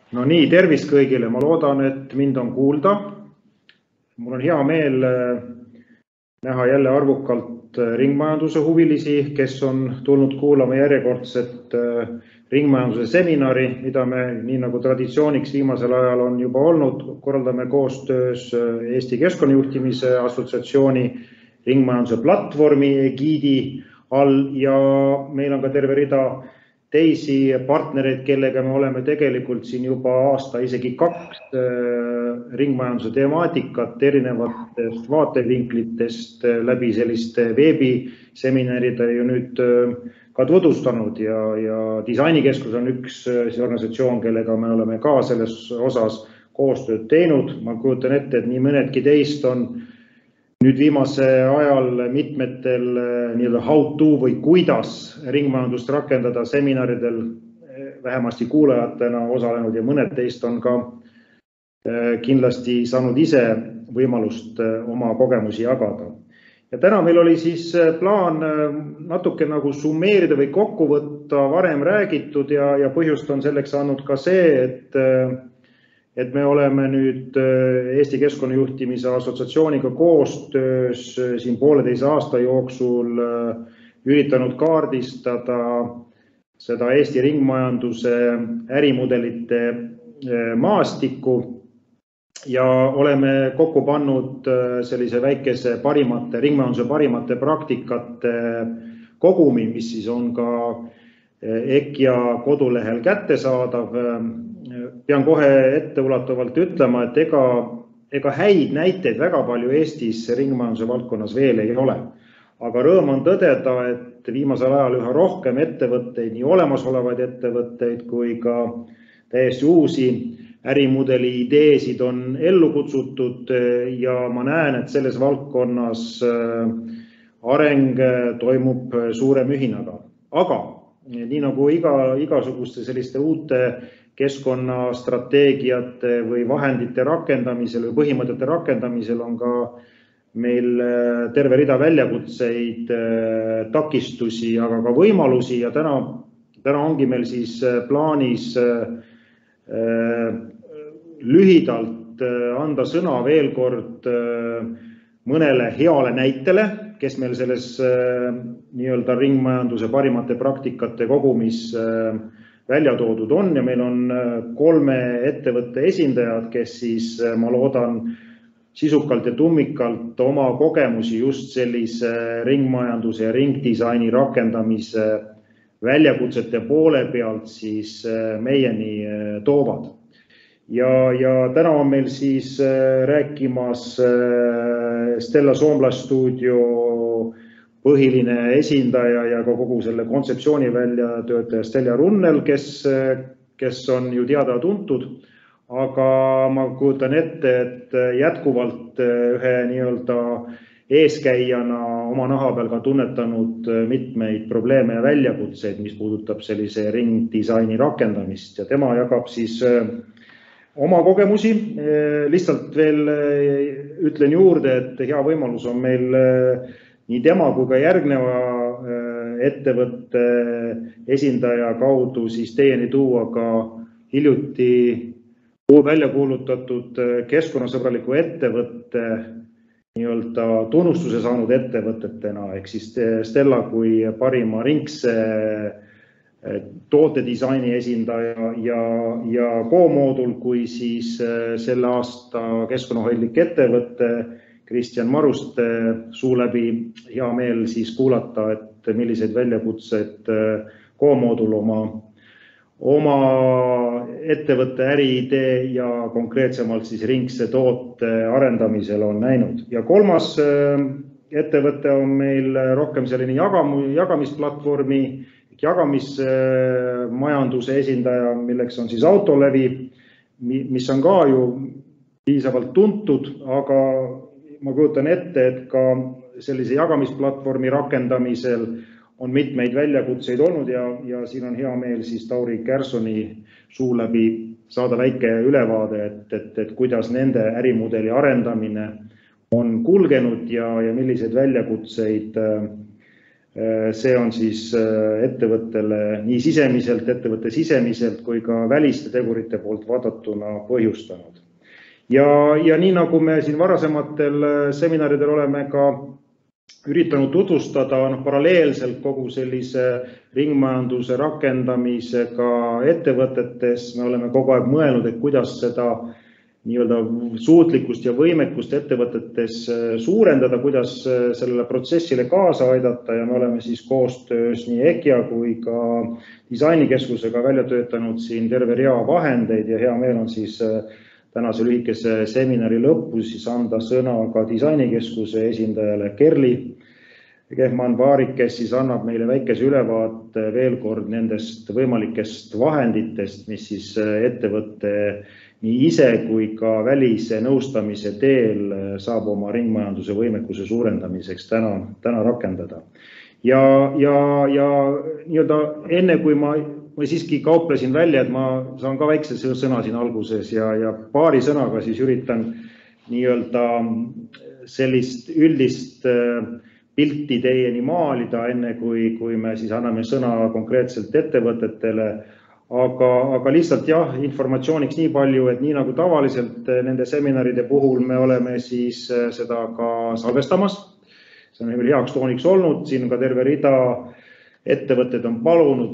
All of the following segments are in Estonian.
No nii, tervist kõigile. Ma loodan, et mind on kuulda. Mul on hea meel näha jälle arvukalt ringmajanduse huvilisi, kes on tulnud kuulama järjekordset ringmajanduse seminari, mida me nii nagu traditsiooniks viimasel ajal on juba olnud. Korraldame koostöös Eesti Keskkonnajuhtimise Assotsiatsiooni ringmajanduse platvormi egiidi all ja meil on ka terve rida teisi partnereid, kellega me oleme tegelikult siin juba aasta, isegi 2 ringmajanduse temaatikat erinevatest vaatevinklitest läbi selliste veebiseminaride ju nüüd ka tutvustanud ja Disainikeskus on üks see organisatsioon, kellega me oleme ka selles osas koostööd teinud. Ma kujutan ette, et nii mõnedki teist on nüüd viimase ajal mitmetel nii-öelda how to või kuidas ringmajandust rakendada seminaridel vähemasti kuulajatena osalenud ja mõned teist on ka kindlasti saanud ise võimalust oma kogemusi jagada. Ja täna meil oli siis plaan natuke nagu summeerida või kokku võtta varem räägitud ja põhjust on selleks andnud ka see, et me oleme nüüd Eesti Keskkonnajuhtimise Assotsiatsiooniga koostöös siin 1,5 aasta jooksul üritanud kaardistada seda Eesti ringmajanduse ärimudelite maastikku ja oleme kokku pannud sellise väikese ringmajanduse parimate praktikate kogumi, mis siis on ka EKIA kodulehel kättesaadav. Pean kohe etteulatuvalt ütlema, et ega häid näiteid väga palju Eestis ringmajanduse valdkonnas veel ei ole. Aga rõõm on tõdeda, et viimasel ajal üha rohkem ettevõtteid, nii olemasolevaid ettevõtteid kui ka täiesti uusi ärimudeli ideesid on ellu kutsutud ja ma näen, et selles valdkonnas areng toimub suure mühinaga. Aga nii nagu igasuguste selliste uute keskkonnastrateegiate või vahendite rakendamisel või põhimõtete rakendamisel on ka meil terve rida väljakutseid, takistusi, aga ka võimalusi ja täna ongi meil siis plaanis lühidalt anda sõna veel kord mõnele heale näitele, kes meil selles nii-öelda ringmajanduse parimate praktikate kogumis välja toodud on ja meil on 3 ettevõtte esindajad, kes siis ma loodan sisukalt ja tummikalt oma kogemusi just sellise ringmajanduse ja ringdisaini rakendamise väljakutsete poole pealt siis meieni toovad. Ja täna on meil siis rääkimas Stella Soomlastuudio põhiline esindaja ja ka kogu selle kontseptsiooni väljatöötaja Stelja Runnel, kes on ju teada tuntud, aga ma kujutan ette, et jätkuvalt ühe nii-öelda eeskäijana oma naha peal ka tunnetanud mitmeid probleeme ja väljakutseid, mis puudutab sellise ringdisaini rakendamist ja tema jagab siis oma kogemusi. Lihtsalt veel ütlen juurde, et hea võimalus on meil nii tema kui ka järgneva ettevõtte esindaja kaudu siis teieni tuua ka hiljuti välja kuulutatud keskkonnasõbraliku ettevõtte nii-öelda tunnustuse saanud ettevõtetena, ehk siis Stella kui parima ringse tootedisaini esindaja ja Go-moodul kui siis selle aasta keskkonnahoidlik ettevõte Kristjan Maruste suu läbi hea meel siis kuulata, et milliseid väljakutsed Go-moodul oma ettevõtte äriidee ja konkreetsemalt siis ringse toote arendamisel on näinud. Ja 3. ettevõte on meil rohkem selline jagamisplatvormi, jagamismajanduse esindaja, milleks on siis Autolevi, mis on ka ju piisavalt tuntud, aga ma kujutan ette, et ka sellise jagamisplatvormi rakendamisel on mitmeid väljakutseid olnud ja siin on hea meel siis Tauri Kärsoni suu läbi saada väike ülevaade, et kuidas nende ärimudeli arendamine on kulgenud ja milliseid väljakutseid See on siis ettevõttele nii ettevõtte sisemiselt kui ka väliste tegurite poolt vaadatuna põhjustanud. Ja nii nagu me siin varasematel seminaridel oleme ka üritanud tutvustada paralleelselt kogu sellise ringmajanduse rakendamisega ettevõtetes, me oleme kogu aeg mõelnud, et kuidas seda nii-öelda suutlikkust ja võimekust ettevõtetes suurendada, kuidas sellele protsessile kaasa aidata ja me oleme siis koostöös nii EKIA kui ka disainikeskusega välja töötanud siin terve rea vahendeid ja hea meel on siis tänase lühikese seminari lõppu siis anda sõna ka disainikeskuse esindajale Kerli Kehman-Vaarik, kes siis annab meile väikese ülevaate veel kord nendest võimalikest vahenditest, mis siis ettevõtte nii ise kui ka välise nõustamise teel saab oma ringmajanduse võimekuse suurendamiseks täna rakendada. Ja nii-öelda enne kui ma siiski kauplesin välja, et ma saan ka väikse sõna siin alguses ja paari sõnaga siis üritan nii-öelda sellist üldist pilti teieni maalida, enne kui me siis anname sõna konkreetselt ettevõtetele. Aga lihtsalt jah, informatsiooniks nii palju, et nii nagu tavaliselt nende seminaride puhul me oleme siis seda ka salvestamas. See on heaks tooniks olnud, siin ka terve rida ettevõtted on palunud,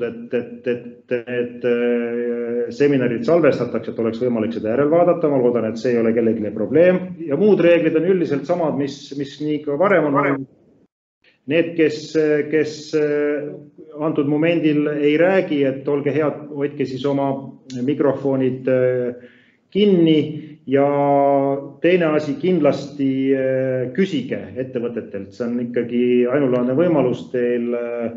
et seminarid salvestatakse, et oleks võimalik seda järel vaadata. Ma loodan, et see ei ole kellelegi probleem. Ja muud reeglid on üldiselt samad, mis nii ka varem on. Need, kes antud momendil ei räägi, et olge head, hoidke siis oma mikrofonid kinni ja teine asi kindlasti küsige ettevõtetelt. See on ikkagi ainulaadne võimalus teil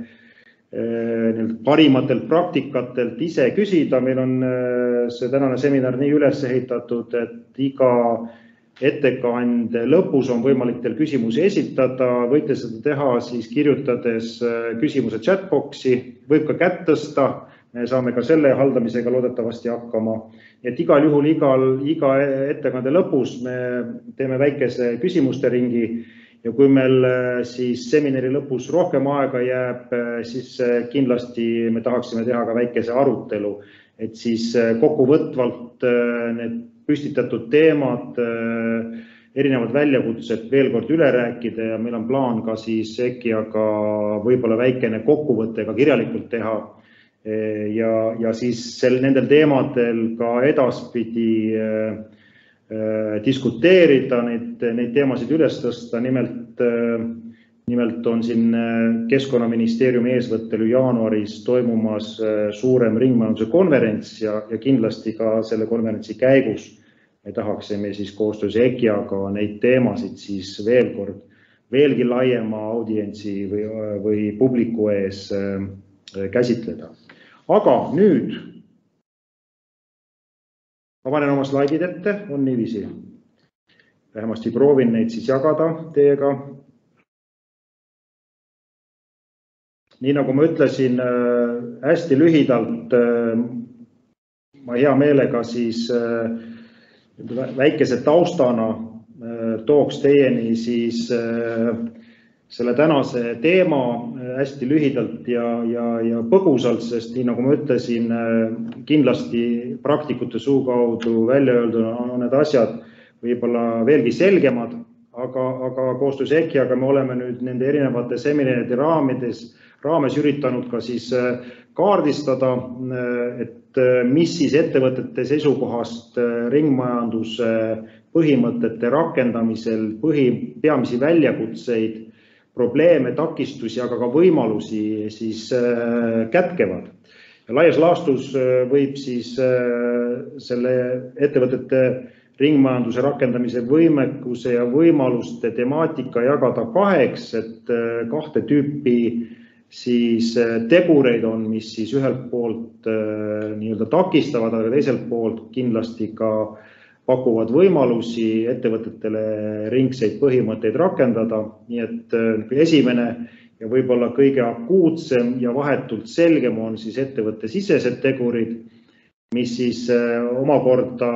parimatelt praktikatelt ise küsida. Meil on see tänane seminar nii üles ehitatud, et iga ettekande lõpus on võimalik teil küsimusi esitada, võite seda teha siis kirjutades küsimuse chatboxi, võib ka kätt tõsta, me saame ka selle haldamisega loodetavasti hakkama. Et igal juhul iga ettekande lõpus me teeme väikese küsimuste ringi ja kui meil siis seminari lõpus rohkem aega jääb, siis kindlasti me tahaksime teha ka väikese arutelu, et siis kokkuvõtvalt need püstitatud teemad, erinevad väljakutsed veel kord üle rääkida ja meil on plaan ka siis EKIAga võib-olla väikene kokkuvõttega kirjalikult teha ja siis nendel teemadel ka edaspidi diskuteerida, neid teemasid üles tõsta. Nimelt on siin Keskkonnaministeeriumi eesvõttel jaanuaris toimumas suurem ringmajanduse konverents ja kindlasti ka selle konverentsi käigus me tahaksime siis koostöös EKIAga neid teemasid siis veel kord veelgi laiema audientsi või publiku ees käsitleda. Aga nüüd ma panen oma slaidid ette, on niiviisi. Vähemasti proovin neid siis jagada teiega. Nii nagu ma ütlesin, hästi lühidalt ma hea meelega siis väikese taustana tooks teieni siis selle tänase teema hästi lühidalt ja põgusalt, sest nii nagu ma ütlesin, kindlasti praktikute suu kaudu välja öelduna on need asjad võib-olla veelgi selgemad, aga koostöös EKIAga me oleme nüüd nende erinevate seminaride raames üritanud ka siis kaardistada, et mis siis ettevõtete seisukohast ringmajanduse põhimõtete rakendamisel peamisi väljakutseid, probleeme, takistusi, aga ka võimalusi siis kätkevad. Ja laias laastus võib siis selle ettevõtete ringmajanduse rakendamise võimekuse ja võimaluste temaatika jagada kaheks, et kahte tüüpi siis tegureid on, mis siis ühelt poolt nii-öelda takistavad, aga teiselt poolt kindlasti ka pakuvad võimalusi ettevõtetele ringseid põhimõtteid rakendada. Nii et esimene ja võib-olla kõige akuutsem ja vahetult selgem on siis ettevõtte sisesed tegurid, mis siis omakorda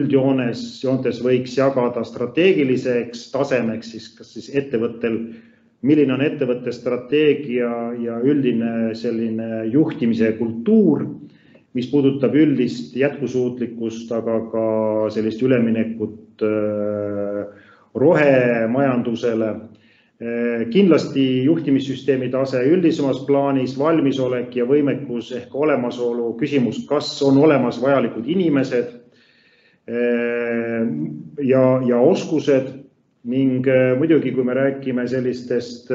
üldjoontes võiks jagada strateegiliseks tasemeks, siis kas siis ettevõttel milline on ettevõtte strateegia ja üldine selline juhtimise kultuur, mis puudutab üldist jätkusuutlikkust, aga ka sellist üleminekut rohemajandusele. Kindlasti juhtimissüsteemi tase üldisemas plaanis, valmisolek ja võimekus ehk olemasolu küsimus, kas on olemas vajalikud inimesed ja oskused ning muidugi, kui me räägime sellistest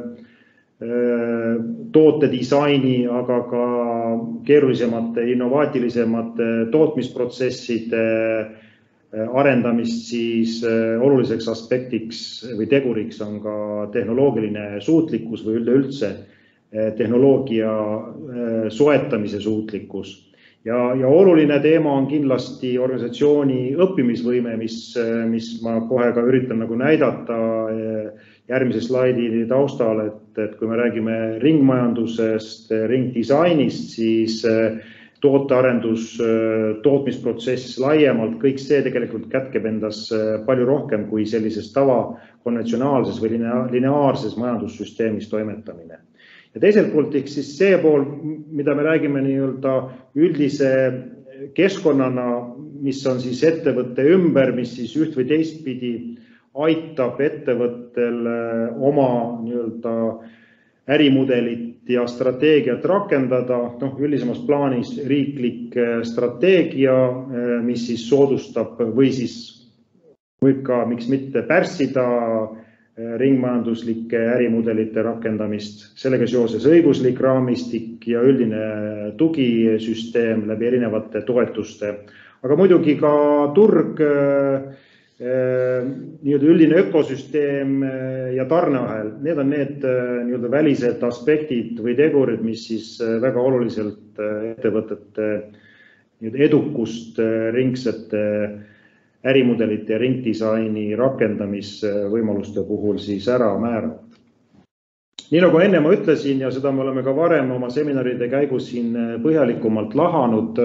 tootedisaini, aga ka keerulisemate, innovaatilisemate tootmisprotsesside arendamist, siis oluliseks aspektiks või teguriks on ka tehnoloogiline suutlikkus või üleüldse tehnoloogia soetamise suutlikkus. Ja oluline teema on kindlasti organisatsiooni õppimisvõime, mis ma kohe ka üritan nagu näidata järgmise slaidi taustal, et kui me räägime ringmajandusest, ringdisainist, siis tootearendus, tootmisprotsess laiemalt, kõik see tegelikult kätkeb endas palju rohkem kui sellises konventsionaalses või lineaarses majandussüsteemis toimetamine. Ja teiselt poolt siis see pool, mida me räägime nii-öelda üldise keskkonnana, mis on siis ettevõtte ümber, mis siis üht või teistpidi aitab ettevõttel oma nii-öelda ärimudelit ja strateegiat rakendada, üldisemas plaanis riiklik strateegia, mis siis soodustab või siis võib ka, miks mitte pärssida ringmajanduslike ärimudelite rakendamist, sellega seoses õiguslik raamistik ja üldine tugisüsteem läbi erinevate toetuste, aga muidugi ka turg, üldine ökosüsteem ja tarneahel. Need on need välised aspektid või tegurid, mis siis väga oluliselt ettevõtete edukust ringsete ärimudelite ja ringdisaini rakendamisvõimaluste puhul siis ära määravad. Nii nagu enne ma ütlesin ja seda me oleme ka varem oma seminaride käigus siin põhjalikumalt lahanud,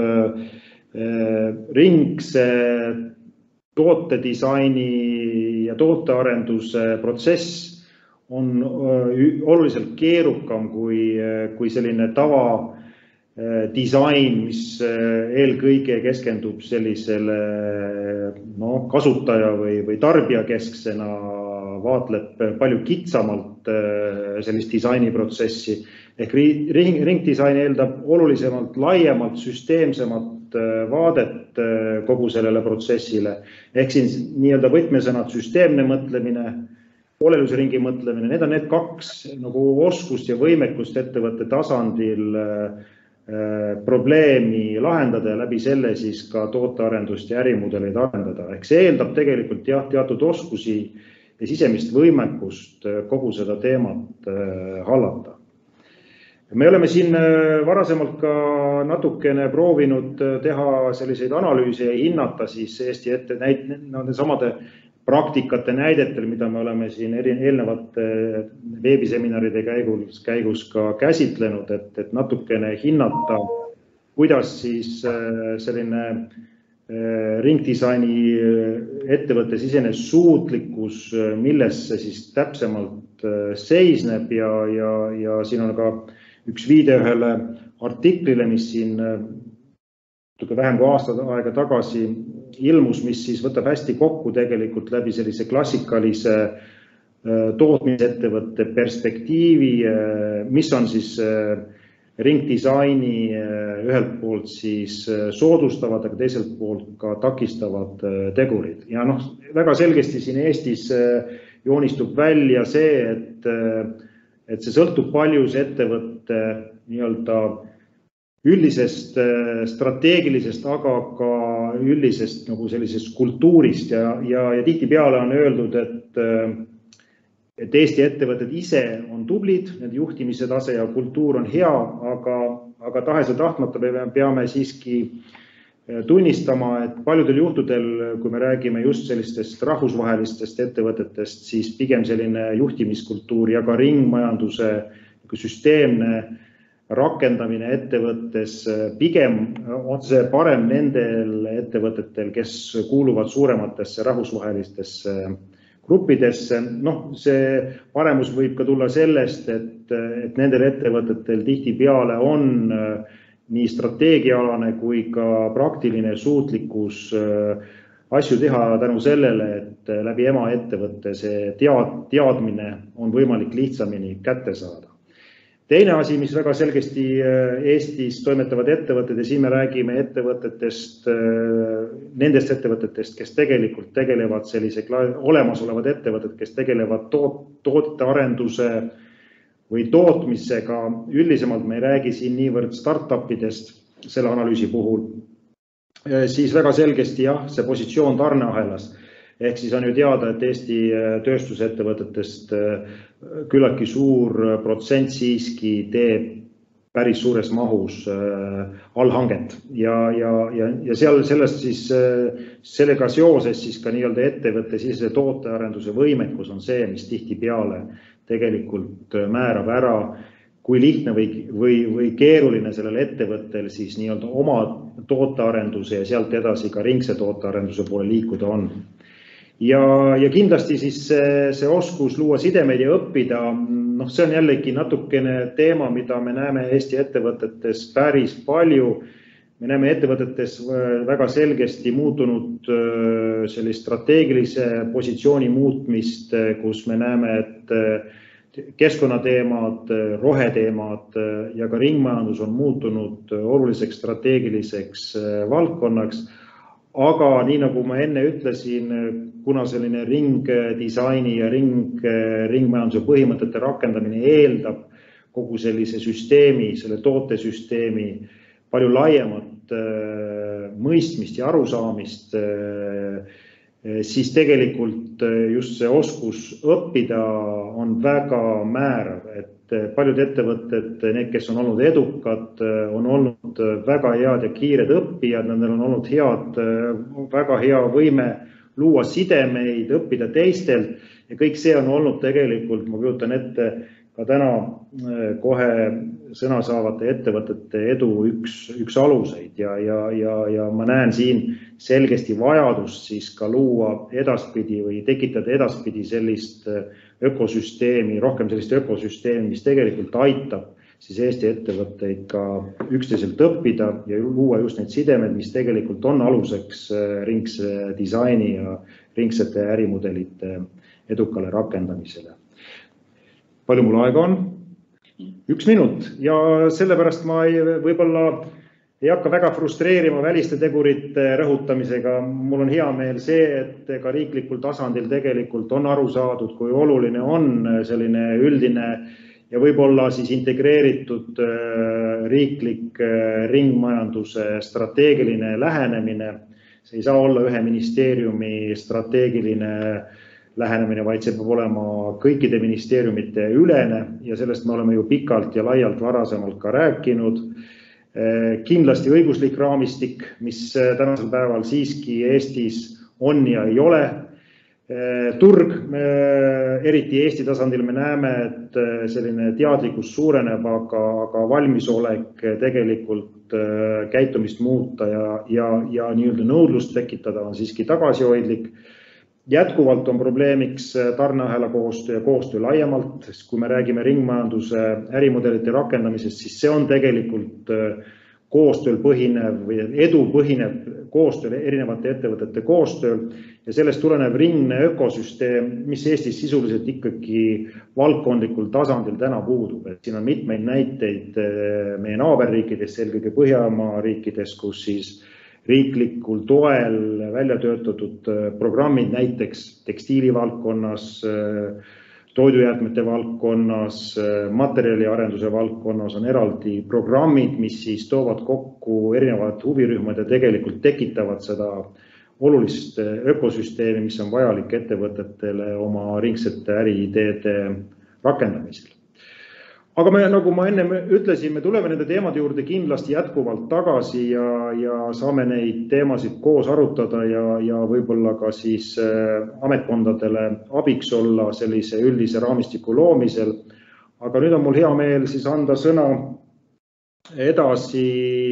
ringse tootedisaini ja tootearenduse protsess on oluliselt keerukam kui selline disain, mis eelkõige keskendub sellisele kasutaja või tarbijakesksena, vaatleb palju kitsamalt sellist disainiprotsessi. Ehk ringdisain eeldab olulisemalt laiemalt süsteemsemat vaadet kogu sellele protsessile. Ehk siin nii-öelda võtmesõnad süsteemne mõtlemine, olelusringi mõtlemine, need on need kaks nagu oskust ja võimekust ettevõtte tasandil probleemi lahendada ja läbi selle siis ka tootearendust ja ärimudeleid arendada. Ehk see eeldab tegelikult teatud oskusi ja sisemist võimekust kogu seda teemat hallata. Me oleme siin varasemalt ka natukene proovinud teha selliseid analüüse ja hinnata siis Eesti ette samade praktikate näidetel, mida me oleme siin eelnevate veebiseminaride käigus ka käsitlenud, et natukene hinnata, kuidas siis selline ringdisaini ettevõtte sisene suutlikkus, millesse siis täpsemalt seisneb ja siin on ka üks viide ühele artiklile, mis siin vähem kui aasta aega tagasi ilmus, mis siis võtab hästi kokku tegelikult läbi sellise klassikalise tootmisettevõtte perspektiivi, mis on siis ringdisaini ühelt poolt siis soodustavad, aga teiselt poolt ka takistavad tegurid. Ja väga selgesti siin Eestis joonistub välja see, et see sõltub paljus ettevõtte nii-öelda üldisest strateegilisest, aga ka üldisest nagu sellisest kultuurist ja tihtipeale on öeldud, et Eesti ettevõtted ise on tublid, nende juhtimise tase ja kultuur on hea, aga tahes ja tahtmata peame siiski tunnistama, et paljudel juhtudel, kui me räägime just sellistest rahvusvahelistest ettevõtetest, siis pigem selline juhtimiskultuur ja ka ringmajanduse süsteemne rakendamine ettevõttes, pigem on see parem nendel ettevõtetel, kes kuuluvad suurematesse rahvusvahelistesse gruppidesse. See paremus võib ka tulla sellest, et nendel ettevõtetel tihtipeale on nii strateegiaalane kui ka praktiline suutlikkus asju teha tänu sellele, et läbi emaettevõtte see teadmine on võimalik lihtsamini kätte saada. Teine asi, mis väga selgesti Eestis toimetavad ettevõtted ja siin me räägime nendest ettevõtetest, kes tegelikult tegelevad olemasolevad ettevõtted, kes tegelevad tootearenduse või tootmisega. Üldisemalt me ei räägi siin niivõrd startupidest selle analüüsi puhul. Siis väga selgesti see positsioon tarneahelas. Ehk siis on ju teada, et Eesti tööstusettevõtetest küllaltki suur protsent siiski teeb päris suures mahus allhanget ja sellest siis sellega seoses siis ka nii-öelda ettevõtte sisese tootearenduse võimekus on see, mis tihtipeale tegelikult määrab ära, kui lihtne või keeruline sellel ettevõttel siis nii-öelda oma tootearenduse ja sealt edasi ka ringse tootearenduse poole liikuda on. Ja kindlasti siis see oskus luua sidemeid ja õppida, see on jällegi natukene teema, mida me näeme Eesti ettevõtetes päris palju. Me näeme ettevõtetes väga selgesti muutunud sellist strateegilise positsiooni muutmist, kus me näeme, et keskkonnateemad, roheteemad ja ka ringmajandus on muutunud oluliseks strateegiliseks valdkonnaks. Aga nii nagu ma enne ütlesin, kuna selline ringdisaini ja ringmajanduse põhimõtete rakendamine eeldab kogu sellise süsteemi, selle tootesüsteemi palju laiemat mõistmist ja arusaamist, siis tegelikult just see oskus õppida on väga määrav, et paljud ettevõtted, need, kes on olnud edukad, on olnud väga head ja kiired õppijad, nendel on olnud väga hea võime luua sidemeid, õppida teistelt ja kõik see on olnud tegelikult, ma kujutan ette, ka täna kohe sõna saavate ettevõtete edu üks aluseid ja ma näen siin selgesti vajadust siis ka luua edaspidi või tekitada edaspidi sellist ökosüsteemi, rohkem sellist ökosüsteemi, mis tegelikult aitab siis Eesti ettevõtteid ka üksteiselt õppida ja luua just need sidemed, mis tegelikult on aluseks ringse disaini ja ringsete ärimudelite edukale rakendamisele. Palju mul aega on? 1 minut ja sellepärast ma võib-olla ei hakka väga frustreerima väliste tegurite rõhutamisega. Mul on hea meel see, et ka riiklikul tasandil tegelikult on aru saadud, kui oluline on selline üldine ja võib-olla siis integreeritud riiklik ringmajanduse strateegiline lähenemine. See ei saa olla ühe ministeeriumi strateegiline lähenemine, vaid see peab olema kõikide ministeeriumite ülene ja sellest me oleme ju pikalt ja laialt varasemalt ka rääkinud. Kindlasti õiguslik raamistik, mis tänasel päeval siiski Eestis on ja ei ole. Turg, eriti Eesti tasandil me näeme, et selline teadlikkus suureneb, aga valmisolek tegelikult käitumist muuta ja nii-öelda nõudlust tekitada on siiski tagasihoidlik. Jätkuvalt on probleemiks tarneahela koostöö ja koostöö laiemalt, sest kui me räägime ringmajanduse ärimudelite rakendamisest, siis see on tegelikult koostööl põhinev või edu põhinev koostööl, erinevate ettevõtete koostööl ja sellest tulenev ringne ökosüsteem, mis Eestis sisuliselt ikkagi valdkondlikul tasandil täna puudub. Et siin on mitmeid näiteid meie naaberriikides, eelkõige Põhjamaa riikides, kus siis riiklikul toel välja töötatud programmid näiteks tekstiilivaldkonnas, toidujäätmete valdkonnas, materjaliarenduse valdkonnas on eraldi programmid, mis siis toovad kokku erinevad huvirühmad ja tegelikult tekitavad seda olulist ökosüsteemi, mis on vajalik ettevõtetele oma ringsete äriideede rakendamisel. Aga nagu ma enne ütlesin, me tuleme nende teemade juurde kindlasti jätkuvalt tagasi ja saame neid teemasid koos arutada ja võib-olla ka siis ametkondadele abiks olla sellise üldise raamistiku loomisel. Aga nüüd on mul hea meel siis anda sõna edasi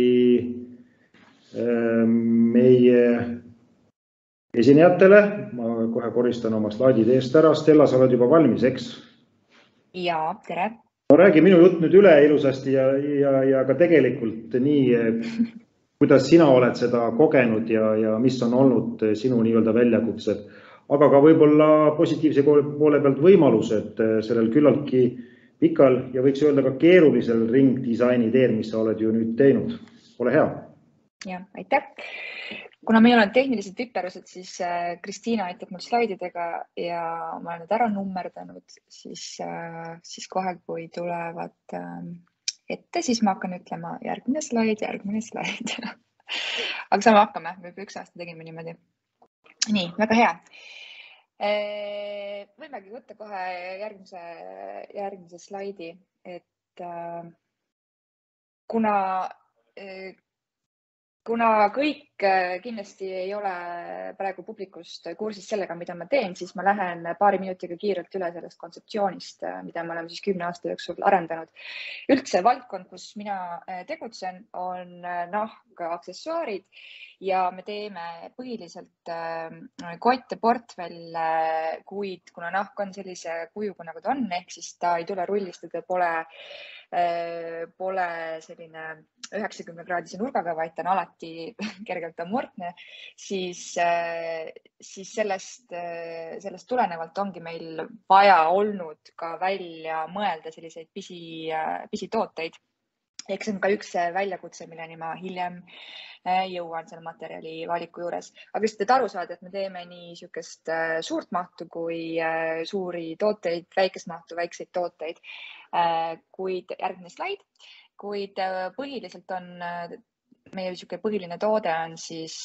meie esinejatele. Ma kohe koristan oma slaidid eest ära. Stella, sa oled juba valmis, eks? Jaa, tere. No räägi minu jutt nüüd üle ilusasti ja ka tegelikult nii, kuidas sina oled seda kogenud ja mis on olnud sinu nii-öelda väljakutsed, aga ka võib-olla positiivse poole pealt võimalused sellel küllaltki pikal ja võiks öelda ka keerulisel ringdisaini teel, mis sa oled ju nüüd teinud. Ole hea. Ja, aitäh. Kuna meil on tehnilised viperused, siis Kristiina aitab mul slaididega ja ma olen need ära nummerdanud, siis kohe, kui tulevad ette, siis ma hakkan ütlema järgmine slaid. Aga saame hakkame, võib 1 aasta tegime niimoodi. Nii, väga hea. Võimegi võtta kohe järgmise slaidi, et kuna kõik kindlasti ei ole praegu publikust kursis sellega, mida ma teen, siis ma lähen paari minutiga kiirelt üle sellest kontseptsioonist, mida me oleme 10 aasta jooksul arendanud. Üldse valdkond, kus mina tegutsen, on nahk, aksessuaarid ja me teeme põhiliselt kotte, portfelle, kuid kuna nahk on sellise kujuga, nagu ta on, ehk siis ta ei tule rullist, ta pole selline 90-kraadise nurgaga, vaid ta on alati kergelt amortne, siis sellest tulenevalt ongi meil vaja olnud ka välja mõelda selliseid pisitooteid. Ehk see on ka üks väljakutse, milleni ma hiljem jõuan selle materjali valiku juures. Aga lihtsalt, et aru saada, et me teeme nii niisugust suurt mahtu kui suuri tooteid, väikest mahtu, väikseid tooteid. Kuid järgmine slaid. Kuid põhiliselt on meie niisugune põhiline toode on siis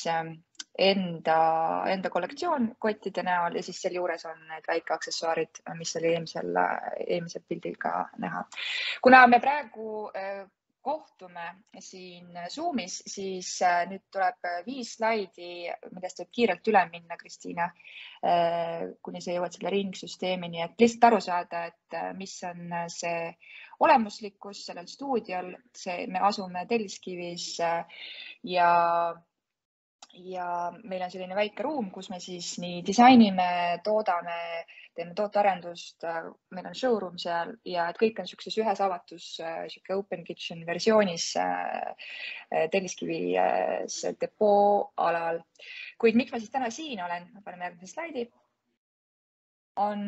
enda kollektsioon kottide näol ja siis selle juures on need väikeaksessuaarid, mis oli eelmisel pildil ka näha. Kuna me praegu kohtume siin Zoomis, siis nüüd tuleb 5 slaidi, millest võib kiirelt üle minna, Kristiina, kuni sa jõuad selle ringsüsteemini, et lihtsalt aru saada, et mis on see olemuslikkus sellel stuudiol. Me asume Telliskivis ja meil on selline väike ruum, kus me siis nii disainime, toodame, teeme tootearendust, meil on showroom seal ja et kõik on niisuguses ühes avatus open kitchen versioonis Telliskivis depoo alal. Kuid miks ma siis täna siin olen, ma panen järgmise slaidi, on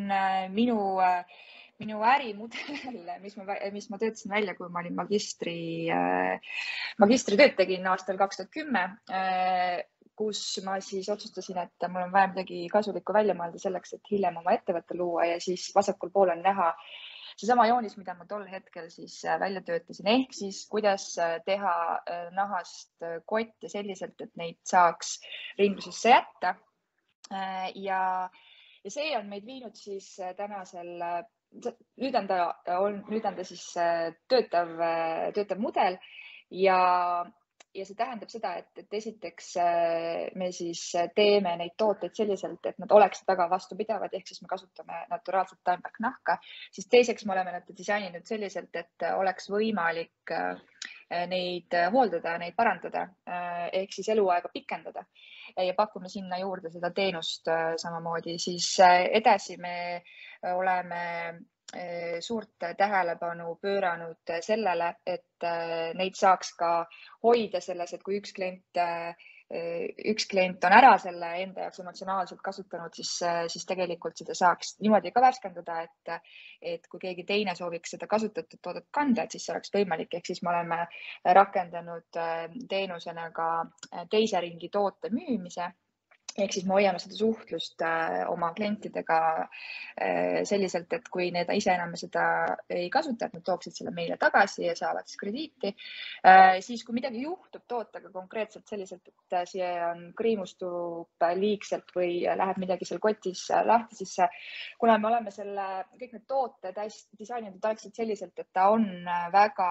minu ärimudel, mis ma töötasin välja, kui ma olin magistritööd tegin aastal 2010, kus ma siis otsustasin, et mul on vaja midagi kasulikku välja mõelda selleks, et hiljem oma ettevõtte luua ja siis vasakul pool on näha seesama joonis, mida ma tol hetkel siis välja töötasin, ehk siis kuidas teha nahast kotte selliselt, et neid saaks ringlusesse jätta. Ja see on meid viinud siis nüüd on ta siis töötav mudel ja see tähendab seda, et esiteks me siis teeme neid tooteid selliselt, et nad oleksid väga vastupidavad, ehk siis me kasutame naturaalset taimback nahka. Siis teiseks me oleme nad disaininud selliselt, et oleks võimalik neid hooldada, neid parandada, ehk siis eluaega pikendada ja pakume sinna juurde seda teenust samamoodi. Siis edasi me oleme suurt tähelepanu pööranud sellele, et neid saaks ka hoida selles, et kui üks klient on ära selle enda jaoks emotsionaalselt kasutanud, siis tegelikult seda saaks niimoodi ka värskendada, et kui keegi teine sooviks seda kasutatud toodet kanda, et siis see oleks võimalik. Ehk siis me oleme rakendanud teenusena ka teise ringi toote müümise. Ehk siis me hoiame seda suhtlust oma klientidega selliselt, et kui need ise enam seda ei kasuta, et nad tooksid selle meile tagasi ja saavad siis krediiti. Siis kui midagi juhtub tootega konkreetselt selliselt, et see kriimustub liigselt või läheb midagi seal kotis lahti, siis kuna me oleme kõik need tooted disaininud oleksid selliselt, et ta on väga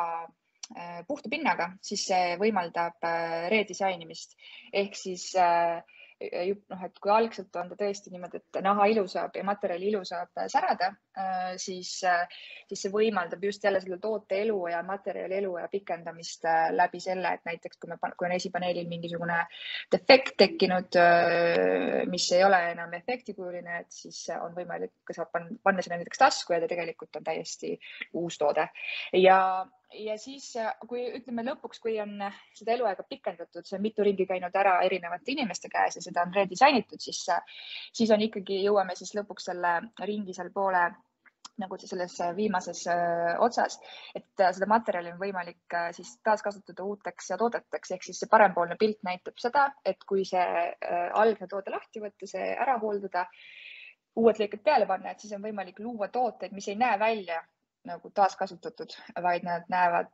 puhta pinnaga, siis see võimaldab redisainimist ehk siis et kui algselt on ta tõesti niimoodi, et naha ilu saab ja materjali ilu saab särada, siis see võimaldab just jälle selle toote elu ja materjali elu ja pikendamist läbi selle, et näiteks kui on esipaneelil mingisugune defekt tekkinud, mis ei ole enam efektikujuline, et siis on võimalik, saab panna sinna näiteks tasku ja ta tegelikult on täiesti uus toode. Ja siis, kui ütleme lõpuks, kui on seda eluaega pikendatud, see on mitu ringi käinud ära erinevate inimeste käes ja seda on redisainitud, siis on ikkagi, jõuame siis lõpuks selle ringi seal poole nagu selles viimases otsas, et seda materjali on võimalik siis taaskasutada uuteks ja toodeteks, ehk siis see parempoolne pilt näitab seda, et kui see algne toode lahti võtta, see ära hooldada, uued lõiked peale panna, et siis on võimalik luua tooteid, mis ei näe välja nagu taaskasutatud, vaid nad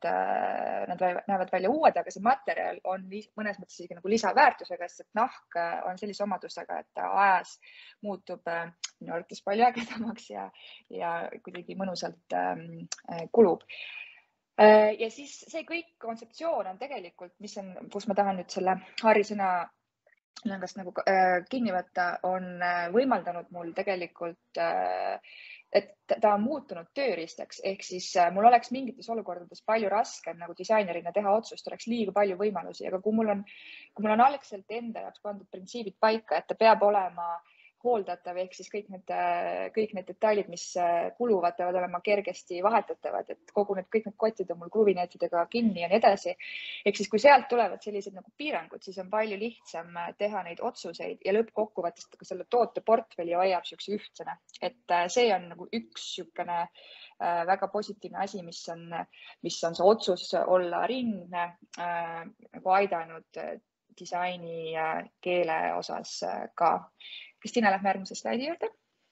näevad välja uued, aga see materjal on mõnes mõttes isegi nagu lisaväärtusega, sest nahk on sellise omadusega, et ta ajas muutub minu arvates palju ägedamaks ja kuidagi mõnusalt kulub. Ja siis see kõik kontseptsioon on tegelikult, kus ma tahan nüüd selle Harri sõna langast nagu kinni võtta, on võimaldanud mul tegelikult et ta on muutunud tööriistaks, ehk siis mul oleks mingites olukordades palju raskem nagu disainerina teha otsust, oleks liiga palju võimalusi, aga kui mul on algselt enda jaoks pandud printsiibid paika, et ta peab olema hooldatav, ehk siis kõik need detailid, mis kuluvad, peavad olema kergesti vahetatavad, et kõik need kotid on mul kruvineetidega kinni ja nii edasi. Ehk siis, kui sealt tulevad sellised nagu piirangud, siis on palju lihtsam teha neid otsuseid ja lõppkokkuvõttes ka selle toote portfelli hoiab siukse ühtsena. Et see on nagu üks siukene väga positiivne asi, mis on see otsus olla ringne, nagu aidanud disaini ja keele osas ka. Kristiina, lähme järgmise slaidi juurde.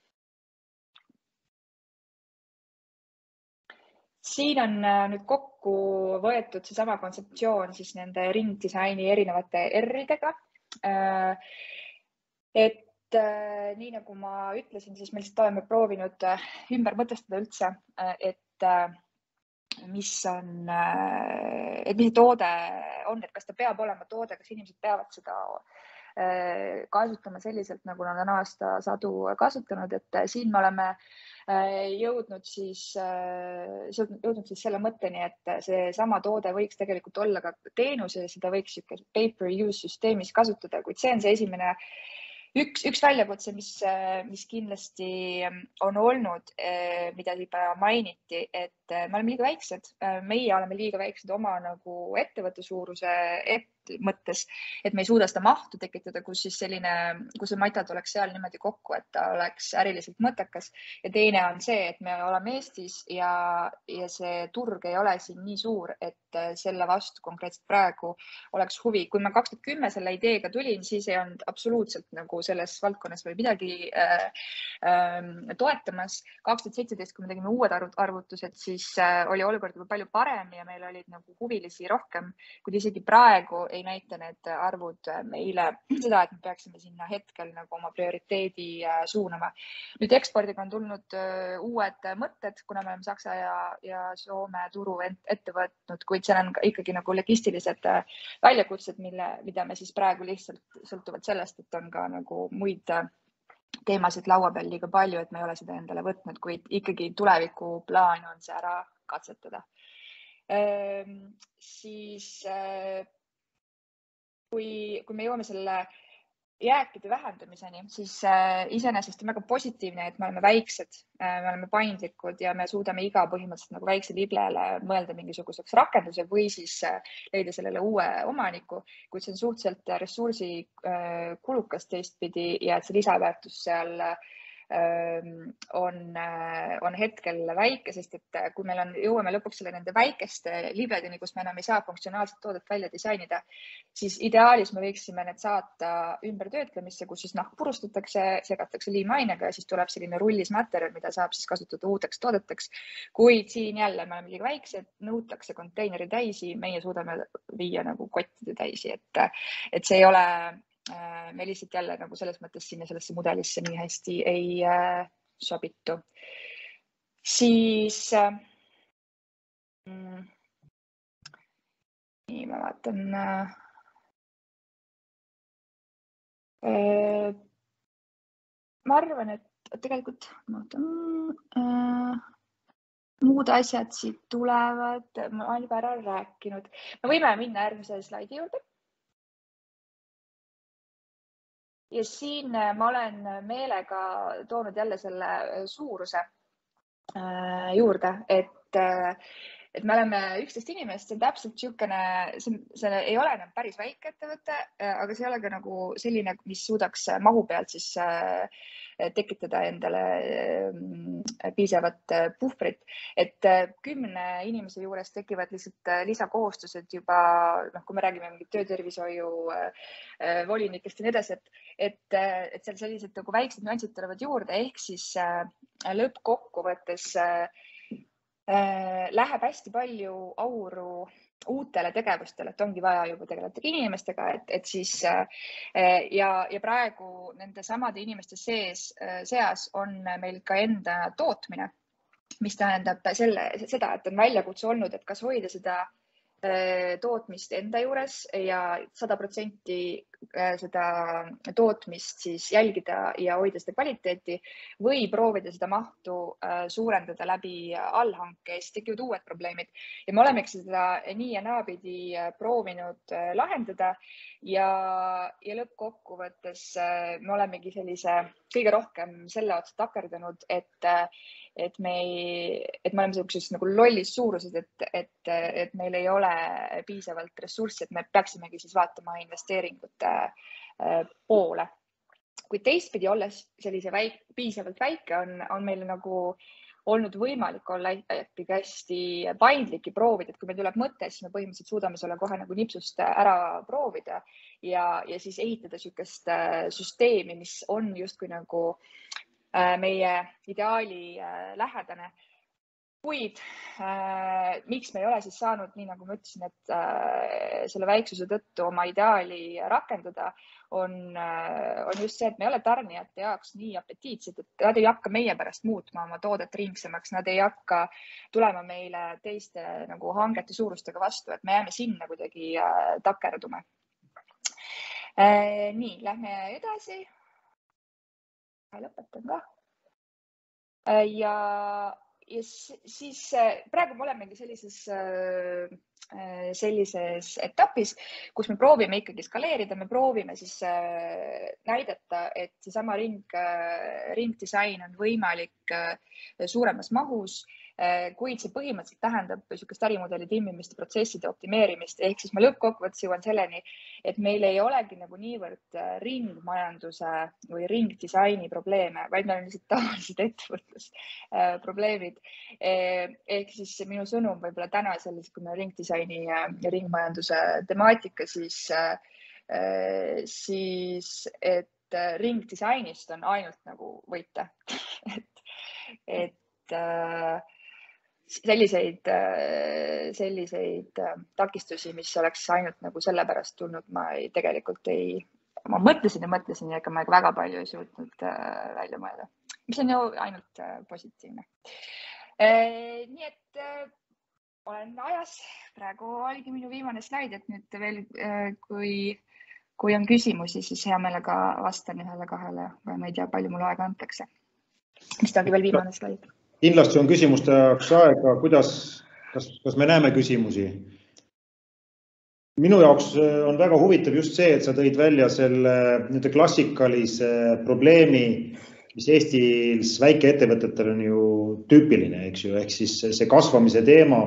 Siin on nüüd kokku võetud seesama kontseptsioon siis nende ringdisaini erinevate R-idega. Et nii nagu ma ütlesin, siis me lihtsalt oleme proovinud ümber mõtestada üldse, et mis toode on, et kas ta peab olema toode, kas inimesed peavad seda kasutama selliselt, nagu nad on aastasadu kasutanud, et siin me oleme jõudnud siis selle mõtteni, et see sama toode võiks tegelikult olla ka teenus ja seda võiks pay-per-use süsteemis kasutada, kuid see on see esimene üks väljakutse, mis kindlasti on olnud, mida juba mainiti, et me oleme liiga väiksed. Meie oleme liiga väiksed oma nagu ettevõtte suuruse mõttes, et me ei suuda seda mahtu tekitada, kus see matad oleks seal niimoodi kokku, et ta oleks äriliselt mõttekas. Ja teine on see, et me oleme Eestis ja see turg ei ole siin nii suur, et selle vastu konkreetselt praegu oleks huvi. Kui ma 2010 selle ideega tulin, siis ei olnud absoluutselt nagu selles valdkonnas või midagi toetamas. 2017, kui me tegime uued arvutused, siis oli olukord juba palju parem ja meil olid nagu huvilisi rohkem, kuid isegi praegu ei näita need arvud meile seda, et me peaksime sinna hetkel nagu oma prioriteedi suunama. Nüüd ekspordiga on tulnud uued mõtted, kuna me oleme Saksa ja Soome turu ette võtnud, kuid seal on ikkagi nagu logistilised väljakutsed, mida me siis praegu lihtsalt sõltuvalt sellest, et on ka nagu muid teemasid laua peal liiga palju, et me ei ole seda endale võtnud, kuid ikkagi tulevikuplaan on see ära katsetada. Siis kui me jõuame selle jääkide vähendamiseni, siis iseenesest on väga positiivne, et me oleme väiksed, me oleme paindlikud ja me suudame iga põhimõtteliselt nagu väikse liblele mõelda mingisuguseks rakenduse või siis leida sellele uue omaniku, kuid see on suhteliselt ressursikulukas teistpidi ja et see lisaväärtus seal on hetkel väike, sest et kui meil jõuame lõpuks nende väikeste libledeni, kus me enam ei saa funktsionaalset toodet välja disainida, siis ideaalis me võiksime need saata ümbertöötlemisse, kus siis nahk purustatakse, segatakse liimainega ja siis tuleb selline rullismaterjal, mida saab siis kasutada uuteks toodeteks. Kuid siin jälle me oleme liiga väiksed, nõutakse konteineri täisi, meie suudame viia nagu kottide täisi, et see ei ole me lihtsalt jälle nagu selles mõttes sinna sellesse mudelisse nii hästi ei sobitu. Siis nii ma vaatan ma arvan, et tegelikult muud asjad siit tulevad, ma olen juba ära rääkinud. Me võime minna järgmise slaidi juurde. Ja siin ma olen meelega toonud jälle selle suuruse juurde, et me oleme 11 inimest, see on täpselt niisugune, see ei ole enam päris väike ettevõte, aga see ei ole ka nagu selline, mis suudaks mahu pealt siis tekitada endale piisavat puhvrit, et 10 inimese juures tekivad lihtsalt lisakohustused juba, kui me räägime mingit töötervishoiu volinikest ja nii edasi, et seal sellised nagu väiksed nüansid tulevad juurde, ehk siis lõppkokkuvõttes läheb hästi palju auru uutele tegevustele, et ongi vaja juba tegeleda inimestega, et siis ja praegu nende samade inimeste seas on meil ka enda tootmine, mis tähendab seda, et on väljakutse olnud, et kas hoida seda tootmist enda juures ja 100% seda tootmist siis jälgida ja hoida seda kvaliteeti või proovida seda mahtu suurendada läbi allhanke, siis tekivad uued probleemid. Ja me olemegi seda nii ja naapidi proovinud lahendada ja lõppkokkuvõttes me olemegi kõige rohkem selle otsa takerdunud, et me oleme sellises nagu lollis suuruses, et meil ei ole piisavalt ressurssi, et me peaksimegi siis vaatama investeeringute poole. Kui teistpidi olles sellise piisavalt väike on meil nagu olnud võimalik olla ikkagi hästi paindlik ja proovida, et kui meil tuleb mõte, siis me põhimõtteliselt suudame selle kohe nagu nipsust ära proovida ja siis ehitada niisugust süsteemi, mis on justkui nagu meie ideaali lähedane. Kuid miks me ei ole siis saanud, nii nagu ma ütlesin, et selle väiksuse tõttu oma ideaali rakendada, on just see, et me ei ole tarnijate jaoks nii apetiitsed, et nad ei hakka meie pärast muutma oma toodet ringsemaks, nad ei hakka tulema meile teiste nagu hangete suurustega vastu, et me jääme sinna kuidagi takerdume. Nii, lähme edasi. Lõpetan ka. Ja siis praegu me olemegi sellises etapis, kus me proovime ikkagi skaleerida, me proovime siis näidata, et seesama ringdisain on võimalik suuremas mahus, kuid see põhimõtteliselt tähendab niisugust ärimudeli timmimist ja protsesside optimeerimist, ehk siis ma lõppkokkuvõttes jõuan selleni, et meil ei olegi nagu niivõrd ringmajanduse või ringdisaini probleeme, vaid meil on lihtsalt tavalised ettevõtlusprobleemid. Ehk siis minu sõnum võib-olla täna sellis, kui me ringdisaini ja ringmajanduse temaatika, siis et ringdisainist on ainult nagu võita. et selliseid takistusi, mis oleks ainult nagu sellepärast tulnud, ma mõtlesin, ega ma väga palju ei suutnud välja mõelda, mis on ju ainult positiivne. Nii et olen ajas, praegu oligi minu viimane slaid, et nüüd veel, kui on küsimusi, siis hea meelega vastan 1-2, või ma ei tea, palju mul aega antakse. Mis ta oli veel viimane slaid? Kindlasti on küsimuste jaoks aega, kas me näeme küsimusi? Minu jaoks on väga huvitav just see, et sa tõid välja selle klassikalise probleemi, mis Eestis väikeettevõtetel on ju tüüpiline, eks ju, ehk siis see kasvamise teema.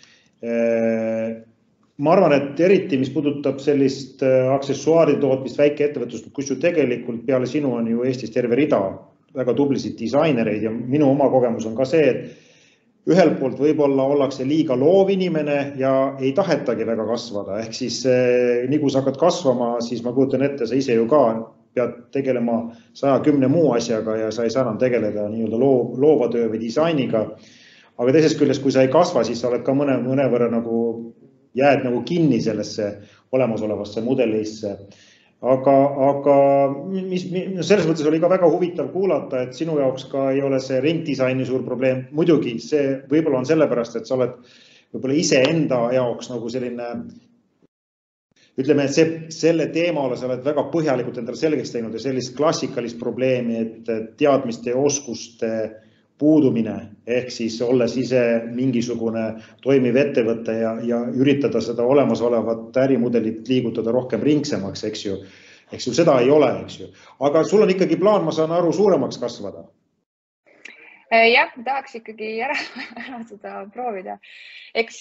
Ma arvan, et eriti, mis puudutab sellist aksessuaari tootmist väikeettevõtlust, kus ju tegelikult peale sinu on ju Eestis terve rida väga tublisid disainereid ja minu oma kogemus on ka see, et ühelt poolt võib-olla ollakse liiga loov inimene ja ei tahetagi väga kasvada. Ehk siis nii kui sa hakkad kasvama, siis ma kujutan ette, sa ise ju ka pead tegelema 110 muu asjaga ja sa ei saa enam tegeleda nii-öelda loova töö või disainiga. Aga teisest küljest, kui sa ei kasva, siis sa oled ka mõnevõrra nagu jääd nagu kinni sellesse olemasolevasse mudelisse. Aga selles mõttes oli ka väga huvitav kuulata, et sinu jaoks ka ei ole see ringdisaini suur probleem. Muidugi see võib-olla on sellepärast, et sa oled võib-olla ise enda jaoks nagu selline ütleme, et selle teemale sa oled väga põhjalikult endale selgeks teinud ja sellist klassikalist probleemi, et teadmiste ja oskuste puudumine, ehk siis olles ise mingisugune toimiv ettevõte ja üritada seda olemasolevat ärimudelit liigutada rohkem ringsemaks, eks ju, seda ei ole, eks ju. Aga sul on ikkagi plaan, ma saan aru, suuremaks kasvada. Jah, tahaks ikkagi ära seda proovida. Eks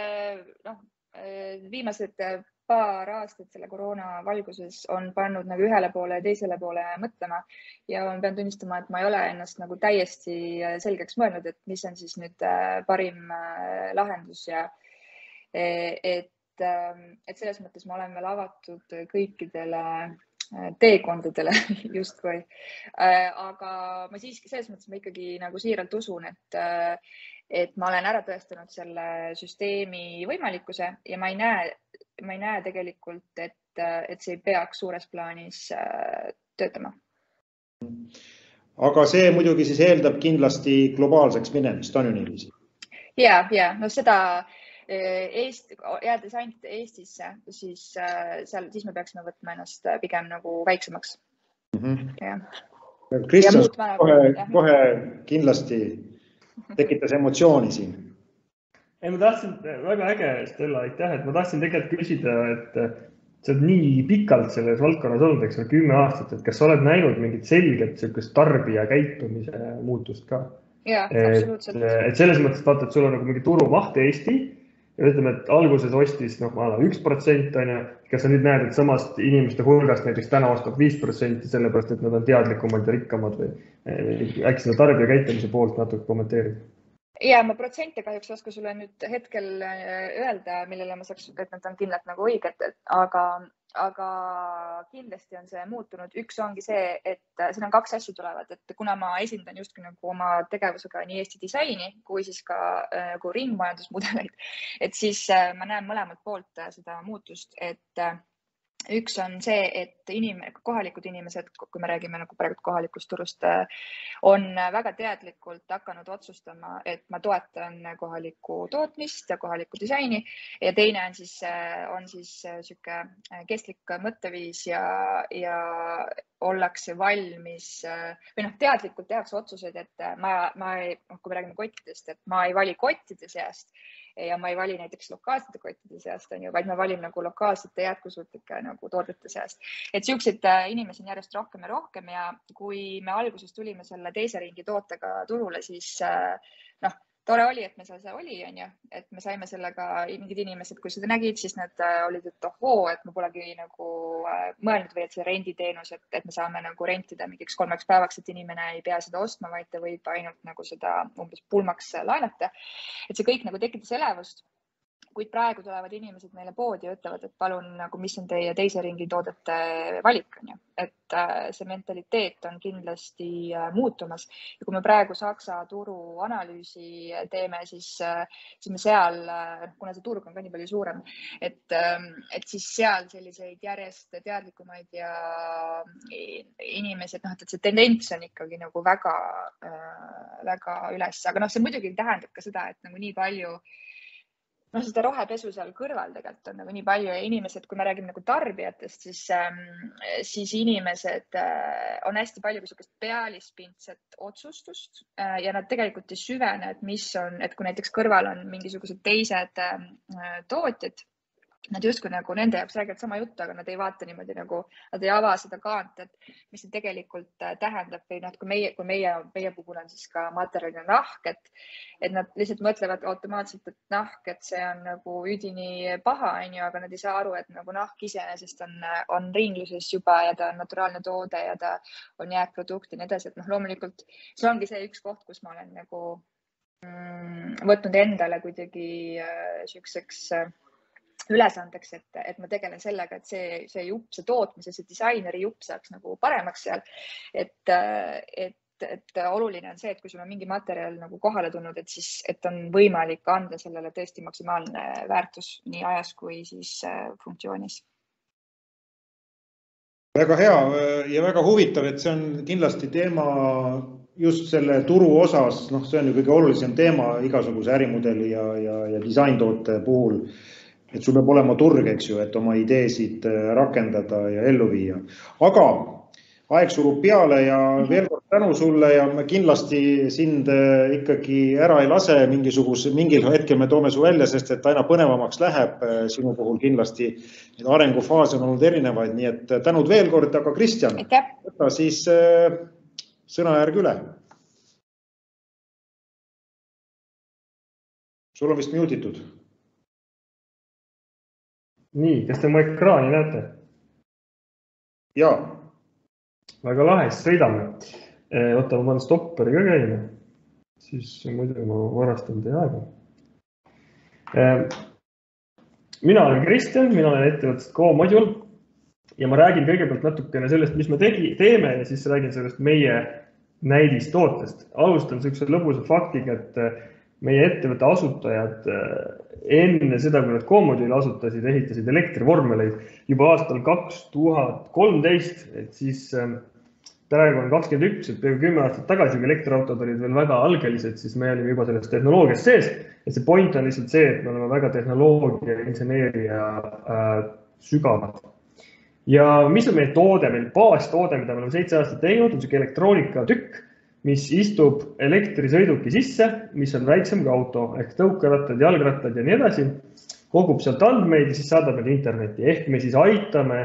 viimased paar aastat selle koroona valguses on pannud nagu ühele poole ja teisele poole mõtlema ja ma pean tunnistama, et ma ei ole ennast nagu täiesti selgeks mõelnud, et mis on siis nüüd parim lahendus ja et selles mõttes ma olen veel avatud kõikidele teekondadele justkui. Aga ma siiski selles mõttes ma ikkagi nagu siiralt usun, et ma olen ära tõestanud selle süsteemi võimalikkuse ja ma ei näe tegelikult, et see ei peaks suures plaanis töötama. Aga see muidugi siis eeldab kindlasti globaalseks minemist, on ju niiviisi? Ja, no seda jäädes ainult Eestisse, siis me peaksime võtma ennast pigem nagu väiksemaks. Kristjan, kohe kindlasti tekitas emotsiooni siin. Ma tahtsin, väga äge, Stella, aitäh, et ma tahtsin tegelikult küsida, et sa oled nii pikalt selles valdkonnas olnud, eks 10 aastat, et kas sa oled näinud mingit selget tarbija käitumise muutust ka? Jaa, absoluutselt. Et selles mõttes vaata, et sul on nagu mingi turumaht Eesti ja ütleme, et alguses ostis 1%, kas sa nüüd näed, et samast inimeste hulgast näiteks täna ostab 5% sellepärast, et nad on teadlikumad ja rikkamad või äkki seda tarbija käitumise poolt natuke kommenteerib? Ja ma protsente kahjuks oska sulle nüüd hetkel öelda, millele ma saaks, et nad on kindlalt nagu õiged, aga kindlasti on see muutunud. Üks ongi see, et siin on 2 asju tulevad, et kuna ma esindan justkui nagu oma tegevusega nii Eesti disaini kui siis ka nagu ringmajandusmudeleid, et siis ma näen mõlemalt poolt seda muutust, et üks on see, et kohalikud inimesed, kui me räägime nagu praegu kohalikust turust, on väga teadlikult hakanud otsustama, et ma toetan kohalikku tootmist ja kohalikku disaini ja teine on siis sihuke kestlik mõtteviis ja ollakse valmis või teadlikult tehakse otsuseid, et kui me räägime kottidest, et ma ei vali kottide seast ja ma ei vali näiteks lokaalsete kottide seast, vaid ma valin nagu lokaalsete jätkusuutlike nagu toodete seast. Et siukseid inimesi on järjest rohkem ja rohkem ja kui me alguses tulime selle teise ringi tootega turule, siis tore oli, et me seal oli, et me saime sellega mingid inimesed, kui seda nägid, siis nad olid, et ohoo, et ma polegi nagu mõelnud või et see renditeenus, et me saame nagu rentida mingiks 3 päevaks, et inimene ei pea seda ostma, vaid ta võib ainult nagu seda umbes pulmaks laenata. Et see kõik nagu tekitas elevust. Kuid praegu tulevad inimesed meile poodi ja ütlevad, et palun, nagu, mis on teie teise ringi toodete valik. Et see mentaliteet on kindlasti muutumas. Ja kui me praegu Saksa turu analüüsi teeme, siis me seal, kuna see turg on ka nii palju suurem, et siis seal selliseid järjest teadlikumaid ja inimesed, et see tendents on ikkagi nagu väga, väga üles. Aga see muidugi tähendab ka seda, et nagu nii palju seda rohepesu seal kõrval tegelikult on nagu nii palju ja inimesed, kui me räägime nagu tarbijatest, siis inimesed on hästi palju pealispindset otsustust ja nad tegelikult ei süvene, et mis on, et kui näiteks kõrval on mingisugused teised tootjad, nad justkui nagu nende jaoks räägivad sama juttu, aga nad ei vaata niimoodi nagu, nad ei ava seda kaant, et mis see tegelikult tähendab või kui meie puhul on siis ka materjalina nahk, et nad lihtsalt mõtlevad automaatselt, et nahk, et see on nagu üdini paha, aga nad ei saa aru, et nagu nahk iseenesest on ringluses juba ja ta on naturaalne toode ja ta on jääkprodukt ja nii edasi, et loomulikult see ongi see üks koht, kus ma olen nagu võtnud endale kuidagi siukseks ülesandeks, et ma tegelen sellega, et see jupp, see tootmise, see disaineri jupp saaks nagu paremaks seal. Et oluline on see, et kui sul on mingi materjal nagu kohale tulnud, et siis, et on võimalik anda sellele tõesti maksimaalne väärtus nii ajas kui siis funktsioonis. Väga hea ja väga huvitav, et see on kindlasti teema just selle turu osas, see on ju kõige olulisem teema igasuguse ärimudeli ja disaintoote puhul. et sul peab olema turg, eks ju, et oma ideesid rakendada ja ellu viia. Aga aeg surub peale ja veel kord tänu sulle ja me kindlasti sind ikkagi ära ei lase mingil hetkel me toome su välja, sest et aina põnevamaks läheb sinu puhul kindlasti. Need arengufaase on olnud erinevaid, nii et tänud veel kord, aga Kristjan, võta siis sõnajärg üle. Sul on vist mutitud. Nii, kas te mu ekraani näete? Jaa. Väga lahe, siis sõidame. Oota, ma panen stopperi ka käima. Siis muidu ma varastan teie aega. Mina olen Kristjan, mina olen ettevõttest GoModule ja ma räägin kõigepealt natukene sellest, mis me teeme ja siis räägin sellest meie näidistootest. Alustan sellise lõbusa faktiga, et meie ettevõtte asutajad enne seda, kui nad GoModule asutasid, ehitasid elektrivormeleid juba aastal 2013, et siis praegu on 21, et peaaegu 10 aastat tagasi, kui elektriautod olid veel väga algelised, siis me olime juba selles tehnoloogias sees. Ja see point on lihtsalt see, et me oleme väga tehnoloogia ja inseneeria sügavad. Ja mis on meie toode, meil baastoode, mida me oleme 7 aastat teinud, on selline elektroonikatükk, mis istub elektrisõiduki sisse, mis on väiksem kui auto, ehk tõukerattad, jalgrattad ja nii edasi, kogub sealt andmeid ja siis saadab need internetti. Ehk me siis aitame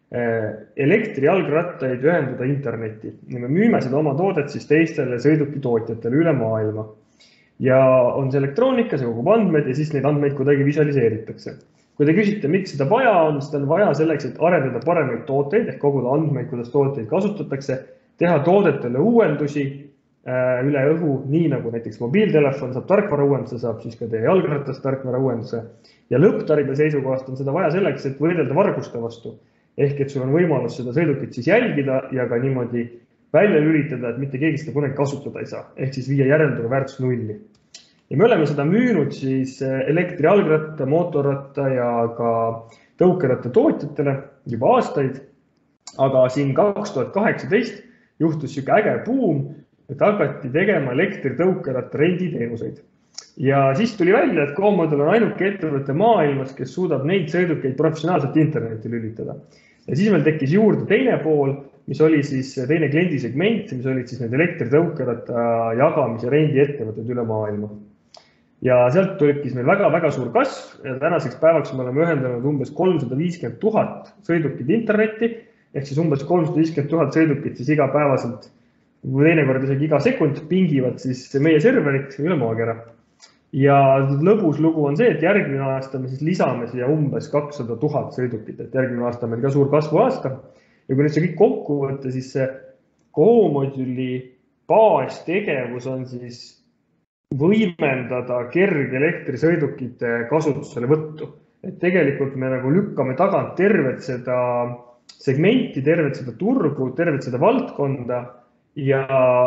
elektrijalgrattaid ühendada internetti. Ja me müüme seda oma toodet siis teistele sõidukitootjatele üle maailma. Ja on see elektroonika, see kogub andmeid ja siis neid andmeid kuidagi visualiseeritakse. Kui te küsite, miks seda vaja on, seda on vaja selleks, et arendada paremaid tooteid, ehk koguda andmeid, kuidas tooteid kasutatakse, teha toodetele uuendusi üle õhu, nii nagu näiteks mobiiltelefon saab tarkvara uuenduse, saab siis ka teie jalgratas tarkvara uuenduse. Ja lõpptarbija seisukohast on seda vaja selleks, et võidelda varguste vastu. Ehk et sul on võimalus seda sõidukit siis jälgida ja ka niimoodi välja lülitada, et mitte keegi seda kunagi kasutada ei saa. Ehk siis viia järelduva väärtus nulli. Ja me oleme seda müünud siis elektrijalgratta, mootorratta ja ka tõukeratta tootjatele juba aastaid. Aga siin 2018 juhtus siuke äge buum, et hakati tegema elektritõukeratta renditeenuseid. Ja siis tuli välja, et GoModule on ainuke ettevõte maailmas, kes suudab neid sõidukeid professionaalselt internetti lülitada. Ja siis meil tekkis juurde teine pool, mis oli siis teine kliendisegment, mis olid siis need elektritõukeratta jagamis- ja rendiettevõtted üle maailma. Ja sealt tulebkis meil väga suur kasv ja tänaseks päevaks me oleme ühendanud umbes 350 000 sõidukid internetti, ehk siis umbes 350 000 sõidukit siis igapäevaselt või teinekord isegi iga sekund pingivad siis meie serverit üle maakera. Ja lõbus lugu on see, et järgmine aasta me siis lisame siia umbes 200 000 sõidukit, et järgmine aasta on meil ka suur kasvu aasta. Ja kui nüüd see kõik kokku võtta, siis see GoModuli baastegevus on siis võimendada kerge elektrisõidukite kasutusele võttu. Et tegelikult me nagu lükkame tagant tervet seda segmenti, tervet seda turgu, tervet seda valdkonda ja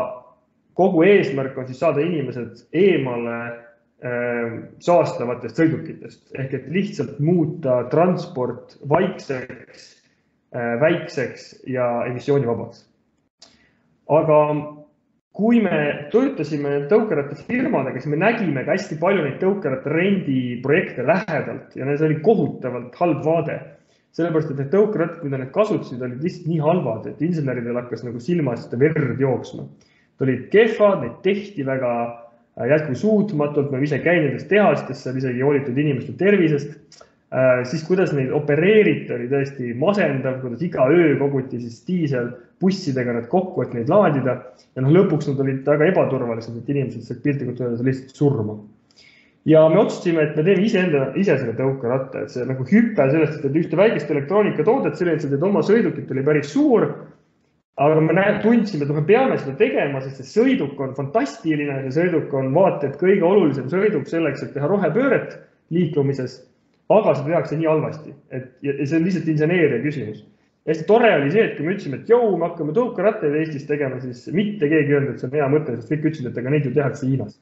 kogu eesmärk on siis saada inimesed eemale saastavatest sõidukitest. Ehk et lihtsalt muuta transport vaikseks, väikseks ja emissioonivabaks. Aga kui me töötasime tõukerattafirmadega, siis me nägime ka hästi palju neid tõukeratta rendiprojekte lähedalt ja need oli kohutavalt halb vaade. Sellepärast, et need tõukerattad, mida need kasutasid, olid lihtsalt nii halvad, et inseneridel hakkas nagu silmast verd jooksma. Need olid kehvad, neid tehti väga jätkusuutmatult, me ise käinud tehastes, seal isegi hoolitud inimeste tervisest. Siis kuidas neid opereeriti, oli tõesti masendav, kuidas iga öö koguti siis diisel bussidega need kokku, et neid laadida. Ja lõpuks nad olid väga ebaturvalised, et inimesed said piltlikult öelda lihtsalt surma. Ja me otsustasime, et me teeme ise selle tõukeratta, et see nagu hüppe sellest, et ühte väikest elektroonikatoodet, sellised, et oma sõidukit oli päris suur, aga me tundsime, et me peame seda tegema, sest see sõiduk on fantastiline, see sõiduk on vaata, et kõige olulisem sõiduk selleks, et teha rohepööret liiklumises, aga seda tehakse nii halvasti, ja see on lihtsalt inseneeria küsimus. Hästi tore oli see, et kui me ütlesime, et jou, me hakkame tõukerattaid Eestis tegema, siis mitte keegi öelnud, et see on hea mõte, sest kõik ütlesid, et aga neid ju tehakse Hiinas.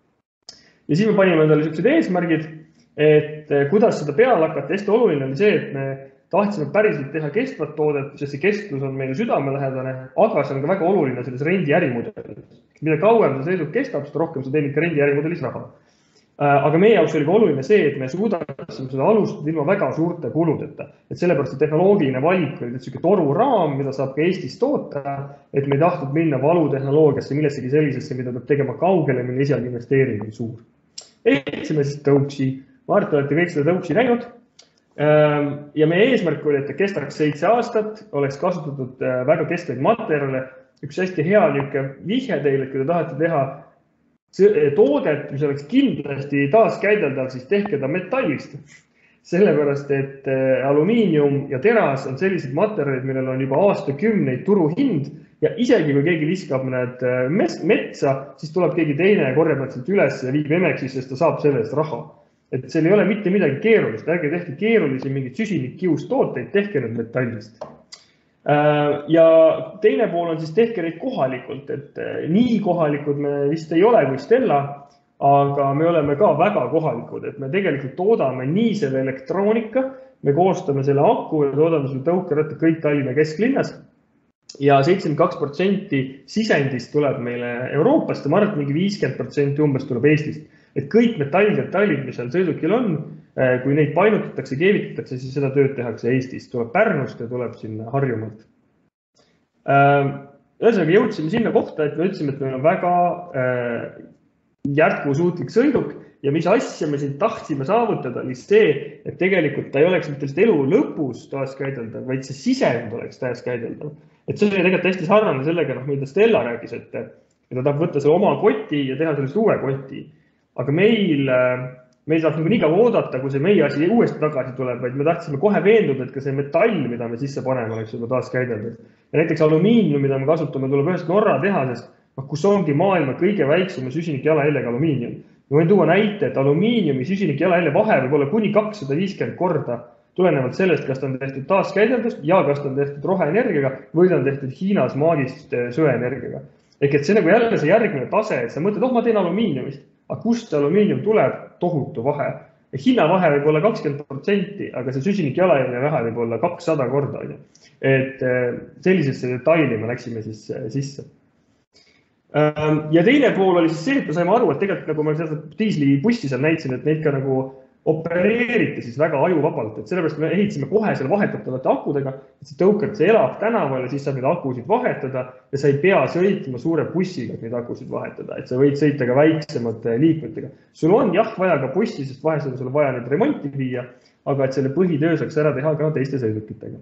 Ja siis me panime endale sellised eesmärgid, et kuidas seda peale hakata. Hästi oluline oli see, et me tahtsime päriselt teha kestvat toodet, sest see kestvus on meile südamelähedane, aga see on ka väga oluline selles rendi ärimudelis. Mida kauem see sõiduk kestab, seda rohkem sa teenid ka rendi ärimudelis raha. Aga meie jaoks oli ka oluline see, et me suudaksime seda alustada ilma väga suurte kuludeta. Et sellepärast tehnoloogiline valik oli selline toruraam, mida saab ka Eestis toota, et me ei tahtnud minna valutehnoloogiasse, millessegi sellisesse, mida peab tegema kaugele, mille esialgu investeering on suur. Ehtsime siis tõuksi. Ma arvan, et olete kõik seda tõuksi näinud. Ja meie eesmärk oli, et ta kestaks 7 aastat, oleks kasutatud väga kestvaid materjale. Üks hästi hea vihje teile, et kui te tahate teha toodet, mis oleks kindlasti taaskäideldav, siis tehke ta metallist. Sellepärast, et alumiinium ja teras on sellised materjalid, millel on juba aastakümneid turuhind ja isegi kui keegi viskab need metsa, siis tuleb keegi teine ja korjab nad sealt üles ja viib Emexisse, sest ta saab selle eest raha. Et seal ei ole mitte midagi keerulist, ärge tehke keerulisi mingid süsinikkiust tooteid, tehke need metallist. Ja teine pool on siis tehke neid kohalikult, et nii kohalikud me vist ei ole kui Stella, aga me oleme ka väga kohalikud, et me tegelikult toodame nii selle elektroonika, me koostame selle aku ja toodame selle tõukeratta kõik Tallinna kesklinnas ja 72% sisendist tuleb meile Euroopast ja ma arvan, et mingi 50% umbes tuleb Eestist. Et kõik metalldetailid, mis seal sõidukil on, kui neid painutatakse, keevitatakse, siis seda tööd tehakse Eestis. Tuleb Pärnust ja tuleb sinna Harjumaalt. Ühesõnaga jõudsime sinna kohta, et me ütlesime, et meil on väga jätkusuutlik sõiduk ja mis asja me siin tahtsime saavutada, oli see, et tegelikult ta ei oleks mitte elu lõpus taaskäideldav, vaid see sisend oleks taaskäideldav. Et see oli tegelikult hästi sarnane sellega, mida Stella rääkis, et ta tahab võtta selle oma koti ja teha sellest uue koti. Aga meil saab nii kaua oodata, kui see meie asi uuesti tagasi tuleb, vaid me tahtsime kohe veenduda, et ka see metall, mida me sisse paneme, oleks juba taaskäideldav. Ja näiteks alumiinium, mida me kasutame, tuleb ühest Norra tehasest, kus ongi maailma kõige väiksem süsinik jalajäljega alumiinium. Ma võin tuua näite, et alumiiniumi süsinik jalajälje vahe võib olla kuni 250 korda, tulenevalt sellest, kas ta on tehtud taaskäideldust ja kas ta on tehtud roheenergiaga või ta on tehtud Hiinas maagist söeenergiaga. Ehk et see nagu jälle see järgmine tase, et sa mõtled, ma teen alumiiniumist. Aga kust alumiinium tuleb, tohutu vahe. Hinna vahe võib olla 20%, aga see süsinik jalajälje vahe võib olla 200 korda. Et sellisesse detaili me läksime siis sisse. Ja teine pool oli siis see, et me saime aru, et tegelikult nagu ma seda diisli bussi seal näitasin, et neid ka nagu opereeriti siis väga ajuvabalt, et sellepärast me ehitasime kohe selle vahetatavate akudega, et see tõukert, see elab tänaval ja siis saab neid akusid vahetada ja sa ei pea sõitma suure bussiga, et neid akusid vahetada, et sa võid sõita ka väiksemate liikmetega. Sul on jah vaja ka bussi, sest vahest on sul vaja neid remonti viia, aga et selle põhitöö saaks ära teha ka teiste sõidukitega.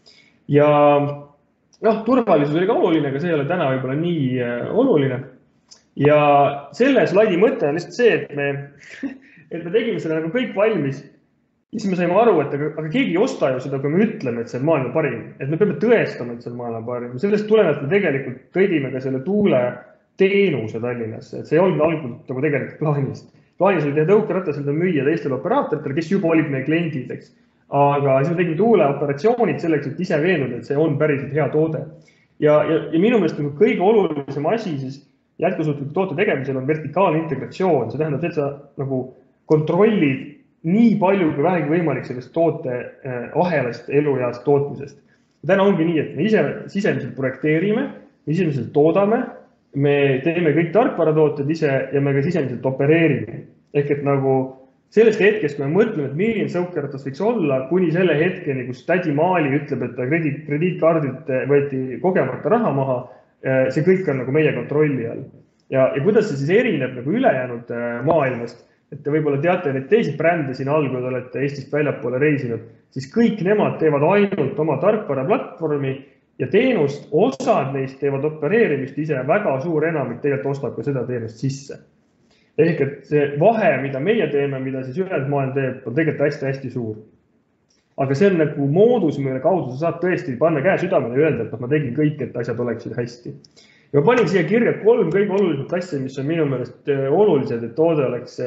Ja turvalisus oli ka oluline, aga see ei ole täna võib-olla nii oluline. Ja selle slaidi mõte on lihtsalt see, et me tegime selle nagu kõik valmis ja siis me saime aru, et aga keegi ei osta ju seda, kui me ütleme, et see on maailma parim. Et me peame tõestama, et see on maailma parim. Sellest tulenevalt me tegelikult tõidime ka selle tuule teenuse Tallinnasse, et see ei olnud algul nagu tegelikult plaanist. Plaanis oli teha tõukeratta seda müüa teistele operaatoritele, kes juba olid meie kliendid, eks. Aga siis me tegime tuule operatsioonid selleks, et ise veenuda, et see on päriselt hea toode. Ja minu meelest nagu kõige olulisem asi siis jätkusuutliku toote tegemisel on vertikaalne integratsioon. See tähendab, et sa nagu kontrollid nii palju kui vähegi võimalik sellest toote ahelast elueast tootmisest. Täna ongi nii, et me ise sisemiselt projekteerime, me sisemiselt toodame, me teeme kõik tarkvaratooted ise ja me ka sisemiselt opereerime. Ehk et nagu sellest hetkest, kui me mõtleme, et milline sõukeratas võiks olla, kuni selle hetkeni, kus tädi Maali ütleb, et krediitkaardilt võeti kogemata raha maha, see kõik on nagu meie kontrolli all. Ja kuidas see siis erineb nagu ülejäänud maailmast, et te võib-olla teate neid teisi brände siin all, kui te olete Eestist väljapoole reisinud, siis kõik nemad teevad ainult oma tarkvara platvormi ja teenust, osad neist teevad opereerimist ise, väga suur enamik tegelikult ostab ka seda teenust sisse. Ehk et see vahe, mida meie teeme, mida siis ülejäänud maailm teeb, on tegelikult hästi suur. Aga see on nagu moodus, mille kaudu sa saad tõesti panna käe südamele ja öelda, et ma tegin kõik, et asjad oleksid hästi. Ja ma panin siia kirja 3 kõige olulisemat asja, mis on minu meelest olulised, et toode oleks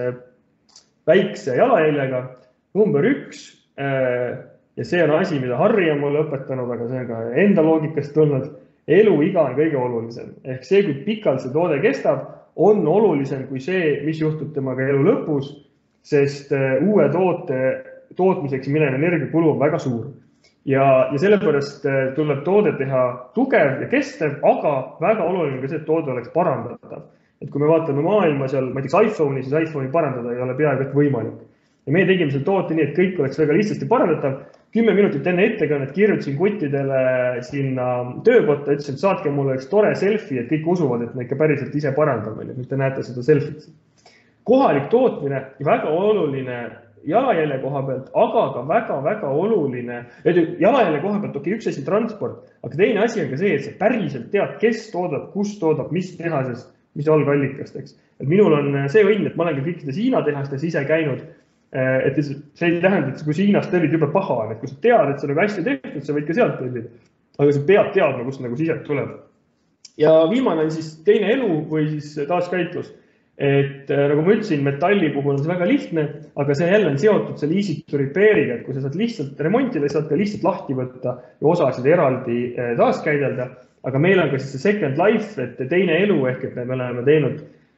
väikse jalajäljega. Number 1, ja see on asi, mida Harri on mulle õpetanud, aga see on ka enda loogikast tulnud, eluiga on kõige olulisem. Ehk see, kui pikalt see toode kestab, on olulisem kui see, mis juhtub temaga elu lõpus, sest uue toote tootmiseks minev energiakulu on väga suur. Ja sellepärast tuleb toode teha tugev ja kestev, aga väga oluline ka see, et toode oleks parandatav. et kui me vaatame maailma seal, ma näiteks iPhone'i, siis iPhone'i parandada ei ole peaaegu et võimalik. Ja meie tegime selle toote nii, et kõik oleks väga lihtsasti parandatav. 10 minutit enne ettekannet kirjutasin kuttidele sinna töökotta, ütlesin, et saatke mulle üks tore selfie, et kõik usuvad, et me ikka päriselt ise parandame, nüüd te näete seda selfit. Kohalik tootmine, väga oluline jalajälje koha pealt, aga ka väga-väga oluline, jalajälje koha pealt, üks asi transport, aga teine asi on ka see, et sa päriselt tead, kes toodab, kus toodab, mis tehasest, mis algallikast, eks. Et minul on see õnn, et ma olen ka kõikides Hiina tehastes ise käinud, et see ei tähenda, et kui sa Hiinast tellid jube paha on, et kui sa tead, et see on hästi tehtud, sa võid ka sealt tellida, aga sa pead teadma, kust nagu sisend tuleb. Ja viimane on siis teine elu või siis taaskäitlus. Et nagu ma ütlesin, metalli puhul on see väga lihtne, aga see jälle on seotud selle easy to repair'iga, et kui sa saad lihtsalt remontida, saad ka lihtsalt lahti võtta ja osasid eraldi taaskäidelda, aga meil on ka siis see second life, et teine elu ehk, et me oleme teinud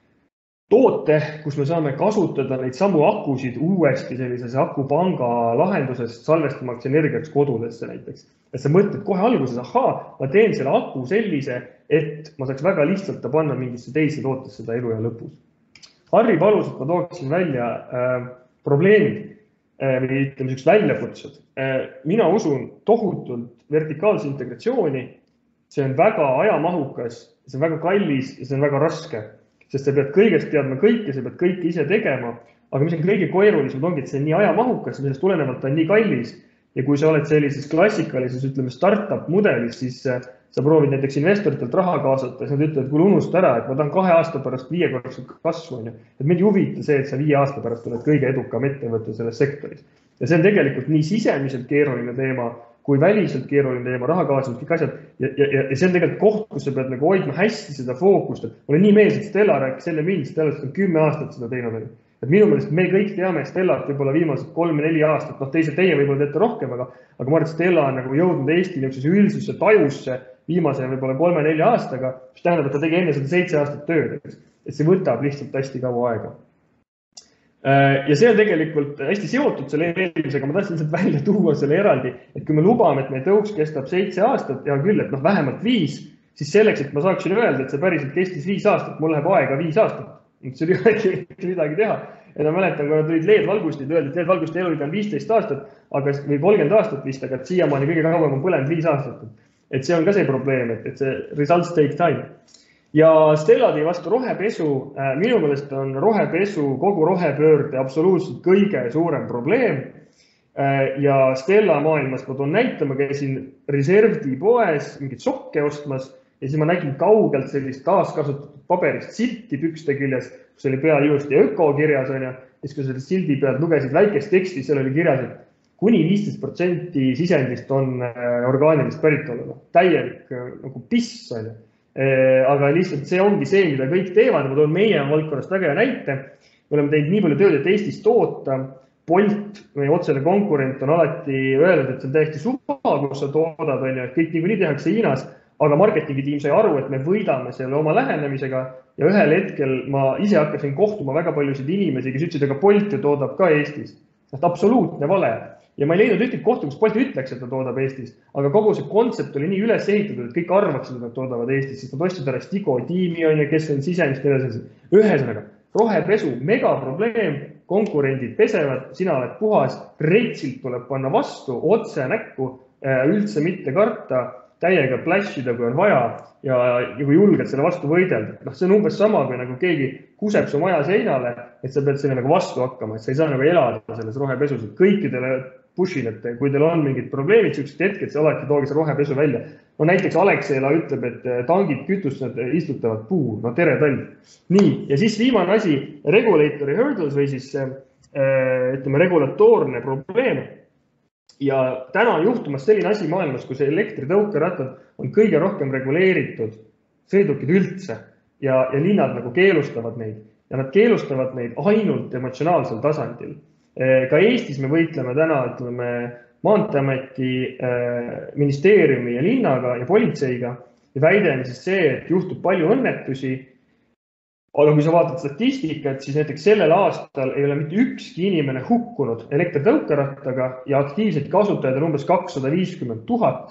toote, kus me saame kasutada neid samu akusid uuesti sellises akupanga lahendusest salvestamaks energiaks kodudesse näiteks. Et sa mõtled kohe alguses, ma teen selle aku sellise, et ma saaks väga lihtsalt ta panna mingisse teise tootesse seda elu ja lõpus. Harri palus, et ma tooksin välja probleemid või ütleme üks väljakutsed. Mina usun tohutult vertikaalse integratsiooni. See on väga ajamahukas, see on väga kallis ja see on väga raske. Sest sa pead kõigest teadma kõike, sa pead kõike ise tegema, aga mis on kõige keerulisem ongi, et see on nii ajamahukas, millest tulenevalt on nii kallis. Ja kui sa oled sellises klassikalises, ütleme, startup mudelis, siis sa proovid näiteks investoritelt raha kaasata, siis nad ütlevad, kui unusta ära, et ma tahan 2 aasta pärast 5-kordsed kasvu. Et mind ei huvita see, et sa 5 aasta pärast oled kõige edukam ettevõte selles sektoris. Ja see on tegelikult nii sisemiselt keeruline teema, kui väliselt keeruline teema, raha kaasanud, kõik asjad. Ja see on tegelikult koht, kus sa pead nagu hoidma hästi seda fookust. Mulle nii meeldib, Stella rääkis selle mind, Stella on 10 aastat seda teinud. Et minu meelest me kõik teame Stellat võib-olla viimased 3-4 aastat, teie võib-olla teete rohkem, aga ma arvan, et Stella on nagu jõudnud Eesti üldsuse tajusse viimase võib-olla 3-4 aastaga, mis tähendab, et ta tegi enne seda 7 aastat tööd. Et see võtab lihtsalt hästi kaua aega. Ja see on tegelikult hästi seotud selle eelmisega, ma tahtsin sealt välja tuua selle eraldi, et kui me lubame, et meie tõuks kestab 7 aastat ja küll, et vähemalt 5, siis selleks, et ma saaksin öelda, et see päriselt kestis 5 aastat, mul läheb aega 5 aastat. See oli midagi teha. Ja ma mäletan, kui tulid LED-valgustid, öeldi, et LED-valguste eluiga on 15 aastat, või 30 aastat vist, aga siiamaani kõige kauem on põlenud 5 aastat. Et see on ka see probleem, et see results take time. Ja Stella tõi vastu rohepesu. Minu meelest on rohepesu kogu rohepöörde absoluutselt kõige suurem probleem. Ja Stella maailmas ma toon näitama, käisin Reservedi poes mingit sokke ostmas ja siis ma nägin kaugelt sellist taaskasutatud paberist silti pükste küljes, kus oli pea ilusti öko kirjas on ja siis kui sellest sildi pealt lugesid väikest teksti, seal oli kirjas, et kuni 15% sisendist on orgaanilist päritolu. Täielik nagu piss on. Aga lihtsalt see ongi see, mida kõik teevad. Ma toon meie valdkonnast väga hea näite. Me oleme teinud nii palju tööd, et Eestis toota. Bolt, meie otsene konkurent on alati öelnud, et see on täiesti suva, kus sa toodad, et kõik nii tehakse Hiinas, aga marketingi tiim sai aru, et me võidame selle oma lähenemisega ja ühel hetkel ma ise hakkasin kohtuma väga paljusid inimesi, kes ütlesid, aga Bolt toodab ka Eestis. Absoluutne vale. Ja ma ei leidnud ühtegi kohta, kus Bolt ütleks, et ta toodab Eestis, aga kogu see kontsept oli nii üles ehitatud, et kõik arvaksid, et nad toodavad Eestis, sest nad ostsid ära Stigo tiimi, kes on sisemist edasi. Ühesõnaga, rohepesu, megaprobleem, konkurendid pesevad, sina oled puhas, retsilt tuleb panna vastu, otse näkku, üldse mitte karta, täiega plashida, kui on vaja ja kui julged selle vastu võidelda. See on umbes sama, kui nagu keegi kuseb su maja seinale, et sa pead selle nagu vastu hakkama, et sa ei saa nagu elada selles rohepesus. Kõikidele pushin, et kui teil on mingid probleemid, sellised hetked, see alati toogi see rohepesu välja. No näiteks Alexela ütleb, et tangid kütust, nad istutavad puu, no tere talv. Nii, ja siis viimane asi, regulatory hurdles või siis ütleme regulatoorne probleem. Ja täna on juhtumas selline asi maailmas, kus elektritõukerattad on kõige rohkem reguleeritud sõidukid üldse ja linnad nagu keelustavad neid ja nad keelustavad neid ainult emotsionaalsel tasandil. Ka Eestis me võitleme täna, ütleme, Maanteeameti, ministeeriumi ja linnaga ja politseiga ja väide on siis see, et juhtub palju õnnetusi. Aga kui sa vaatad statistikat, siis näiteks sellel aastal ei ole mitte ükski inimene hukkunud elektritõukerattaga ja aktiivseid kasutajaid on umbes 250 000.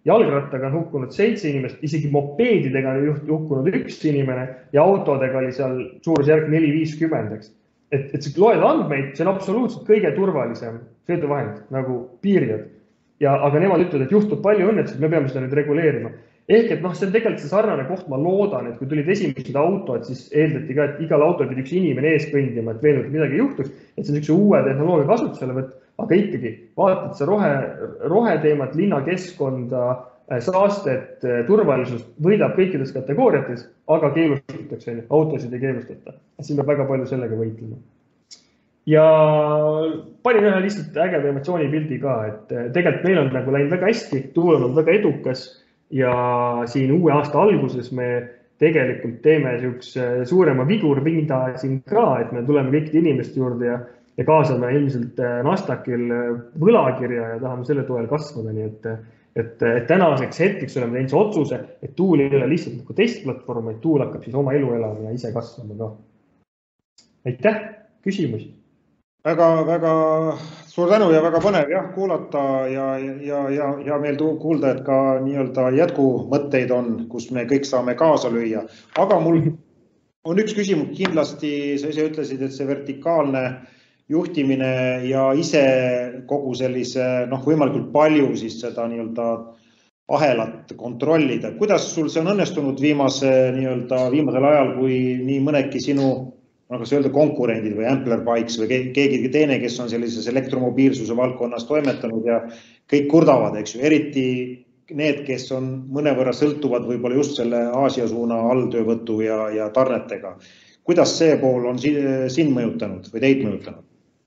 jalgrattaga on hukkunud 7 inimest, isegi mopeedidega on hukkunud 1 inimene ja autodega oli seal suurusjärk 450, eks. Et see loed andmeid, see on absoluutselt kõige turvalisem sõiduvahend, nagu piiriad. Aga nemad ütlevad, et juhtub palju õnnetusi, me peame seda nüüd reguleerima. Ehk, et see on tegelikult see sarnane koht, ma loodan, et kui tulid esimesed autod, siis eeldati ka, et igal autol pidi üks inimene ees kõndima, et veel midagi juhtuks, et see on üks uue tehnoloogia kasutusele võtt, aga ikkagi vaatad sa roheteemat, linnakeskkonda, saastet, turvalisust võidab kõikides kategooriates, aga keelustatakse, autosid ei keelustata. Siin peab väga palju sellega võitlema. Ja panin ühe lihtsalt ägeda emotsioonipildi ka, et tegelikult meil on nagu läinud väga hästi, tuul on väga edukas ja siin uue aasta alguses me tegelikult teeme suurema vigurvinda siin ka, et me tuleme kõikide inimeste juurde ja kaasame ilmselt Nasdaqil võlakirja ja tahame selle toel kasvada, nii et tänaseks hetkeks oleme teinud see otsuse, et tuul ei ole lihtsalt nagu testplatvorm, et tuul hakkab siis oma elu elama ja ise kasvama ka. Aitäh, küsimusi! Väga suur tänu ja väga põnev kuulata ja hea meel kuulda, et ka nii-öelda jätkumõtteid on, kus me kõik saame kaasa lüüa. Aga mul on üks küsimus kindlasti, sa ise ütlesid, et see vertikaalne juhtimine ja ise kogu sellise võimalikult palju siis seda nii-öelda ahelat kontrollida. Kuidas sul see on õnnestunud viimasel ajal, kui nii mõnedki sinu kas öelda konkurendid või Ampler Bikes või keegi teine, kes on sellises elektromobiilsuse valdkonnas toimetanud ja kõik kurdavad, eks ju, eriti need, kes on mõnevõrra sõltuvad võib-olla just selle Aasia suuna alltöövõtu ja tarnetega. Kuidas see pool on sind mõjutanud või teid mõjutanud?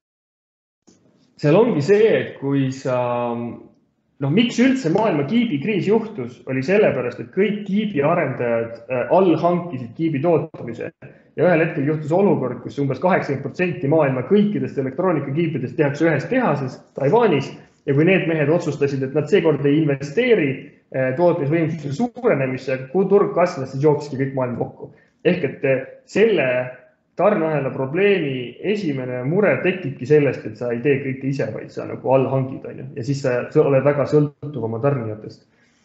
Seal ongi see, et kui sa, miks üldse maailma kiibikriis juhtus, oli sellepärast, et kõik kiibi arendajad allhankisid kiibi tootmise. Ja ühel hetkel juhtus olukord, kus umbes 80% maailma kõikidest elektroonikakiipidest tehakse ühes tehases Taiwanis ja kui need mehed otsustasid, et nad seekord ei investeeri tootmisvõimsuse suurenemisse, kui turg kasvas, siis jooksiski kõik maailm kokku. Ehk et selle tarneahela probleemi esimene mure tekibki sellest, et sa ei tee kõike ise, vaid sa nagu allhangid ja siis sa oled väga sõltuv oma tarnijatest.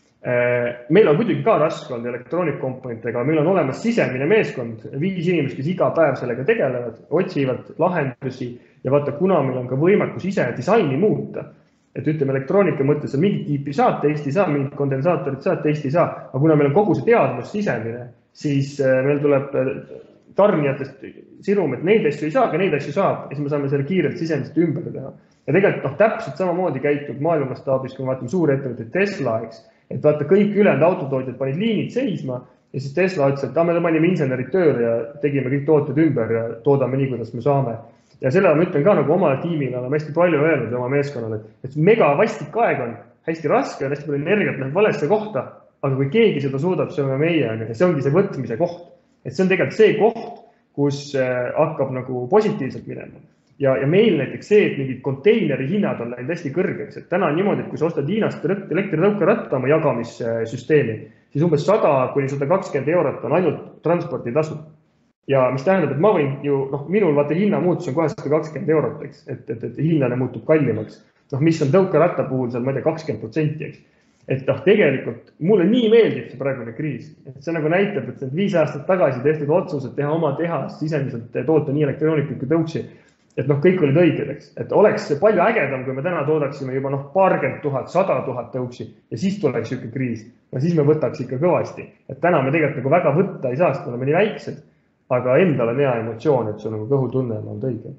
Meil on muidugi ka raske olnud elektroonikakomponentidega, meil on olemas sisemine meeskond, 5 inimest, kes iga päev sellega tegelevad, otsivad lahendusi ja vaata, kuna meil on ka võimekus ise disaini muuta, et ütleme elektroonika mõttes on mingit tiipi saad, teist ei saa, mingit kondensaatorit saad, teist ei saa, aga kuna meil on kogu see teadmus sisemine, siis meil tuleb tarnijatest sirum, et neid asju ei saa, aga neid asju saab ja siis me saame selle kiirelt sisemist ümber teha. Ja tegelikult täpselt samamoodi käitub maailmastaabis, kui me vaatame suuri ettevõtteid Tesla, eks. Et vaata, kõik ülejäänud autotootjad panid liinid seisma ja siis Tesla ütles, et me panime insenerid tööle ja tegime kõik tooted ümber ja toodame nii, kuidas me saame. Ja selle ma ütlen ka nagu oma tiimile, oleme hästi palju öelnud oma meeskonnale, et mega vastik aeg on, hästi raske on, hästi palju energiat läheb valesse kohta, aga kui keegi seda suudab, see on meie, ja see ongi see võtmise koht. Et see on tegelikult see koht, kus hakkab nagu positiivselt minema. Ja meil näiteks see, et mingid konteineri hinnad on läinud hästi kõrgeks, et täna on niimoodi, et kui sa ostad Hiinast elektritõukeratta oma jagamissüsteemi, siis umbes 100–120 eurot on ainult transporditasu. Ja mis tähendab, et ma võin ju, minul vaata hinnamuutus on kohe 120 eurot, eks, et hinnane muutub kallimaks. Mis on tõukeratta puhul seal, ma ei tea, 20%, eks. Et tegelikult mulle nii meeldib see praegune kriis. Et see nagu näitab, et 5 aastat tagasi tehtud otsused teha oma tehas, sisemiselt toota nii elektroonikat kui tõuksi. Et kõik olid õiged, eks. Et oleks palju ägedam, kui me täna toodaksime juba paarkümmend tuhat, 100 000 tõuksi ja siis tuleks siuke kriis. Ja siis me võtaks ikka kõvasti. Et täna me tegelikult nagu väga võtta ei saa, sest oleme nii väiksed, aga endal on hea emotsioon, et sul nagu kõhutunne on olnud õige.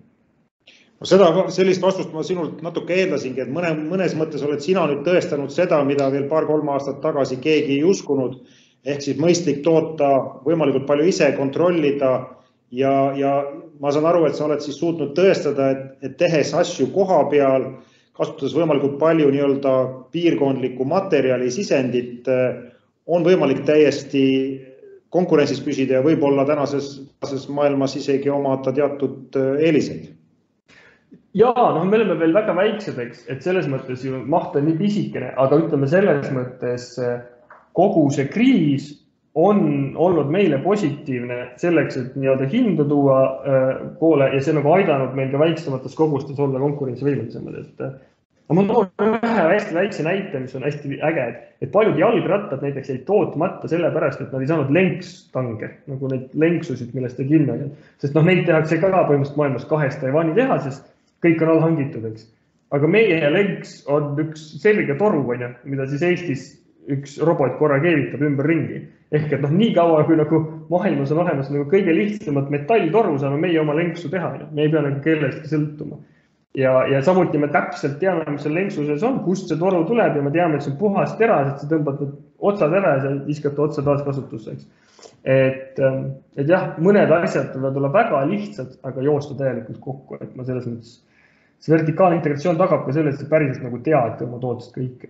Sellist vastust ma sinult natuke eeldasingi, et mõnes mõttes oled sina nüüd tõestanud seda, mida veel 2-3 aastat tagasi keegi ei uskunud, ehk siis mõistlik toota võimalikult palju ise kontrollida ja ma saan aru, et sa oled siis suutnud tõestada, et tehes asju koha peal, kasutades võimalikult palju nii-öelda piirkondlikku materjali sisendit, on võimalik täiesti konkurentsis püsida ja võib-olla tänases maailmas isegi omada teatud eeliseid. Jaa, me oleme veel väga väiksed, et selles mõttes ju maht on nii pisikene, aga ütleme selles mõttes kogu see kriis on olnud meile positiivne selleks, et nii-öelda hindu tuua poole ja see nagu aidanud meil ka väiksemates kogustes olla konkurentsivõimelisemad. ma toon ühe hästi väikse näite, mis on hästi äge, et paljud jalgrattad näiteks jäid tootmata sellepärast, et nad ei saanud lenkstange, nagu neid lenksusid, millest te kinni on. Sest neid tehakse ka põhimõtteliselt maailmas 2 Taiwani tehases, kõik on all hangitud, eks. Aga meie lenks on üks selge toru, mida siis Eestis üks robot korra keevitab ümber ringi. Ehk et nii kaua, kui nagu maailmas on olemas nagu kõige lihtsamat metalltoru, saame meie oma lenksu teha. Me ei pea nagu kellestki sõltuma. Ja samuti me täpselt teame, mis seal lenksuses on, kust see toru tuleb ja me teame, et see on puhas teras, et sa tõmbad otsad ära ja viskad otsa taas kasutusse. Et jah, mõned asjad võivad olla väga lihtsad, aga joosta täielikult kokku. Et ma selles mõttes, see vertikaalne integratsioon tagab ka selles, et päriselt nagu tead oma tootest kõike.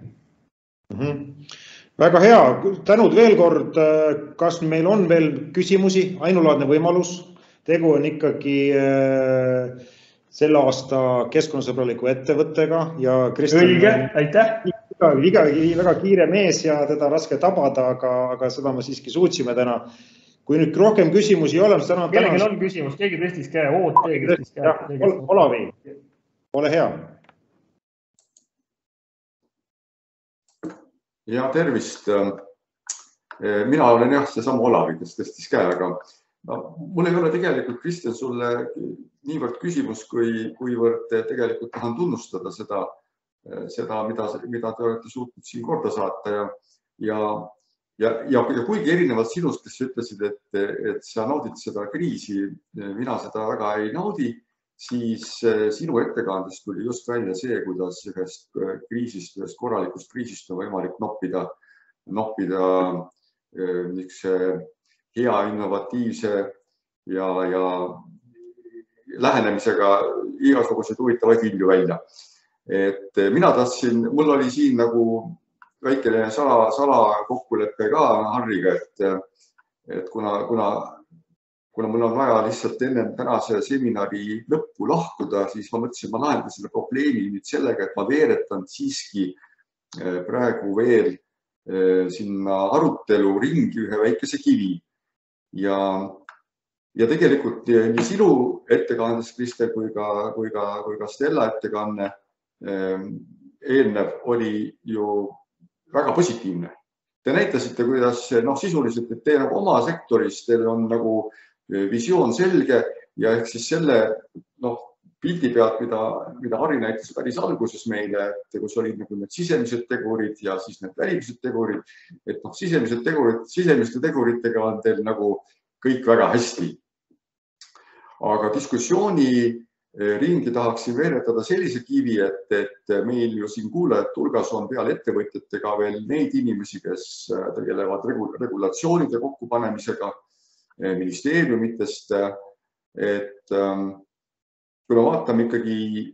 Väga hea, tänud veel kord. Kas meil on veel küsimusi? Ainulaadne võimalus. Tegu on ikkagi selle aasta keskkonnasõbraliku ettevõttega ja Kristjan õige, aitäh. Väga kiire mees ja teda raske tabada, aga seda me siiski suutsime täna. Kui nüüd rohkem küsimusi ei ole, siis täna... Kellelgi on küsimus, keegi tõstis käe, Olavi, ole hea. Ja tervist. Mina olen jah, see sama Olavi, kes tõstis käe, aga mul ei ole tegelikult, Kristjan, sulle niivõrd küsimus, kuivõrd tegelikult tahan tunnustada seda, mida te olete suutnud siin korda saata ja kuigi erinevalt sinust, kes ütlesid, et sa naudid seda kriisi, mina seda väga ei naudi, siis sinu ettekandest tuli just välja see, kuidas ühest korralikust kriisist on võimalik noppida niisuguse hea, innovatiivse ja lähenemisega igasuguseid huvitavaid vilju välja. Et mina tahtsin, mul oli siin nagu väikene sala kokkulepe ka Harriga, et kuna mul on vaja lihtsalt enne tänase seminari lõppu lahkuda, siis ma mõtlesin, ma lahendan selle probleemi nüüd sellega, et ma veeretan siiski praegu veel sinna arutelu ringi ühe väikese kivi. Ja tegelikult nii sinu ettekandest, Kristel, kui ka Stella ettekanne eelnev oli ju väga positiivne. Te näitasite, kuidas sisuliselt, et te nagu oma sektoris, teil on nagu visioon selge ja ehk siis selle pildi pealt, mida Harri näitas päris alguses meile, et kus olid nagu need sisemised tegurid ja siis need välimised tegurid, et sisemiste teguritega on teil nagu kõik väga hästi. Aga diskussiooni ringi tahaksin veeretada sellise kivi, et meil ju siin kuulajate hulgas on peale ettevõtjatega veel neid inimesi, kes tegelevad regulatsioonide kokkupanemisega ministeeriumitest. Et kui me vaatame ikkagi,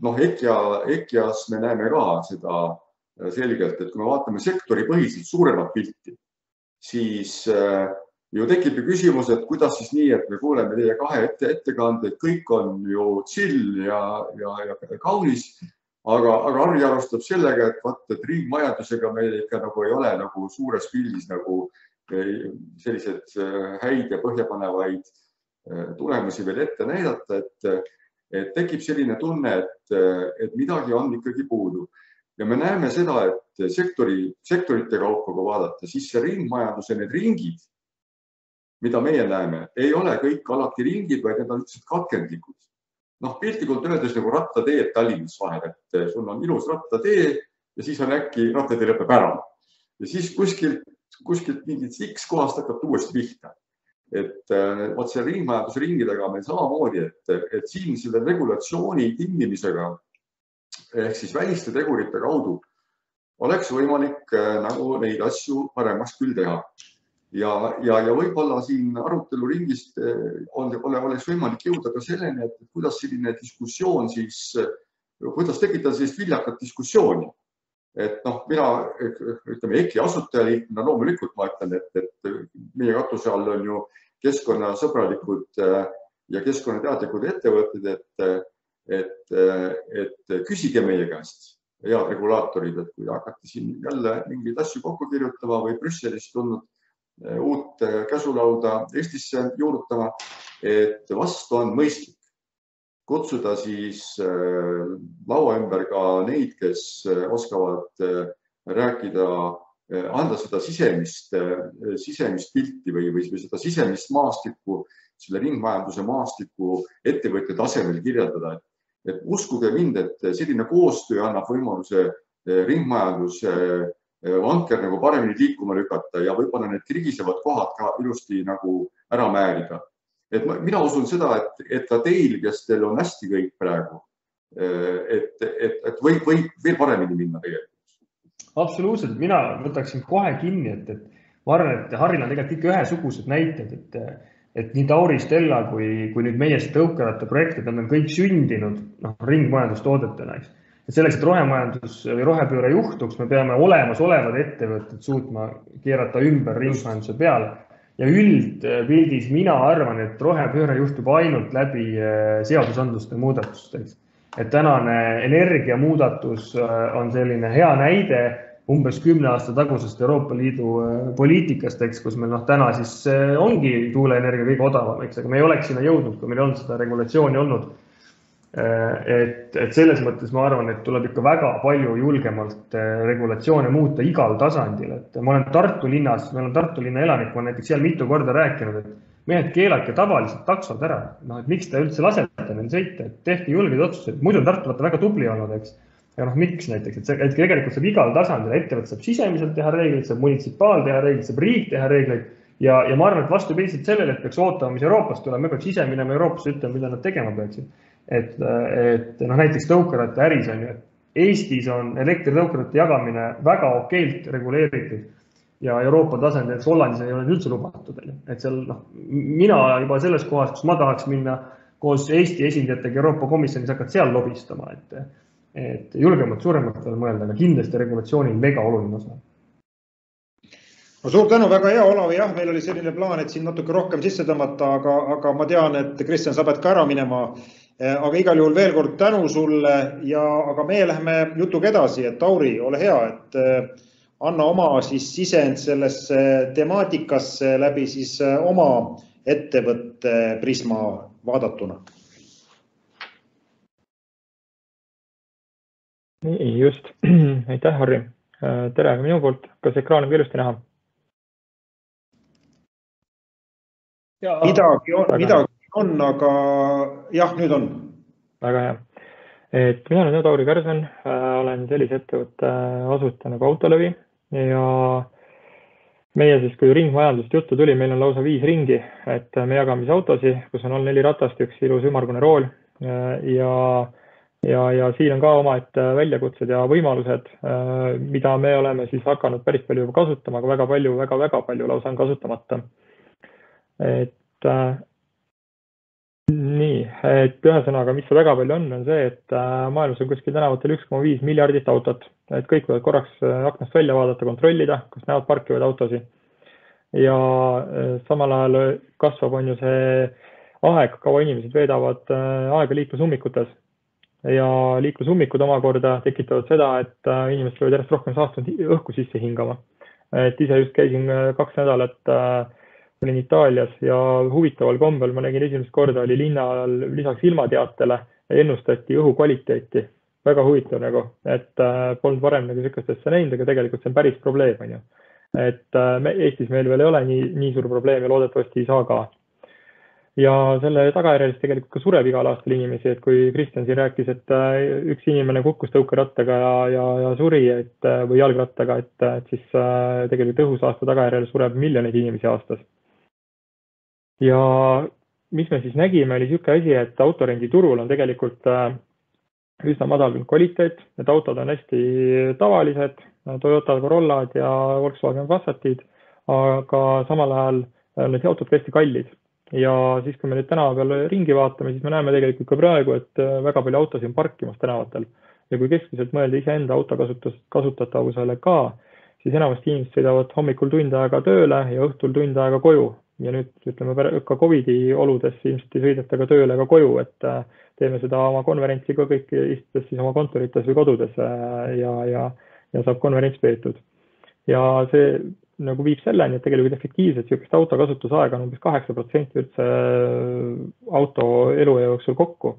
EKIAs me näeme ka seda selgelt, et kui me vaatame sektoripõhiselt suuremat pilti, siis ju tekib ju küsimus, et kuidas siis nii, et me kuuleme teie 2 ettekandeid, kõik on ju chill ja kaunis, aga Harri alustab sellega, et ringmajandusega meil ikka nagu ei ole nagu suures pildis nagu sellised häid ja põhjapanevaid tulemusi veel ette näidata, et tekib selline tunne, et midagi on ikkagi puudu. Ja me näeme seda, et sektorite kaupa kui vaadata, siis see ringmajanduse need ringid, mida meie näeme, ei ole kõik alati ringid, vaid need on lihtsalt katkendlikud. Piltlikult öeldes nagu rattateed Tallinnas vahel, et sul on ilus rattatee ja siis on äkki rattatee lõpeb ära. Ja siis kuskilt mingit X kohast hakkab uuesti pihta. Et see ringmajanduse ringidega meil samamoodi, et siin selle regulatsiooni tingimisega ehk siis väliste tegurite kaudu oleks võimalik nagu neid asju paremaks küll teha. Ja võib-olla siin arutelu ringist oleks võimalik jõuda ka selleni, et kuidas selline diskussioon siis, kuidas tekitada sellist viljakat diskussiooni. Et mina, ütleme, EKI asutajaliikmena loomulikult ma ütlen, et meie katuse all on ju keskkonnasõbralikud ja keskkonnateadlikud ettevõtted, et küsige meie käest, head regulaatorid, et kui hakati siin jälle mingeid asju kokku kirjutama või Brüsselist tulnud uut käsulauda Eestisse juurutama, et vastu on mõistlik. kutsuda siis laua ümber ka neid, kes oskavad rääkida, anda seda sisemist pilti või seda sisemist maastikku, selle ringmajanduse maastikku ettevõtja tasemel kirjeldada. Et uskuge mind, et selline koostöö annab võimaluse ringmajanduse vanker nagu paremini liikuma lükata ja võib-olla need krigisevad kohad ka ilusti nagu ära määrida. Et mina usun seda, et ka teil, kes teil on hästi kõik praegu, et võib veel paremini minna tegelikult. Absoluutselt, mina võtaksin kohe kinni, et ma arvan, et Harril on tegelikult ikka ühesugused näited, et nii Tauri, Stella kui nüüd meie tõukeratta projektid on kõik sündinud ringmajandustoodetena. Selleks, et rohemajandus või rohepööre juhtuks, me peame olemasolevad ettevõtted suutma keerata ümber ringmajanduse peale. Ja üldpildis mina arvan, et rohepööre juhtub ainult läbi seadusandluste muudatusteks. Et tänane energiamuudatus on selline hea näide umbes 10 aasta tagusest Euroopa Liidu poliitikast, kus meil täna siis ongi tuuleenergia kõige odavam, aga me ei oleks sinna jõudnud, kui meil on seda regulatsiooni olnud. Et selles mõttes ma arvan, et tuleb ikka väga palju julgemalt regulatsioone muuta igal tasandil. Et ma olen Tartu linnas, meil on Tartu linna elanik, ma olen näiteks seal mitu korda rääkinud, et mehed keelake tavaliselt taksod ära. Et miks te üldse lasete neil sõita, et tehke julgeid otsuseid. Muidu on Tartu väga tubli olnud, eks. Ja miks näiteks, et tegelikult saab igal tasandil, ettevõte saab sisemiselt teha reegleid, saab munitsipaal teha reegleid, saab riik teha reegleid. Ja ma arvan, et vastupidiselt sellele, et peaks ootama, mis Euroopast tuleb, me peaks ise minema Euroopasse ütlema, mida nad tegema peaksid. Et näiteks tõukeratta äris on ju, et Eestis on elektritõukeratta jagamine väga okeilt reguleeritud ja Euroopa tasandil, et Hollandis ei ole üldse lubatud. Et seal, mina juba selles kohas, kus ma tahaks minna koos Eesti esindajatega Euroopa Komisjonis hakkad seal lobistama, et julgemalt, suuremalt veel mõelda, aga kindlasti regulatsiooni mega oluline osa. No, suur tänu, väga hea, Olav. Jah, meil oli selline plaan, et siin natuke rohkem sisse tõmmata, aga ma tean, et Kristjan, sa pead ka ära minema. Aga igal juhul veel kord tänu sulle aga me lähme jutuga edasi, et Tauri, ole hea, et anna oma siis sisend sellesse temaatikasse läbi siis oma ettevõtte prisma vaadatuna. Nii, just. Aitäh, Harri. Tere minu poolt. Kas ekraan on ilusti näha? Midagi on, aga jah, nüüd on. Väga hea. Et mina olen Tauri Kärsven, olen sellise ettevõtte asutaja nagu Autolõvi ja meie siis, kui ringmajandust juttu tuli, meil on lausa 5 ringi, et me jagame autosi, kus on 4 ratast, üks ilus ümmargune rool ja siin on ka omaette väljakutsed ja võimalused, mida me oleme siis hakanud päris palju juba kasutama, aga väga palju lausa on kasutamata. Et ühesõnaga, mis see väga palju on see, et maailmas on kuskil tänavatel 1,5 miljardit autot, et kõik võivad korraks aknast välja vaadata, kontrollida, kas näevad parkivad autosi. Ja samal ajal kasvab on ju see aeg, kaua inimesed veedavad aega liiklusummikutes. Ja liiklusummikud omakorda tekitavad seda, et inimesed võivad järjest rohkem saastunud õhku sisse hingama. Et ise just käisin 2 nädalat olin Itaalias ja huvitaval kombel ma nägin esimest korda oli linnal lisaks ilmateatele ennustati õhu kvaliteeti. Väga huvitav nagu, et polnud varem nagu sükastesse näinud, aga tegelikult see on päris probleem. On ju. Et Eestis meil veel ei ole nii suur probleem ja loodetavasti ei saa ka. Ja selle tagajärjest tegelikult ka sureb igal aastal inimesi, et kui Kristjan siin rääkis, et üks inimene kukkus tõukerattaga ja suri või jalgrattaga, et siis tegelikult õhusaasta tagajärjel sureb miljoneid inimesi aastas. Ja mis me siis nägime, oli niisugune asi, et autorendi turul on tegelikult üsna madal kvaliteet, et autod on hästi tavalised, Toyota Corollad ja Volkswagen Passatid, aga samal ajal on need autod hästi kallid. Ja siis, kui me nüüd tänava peal ringi vaatame, siis me näeme tegelikult ka praegu, et väga palju autosid on parkimas tänavatel. Ja kui keskmiselt mõelda iseenda auto kasutatavusele ka, siis enamasti inimesed sõidavad hommikul tund aega tööle ja õhtul tund aega koju. Ja nüüd ütleme ka COVID-i oludes ilmselt ei sõideta ka tööle ka koju, et teeme seda oma konverentsi ka kõik istudes siis oma kontorites või kodudes ja saab konverents peetud. Ja see nagu viib selleni, et tegelikult efektiivselt niisugust auto kasutusaega on umbes 8% üldse auto elu jooksul kokku.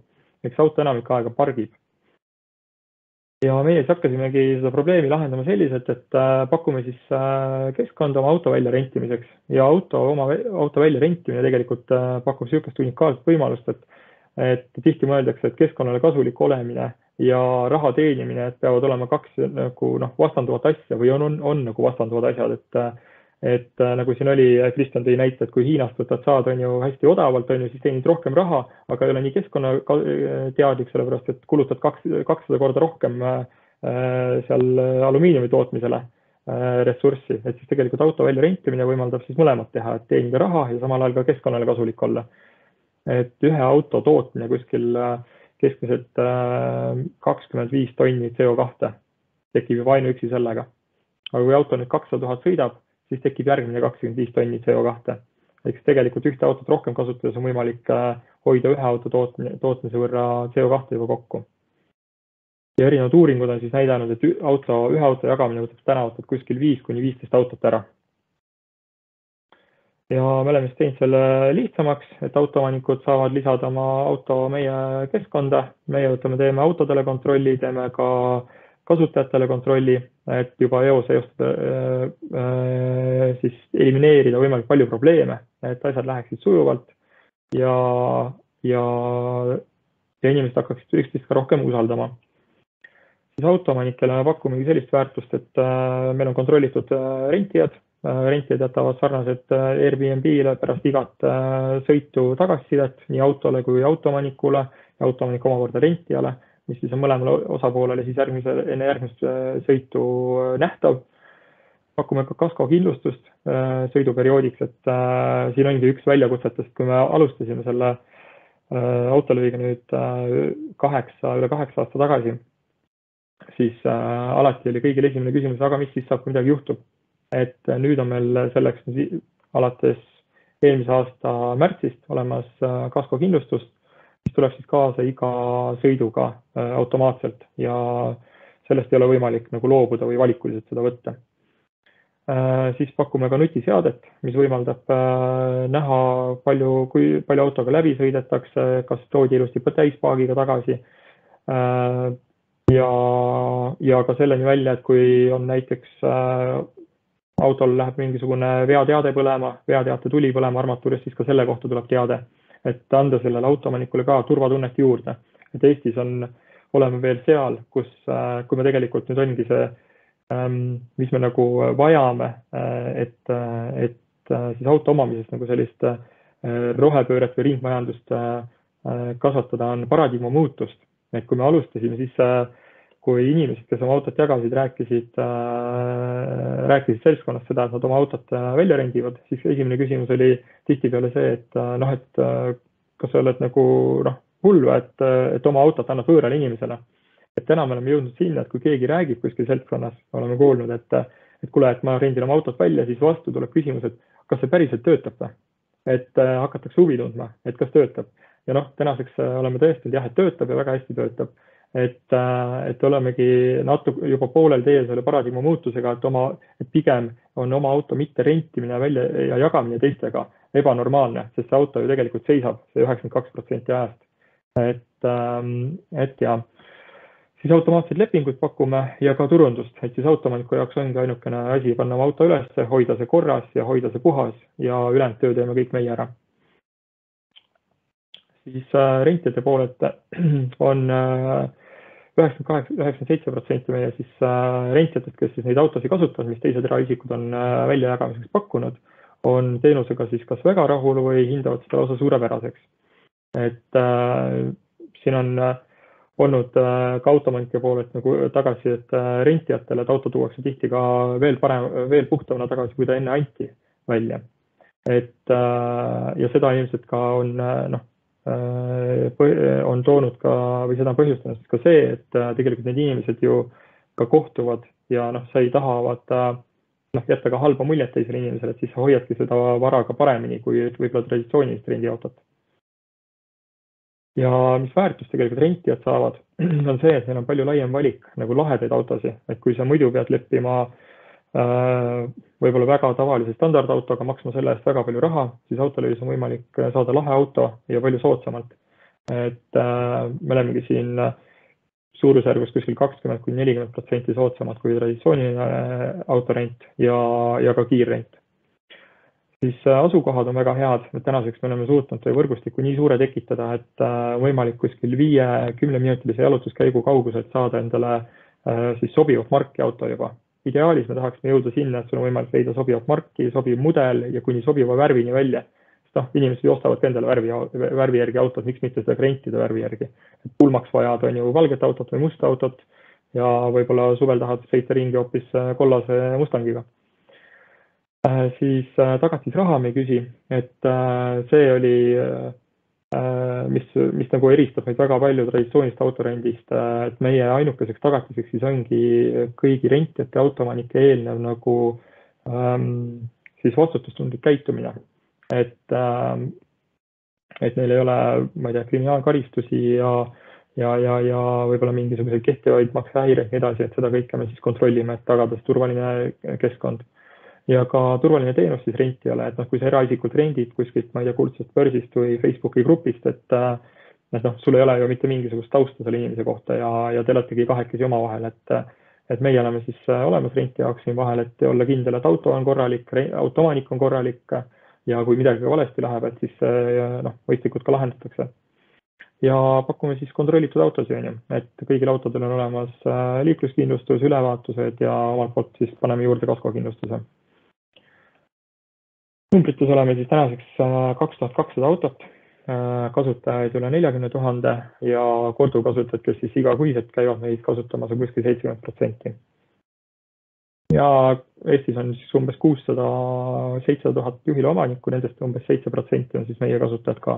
eks auto enamik aega pargib. Ja meie siis hakkasimegi seda probleemi lahendama selliselt, et pakume siis keskkonda oma auto välja rentimiseks ja auto välja rentimine tegelikult pakub niisugust unikaalset võimalust, et tihti mõeldakse, et keskkonnale kasulik olemine ja raha teenimine, et peavad olema kaks nagu vastanduvat asja või on nagu vastanduvad asjad, et nagu siin oli, Kristjan tõi näite, et kui Hiinast võtad saad on ju hästi odavalt, on ju, siis teenid rohkem raha, aga ei ole nii keskkonna teadlik, sellepärast et kulutad 200 korda rohkem seal alumiiniumi tootmisele ressurssi, et siis tegelikult auto välja rentimine võimaldab siis mõlemat teha, et teenida raha ja samal ajal ka keskkonnale kasulik olla. Et ühe auto tootmine kuskil keskmiselt 25 tonni CO2 tekib juba ainuüksi sellega. Aga kui auto nüüd 200 000 sõidab, siis tekib järgmine 25 tonni CO2. Eks tegelikult ühte autot rohkem kasutades on võimalik hoida ühe auto tootmise võrra CO2 juba kokku. Ja erinevad uuringud on siis näidanud, et ühe auto jagamine võtab tänavatel kuskil 5–15 autot ära. Ja me oleme siis teinud selle lihtsamaks, et autoomanikud saavad lisada oma auto meie keskkonda. Meie teeme autodele kontrolli, teeme ka kasutajatele kontrolli, et juba eos siis elimineerida võimalik palju probleeme, et asjad läheksid sujuvalt ja inimesed hakkaksid üksteist ka rohkem usaldama. Siis autoomanikele pakumegi sellist väärtust, et meil on kontrollitud rentijad jätavad sarnaselt Airbnb-le pärast igat sõitu tagasisidet nii autole kui autoomanikule ja autoomanik omakorda rentijale, mis siis on mõlemale osapoolele siis enne järgmist sõitu nähtav. Pakume ka kaskokindlustust sõiduperioodiks, et siin ongi üks väljakutsetest, kui me alustasime selle autolõiga nüüd üle 8 aasta tagasi, siis alati oli kõigil esimene küsimus, aga mis siis saab, kui midagi juhtub. Et nüüd on meil selleks alates eelmise aasta märtsist olemas kaskokindlustust, mis tuleb siis kaasa iga sõiduga automaatselt ja sellest ei ole võimalik nagu loobuda või valikuliselt seda võtta. Siis pakume ka nutiseadet, mis võimaldab näha kui palju autoga läbi sõidetakse, kas toodi ilusti täispaagiga tagasi ja ka selleni välja, et kui on näiteks autol läheb mingisugune veateade põlema, veateate tuli põlema armatuuris, siis ka selle kohta tuleb teade, et anda sellele automanikule ka turvatunnet juurde. Et Eestis oleme veel seal, kui me tegelikult nüüd ongi see, mis me nagu vajame, et siis auto omamisest nagu sellist rohepööret või ringmajandust kasvatada on paradigma muutust. Et kui me alustasime, siis kui inimesed, kes oma autot jagasid, rääkisid seltskonnast seda, et nad oma autot välja rendivad, siis esimene küsimus oli tihtipeale see, et kas sa oled nagu hull, et oma autot annad võõrale inimesele. Et täna me oleme jõudnud sinna, et kui keegi räägib kuskil seltskonnas, oleme kuulnud, et kuule, et ma rendin oma autot välja, siis vastu tuleb küsimus, et kas see päriselt töötab? Et hakatakse huvi tundma, et kas töötab. Ja tänaseks oleme tõestanud, jah, et töötab ja väga hästi töötab. Et olemegi natuke juba poolel teel selle paradigma muutusega, et pigem on oma auto mitte rentimine välja ja jagamine teistega ebanormaalne, sest see auto ju tegelikult seisab see 92% ajast. Et ja siis automaatseid lepinguid pakume ja ka turundust, et siis automaniku jaoks ongi ainukene asi panna oma auto üles, hoida see korras ja hoida see puhas ja ülejäänud töö teeme kõik meie ära. Siis rentijate poolelt on 97% meie siis rentijatest, kes siis neid autosid kasutavad, mis teised eraisikud on välja jagamiseks pakkunud, on teenusega siis kas väga rahul või hindavad seda osa suurepäraseks. Et siin on olnud ka autoomanike poolelt nagu tagasi, et rentijatele, et auto tuuakse tihti ka veel puhtamana tagasi, kui ta enne anti välja. Ja seda ilmselt ka on toonud ka, või seda on põhjustanud ka see, et tegelikult need inimesed ju ka kohtuvad ja sa ei taha jätta ka halba muljet teisele inimesele, et siis sa hoiadki seda vara ka paremini kui võib-olla traditsioonilist rendiautot. Ja mis väärtust tegelikult rentijad saavad, on see, et neil on palju laiem valik nagu lahedaid autosi, et kui sa muidu pead leppima võib-olla väga tavalise standardautoga, maksma selle eest väga palju raha, siis autolõis on võimalik saada lahe auto ja palju soodsamalt. et me olemegi siin suurusjärgus kuskil 20–40% soodsamad kui traditsiooniline autorent ja ka kiirrent. Siis asukohad on väga head, et tänaseks me oleme suutnud võrgustikku nii suure tekitada, et võimalik kuskil 5–10 minutilise jalutuskäigu kauguselt saada endale siis sobivat marki auto juba. Ideaalis me tahaksime jõuda sinna, et sul on võimalik leida sobivat marki, sobiv mudel ja kuni sobiva värvini välja. Inimesed ostavad ka endale värvi järgi autot, miks mitte seda rentida värvi järgi. Et pulmaks vajad on ju valget autot või musta autot ja võib-olla suvel tahad sõita ringi hoopis kollase Mustangiga. Siis tagatisraha me ei küsi, et see oli, mis nagu eristab meid väga palju traditsioonist autorendist, et meie ainukeseks tagatiseks siis ongi kõigi rentijate autoomanike eelnev nagu siis vastutustundlik käitumine. Et neil ei ole, ma ei tea, kriminaalkaristusi ja võib-olla mingisuguseid kehtivaid maksehäireid ja edasi, et seda kõike me siis kontrollime, et tagada suvaline keskkond. Ja ka turvaline teenus siis rentijale, et kui sa eraisikult rendid kuskilt, ma ei tea, kuldsest börsist või Facebooki grupist, et sul ei ole ju mitte mingisugust tausta selle inimese kohta ja te oletegi kahekesi oma vahel, et meie oleme siis olemas renti jaoks siin vahel, et olla kindel, et auto on korralik, autoomanik on korralik ja kui midagi valesti läheb, et siis mõistlikult ka lahendatakse. Ja pakume siis kontrollitud autosid, et kõigil autodel on olemas liikluskindlustus, ülevaatused ja omalt poolt siis paneme juurde kaskokindlustuse. Numbrites oleme siis tänaseks 2200 autot, kasutajaid üle 40 000 ja korduvkasutajad, kes siis igakuiselt käivad meid kasutamas on kuskil 70%. Ja Eestis on siis umbes 600–700 000 juhile omanikku, nendest umbes 7% on siis meie kasutajad ka.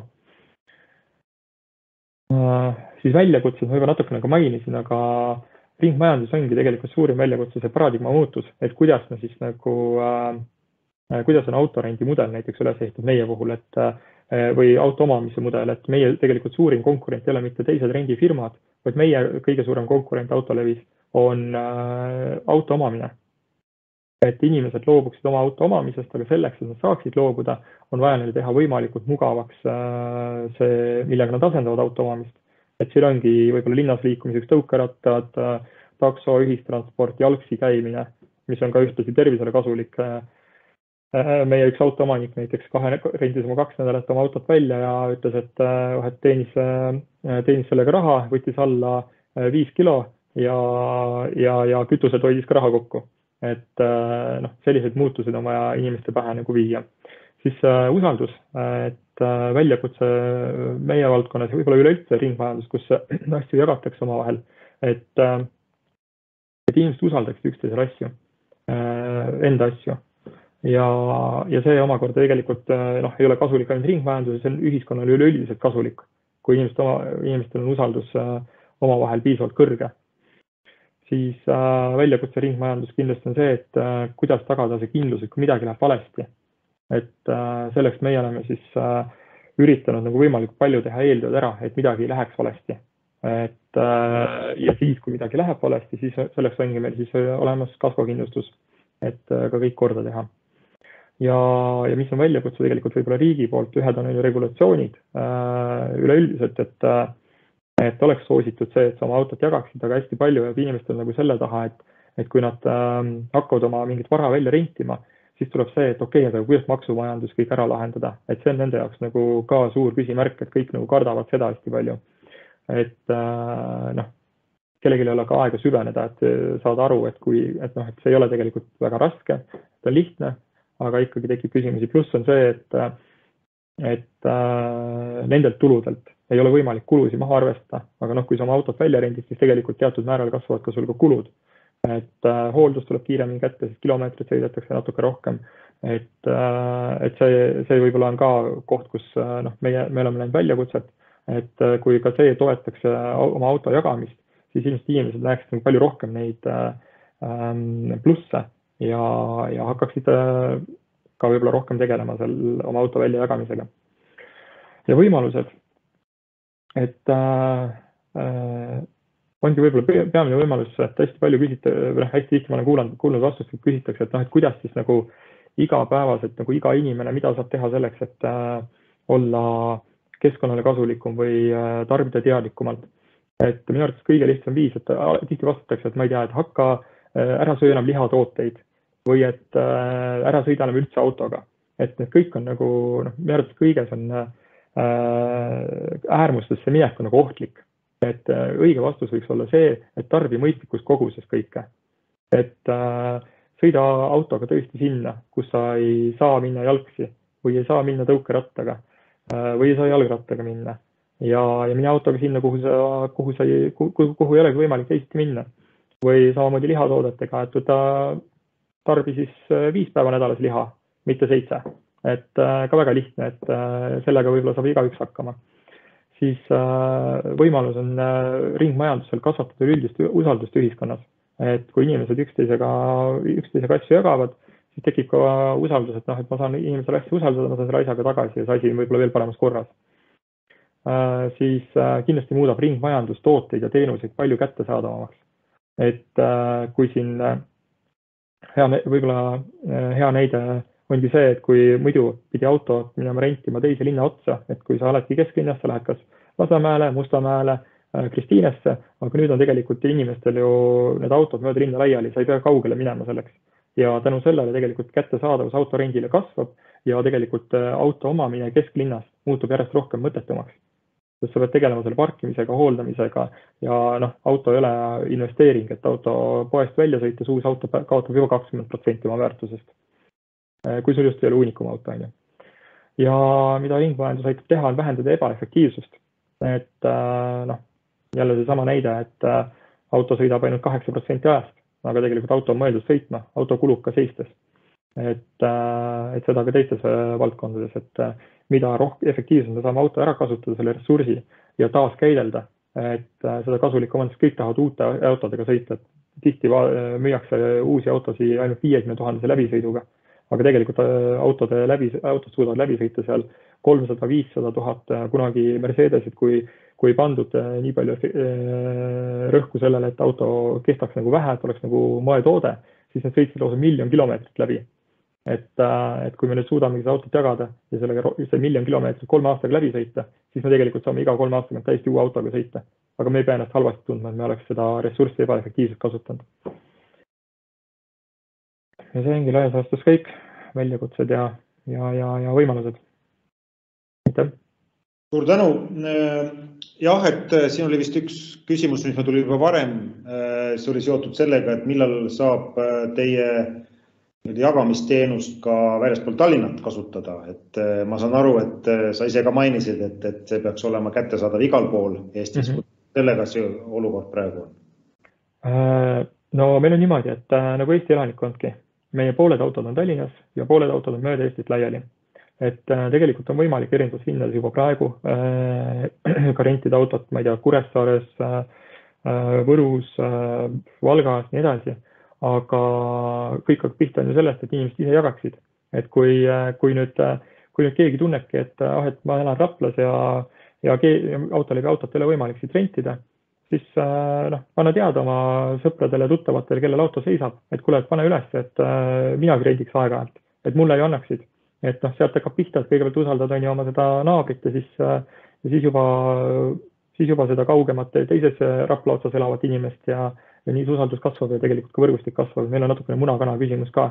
Siis väljakutsed, ma juba natukene ka mainisin, aga ringmajandus ongi tegelikult suurim väljakutse see paradigma muutus, et kuidas me siis kuidas on autorendi mudel näiteks üles ehitatud meie puhul, või auto omamise mudel, et meie tegelikult suurim konkurent ei ole mitte teised rendifirmad, vaid meie kõige suurem konkurent autolevis on auto omamine. Et inimesed loobuksid oma auto omamisest, aga selleks, et nad saaksid loobuda, on vaja neile teha võimalikult mugavaks see, millega nad asendavad auto omamist. Et siin ongi võib-olla linnas liikumiseks tõukerattad, takso, ühistransport, jalgsi käimine, mis on ka ühtlasi tervisele kasulik. Meie üks autoomanik näiteks rendis oma 2 nädalat oma autot välja ja ütles, et teenis sellega raha, võttis alla 5 kilo ja kütused hoidis ka raha kokku. Et sellised muutused on vaja inimeste pähe nagu viia. Siis usaldus, et väljakutse meie valdkonnas ja võib-olla üleüldse ringmajandus, kus asju jagatakse oma vahel, et inimesed usaldaksid üksteisele asju, enda asju. Ja see omakorda tegelikult ei ole kasulik ainult ringmajanduses, see on ühiskonnale üleüldiselt kasulik, kui inimestel on usaldus omavahel piisavalt kõrge. Siis väljakutse ringmajandus kindlasti on see, et kuidas tagada see kindlus, et kui midagi läheb valesti. Et selleks meie oleme siis üritanud nagu võimalikult palju teha eeltööd ära, et midagi ei läheks valesti. Ja siis, kui midagi läheb valesti, siis selleks ongi meil siis olemas kaskokindlustus, et ka kõik korda teha. Ja mis on väljakutse tegelikult võib-olla riigi poolt, ühed on regulatsioonid üleüldiselt, et oleks soositud see, et sa oma autot jagaksid, aga hästi palju jääb inimestel nagu selle taha, et kui nad hakkavad oma mingit vara välja rentima, siis tuleb see, et okei, aga kuidas maksumajandus kõik ära lahendada, et see on nende jaoks nagu ka suur küsimärk, et kõik nagu kardavad seda hästi palju. Et kellelgi ei ole ka aega süveneda, et saada aru, et see ei ole tegelikult väga raske, ta on lihtne, aga ikkagi tekib küsimusi. Pluss on see, et nendelt tuludelt ei ole võimalik kulusi maha arvestada, aga kui sa oma autot välja rendid, siis tegelikult teatud määral kasvavad ka sul ka kulud. Et hooldus tuleb kiiremini kätte, siis kilomeetrid sõidetakse natuke rohkem. Et see võib-olla on ka koht, kus me oleme läinud väljakutset, et kui ka see toetaks oma auto jagamist, siis inimesed näeksid palju rohkem neid plusse ja hakkaksid ka võib-olla rohkem tegelema seal oma auto välja jagamisega. Ja võimalused, et ongi võib-olla peamine võimalus, et hästi palju hästi tihti ma olen kuulnud vastust, et küsitakse, et kuidas siis nagu igapäevaselt nagu iga inimene, mida saab teha selleks, et olla keskkonnale kasulikum või tarbida teadlikumalt. Et minu arvates kõige lihtsam viis, et tihti vastatakse, et ma ei tea, et hakka ära söö enam lihatooteid või et ära sõida enam üldse autoga. Et need kõik on nagu, minu arvates kõiges on äärmustesse minek on nagu ohtlik. Et õige vastus võiks olla see, et tarbi mõistlikus koguses kõike. Et sõida autoga tõesti sinna, kus sa ei saa minna jalgsi või ei saa minna tõukerattaga või ei saa jalgrattaga minna. Ja mine autoga sinna, kuhu ei olegi võimalik teisiti minna. Või samamoodi lihatoodetega, et tarbi siis 5 päeva nädalas liha, mitte 7. Et ka väga lihtne, et sellega võib-olla saab igaüks hakkama. Siis võimalus on ringmajandusel kasvatada üldist usaldust ühiskonnas. Et kui inimesed üksteisega asju jagavad, siis tekib ka usaldus, et et ma saan inimesele asja usaldada, ma saan selle asjaga tagasi ja see asi võib-olla veel paremas korras. Siis kindlasti muudab ringmajandus tooteid ja teenuseid palju kättesaadavamaks. Et kui siin võib-olla hea näide ongi see, et kui muidu pidi auto minema rentima teise linna otsa, et kui sa oledki kesklinnas, sa lähed kas Lasnamäele, Mustamäele, Kristiinesse, aga nüüd on tegelikult inimestel ju need autod mööda linna laiali, sa ei pea kaugele minema selleks. Ja tänu sellele tegelikult kättesaadavus autorendile kasvab ja tegelikult auto omamine kesklinnas muutub järjest rohkem mõttetumaks. Sest sa pead tegelema selle parkimisega, hooldamisega ja auto ei ole investeering, et auto poest välja sõites uus auto kaotab juba 20% oma väärtusest. Kui sul just ei ole uunikum auto. Ja mida ringmajandus aitab teha, on vähendada ebaefektiivsust. Et jälle see sama näide, et auto sõidab ainult 8% ajast, aga tegelikult auto on mõeldud sõitma, auto kulub ka seistes. Et seda ka teistes valdkondades, et mida efektiivsem me saame auto ära kasutada selle ressursi ja taas käidelda, et seda kasulikum on, sest kõik tahavad uute autodega sõita, et tihti müüakse uusi autosi ainult 50 000 läbisõiduga, aga tegelikult autod suudavad läbi sõita seal 300-500 000, kunagi Mercedesid, kui pandud nii palju rõhku sellele, et auto kestaks nagu vähe, et oleks nagu moetoode, siis need sõitsid lausa 1 000 000 kilomeetrit läbi. Et kui me nüüd suudame seda autot jagada ja sellega see 1 000 000 kilomeetrit 3 aastaga läbi sõita, siis me tegelikult saame iga 3 aastaga täiesti uue autoga sõita. Aga me ei pea ennast halvasti tundma, et me oleks seda ressurssi ebaefektiivselt kasutanud. Ja see ongi laias laastus kõik väljakutsed ja võimalused. Aitäh! Suur tänu! Jah, et siin oli vist üks küsimus, mis me tuli juba varem. See oli seotud sellega, et millal saab teie jagamisteenust ka väljaspool Tallinnat kasutada. Et ma saan aru, et sa ise ka mainisid, et see peaks olema kättesaadav igal pool Eestis. Sellega see olukord praegu on? No meil on niimoodi, et nagu Eesti elanikkondki, meie pooled autod on Tallinnas ja pooled autod on mööda Eestit laiali. Et tegelikult on võimalik erinevates linnades juba praegu ka rentida autot, ma ei tea, Kuressaares, Võrus, Valgas, nii edasi. Aga kõik pihta on ju sellest, et inimesed ise jagaksid. Et kui nüüd keegi tunnebki, et ma elan Raplas ja autol või autot ei ole võimalik siit rentida, siis anna teada oma sõpradele ja tuttavatele, kellel auto seisab, et kuule, et pane üles, et minagi rendiks aeg-ajalt, et mulle ei annaksid. Et sealt hakkab pihta, et kõigepealt usaldad oma seda naabrit ja siis juba seda kaugemat teises Rapla otsas elavat inimest ja nii see usaldus kasvab ja tegelikult ka võrgustik kasvab. Meil on natukene muna-kana küsimus ka.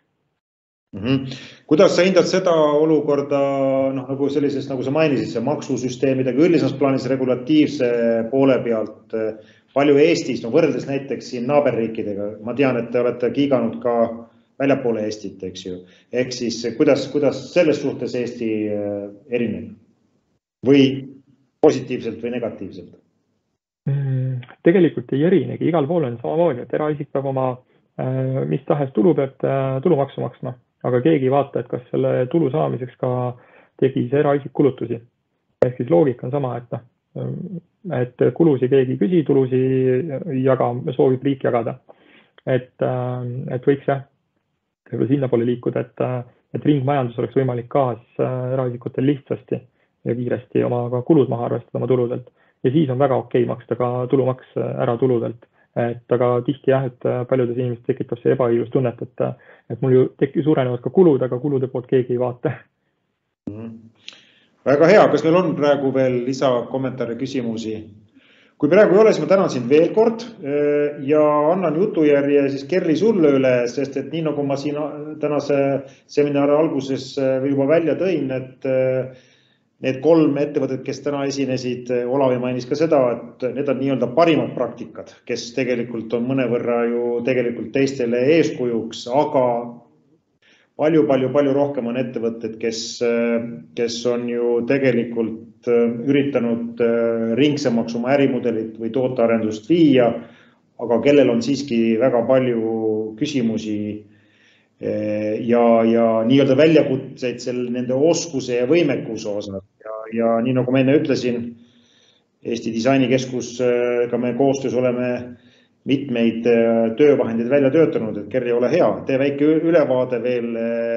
Kuidas sa hindad seda olukorda, nagu sellises, nagu sa mainisid, see maksusüsteemidega üldises plaanis regulatiivse poole pealt, palju Eestis, võrreldes näiteks siin naaberriikidega, ma tean, et te olete kiiganud ka väljapoole Eestit, eks ju. Ehk siis, kuidas selles suhtes Eesti erineb või positiivselt või negatiivselt? Tegelikult ei erinegi, igal pool on samamoodi, et eraisik peab oma mis tahes tulu pealt tulumaksu maksma, aga keegi ei vaata, et kas selle tulu saamiseks ka tegi see eraisik kulutusi. Ehk siis loogika on sama, et kulusi keegi küsi, tulusi soovib riik jagada. Et võiks sinna poole liikuda, et ringmajandus oleks võimalik ka eraisikutel lihtsasti ja kiiresti oma kulud maha arvestada oma tuludelt. Ja siis on väga okei maksta ka tulumaks ära tuludelt. Aga tihti et paljudes inimesed tekitab see ebaõiglus tunnet, et mul ju suurenevad ka kulud, aga kulude poolt keegi ei vaata. Väga hea, kas meil on praegu veel lisakommentaare, küsimusi? Kui praegu ei ole, siis ma tänan sind veel kord ja annan jutujärje siis Kerli sulle üle, sest et nii nagu ma siin tänase seminari alguses juba välja tõin, et need 3 ettevõtted, kes täna esinesid, Olavi mainis ka seda, et need on nii-öelda parimad praktikad, kes tegelikult on mõnevõrra ju tegelikult teistele eeskujuks, aga palju rohkem on ettevõtted, kes on ju tegelikult üritanud ringsemaks oma ärimudelit või tootearendust viia, aga kellel on siiski väga palju küsimusi ja nii-öelda väljakutseid nende oskuse ja võimekuse osas. Ja nii nagu ma enne ütlesin, Eesti Disainikeskusega me koostöös oleme mitmeid töövahendeid välja töötanud, et Kerli, ole hea, tee väike ülevaade veel,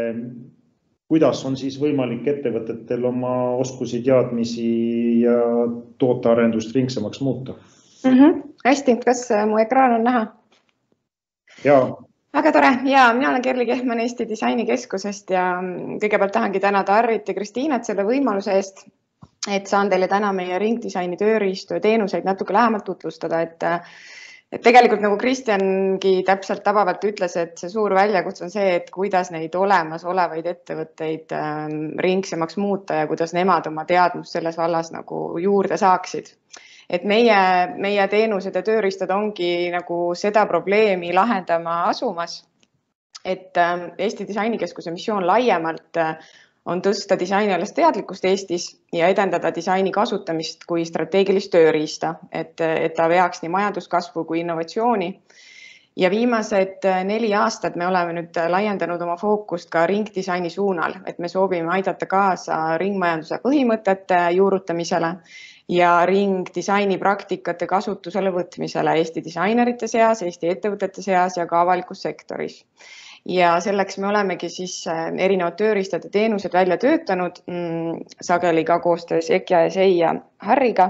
kuidas on siis võimalik ettevõtetel oma oskusi, teadmisi ja tootearendust ringsemaks muuta. Hästi, kas mu ekraan on näha? Jaa. Väga tore. Ja mina olen Kerli Kehman Eesti Disainikeskusest ja kõigepealt tahangi tänada Arrit ja Kristiinat selle võimaluse eest, et saan teile täna meie ringdisaini tööriistu ja teenuseid natuke lähemalt tutvustada, et tegelikult nagu Kristjangi täpselt tabavalt ütles, et see suur väljakutse on see, et kuidas neid olemasolevaid ettevõtteid ringsemaks muuta ja kuidas nemad oma teadmust selles vallas nagu juurde saaksid. Et meie teenused ja tööriistad ongi nagu seda probleemi lahendama asumas, et Eesti Disainikeskuse missioon laiemalt on tõsta disainialast teadlikkust Eestis ja edendada disaini kasutamist kui strateegilist tööriista, et ta veaks nii majanduskasvu kui innovatsiooni. Ja viimased 4 aastat me oleme nüüd laiendanud oma fookust ka ringdisaini suunal, et me soovime aidata kaasa ringmajanduse põhimõtete juurutamisele ja ringdisaini praktikate kasutusele võtmisele Eesti disainerite seas, Eesti ettevõtete seas ja ka avalikus sektoris. Ja selleks me olemegi siis erinevad tööriistad ja teenused välja töötanud, sageli ka koostöös EKIA ja SEI ja Harriga.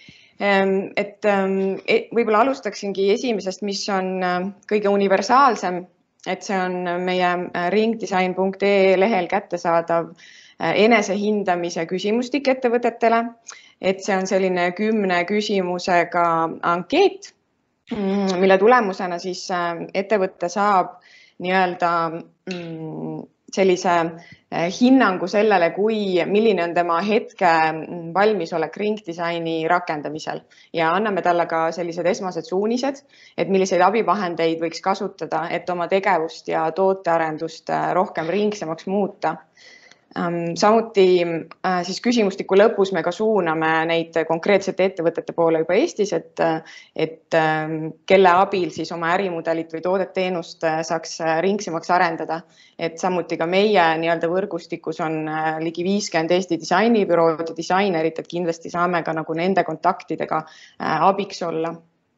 Et võib-olla alustaksingi esimesest, mis on kõige universaalsem, et see on meie ringdesign.ee lehel kättesaadav enesehindamise küsimustik ettevõtetele. Et see on selline 10 küsimusega ankeet, mille tulemusena siis ettevõte saab nii-öelda sellise hinnangu sellele, milline on tema hetke valmisolek ringdisaini rakendamisel ja anname talle ka sellised esmased suunised, et milliseid abivahendeid võiks kasutada, et oma tegevust ja tootearendust rohkem ringsemaks muuta. Samuti siis küsimustiku lõpus me ka suuname neid konkreetsete ettevõtete poole juba Eestis, et kelle abil siis oma ärimudelit või toodet-teenust saaks ringsemaks arendada. Et samuti ka meie nii-öelda võrgustikus on ligi 50 Eesti disainibürood ja disainerit, et kindlasti saame ka nagu nende kontaktidega abiks olla.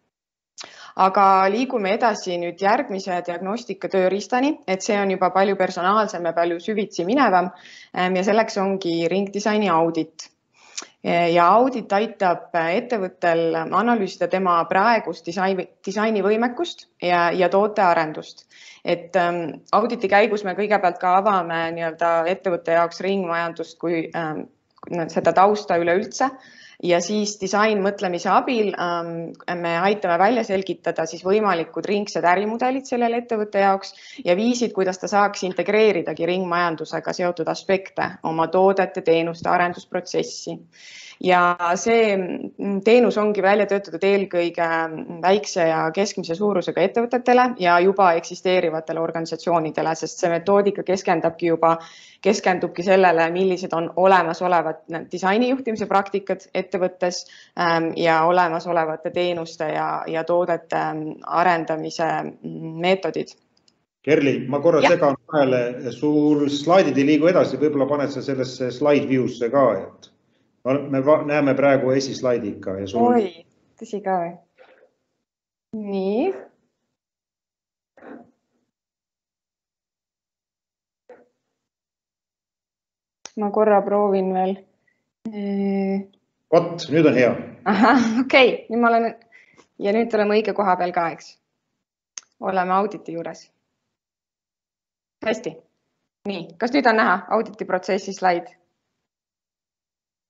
Aga liigume edasi nüüd järgmise diagnostika tööriistani, et see on juba palju personaalsem ja palju süvitsi minevam ja selleks ongi ringdisaini audit. Ja audit aitab ettevõttel analüüsida tema praegust disainivõimekust ja tootearendust. Et auditi käigus me kõigepealt ka avame nii-öelda ettevõtte jaoks ringmajandust kui seda tausta üleüldse. Ja siis disainmõtlemise abil me aitame välja selgitada siis võimalikud ringsed ärimudelid sellele ettevõtte jaoks ja viisid, kuidas ta saaks integreeridagi ringmajandusega seotud aspekte oma toodete, teenuste arendusprotsessi. Ja see teenus ongi välja töötatud eelkõige väikse ja keskmise suurusega ettevõtetele ja juba eksisteerivatele organisatsioonidele, sest see metoodika keskendubki sellele, millised on olemasolevad disainijuhtimise praktikad ettevõttes ja olemasolevate teenuste ja toodete arendamise meetodid. Kerli, ma korra segan vahele, sul slaidid ei liigu edasi, võib-olla paned sa sellesse slide view'sse ka, et me näeme praegu esislaidi ikka. Oi, tõsi ka või? Nii. Ma korra proovin veel. Vot, nüüd on hea. Aha, okei. Ja nüüd oleme õige koha peal ka, eks? Oleme auditi juures. Hästi. Nii, kas nüüd on näha auditi protsessi slaid?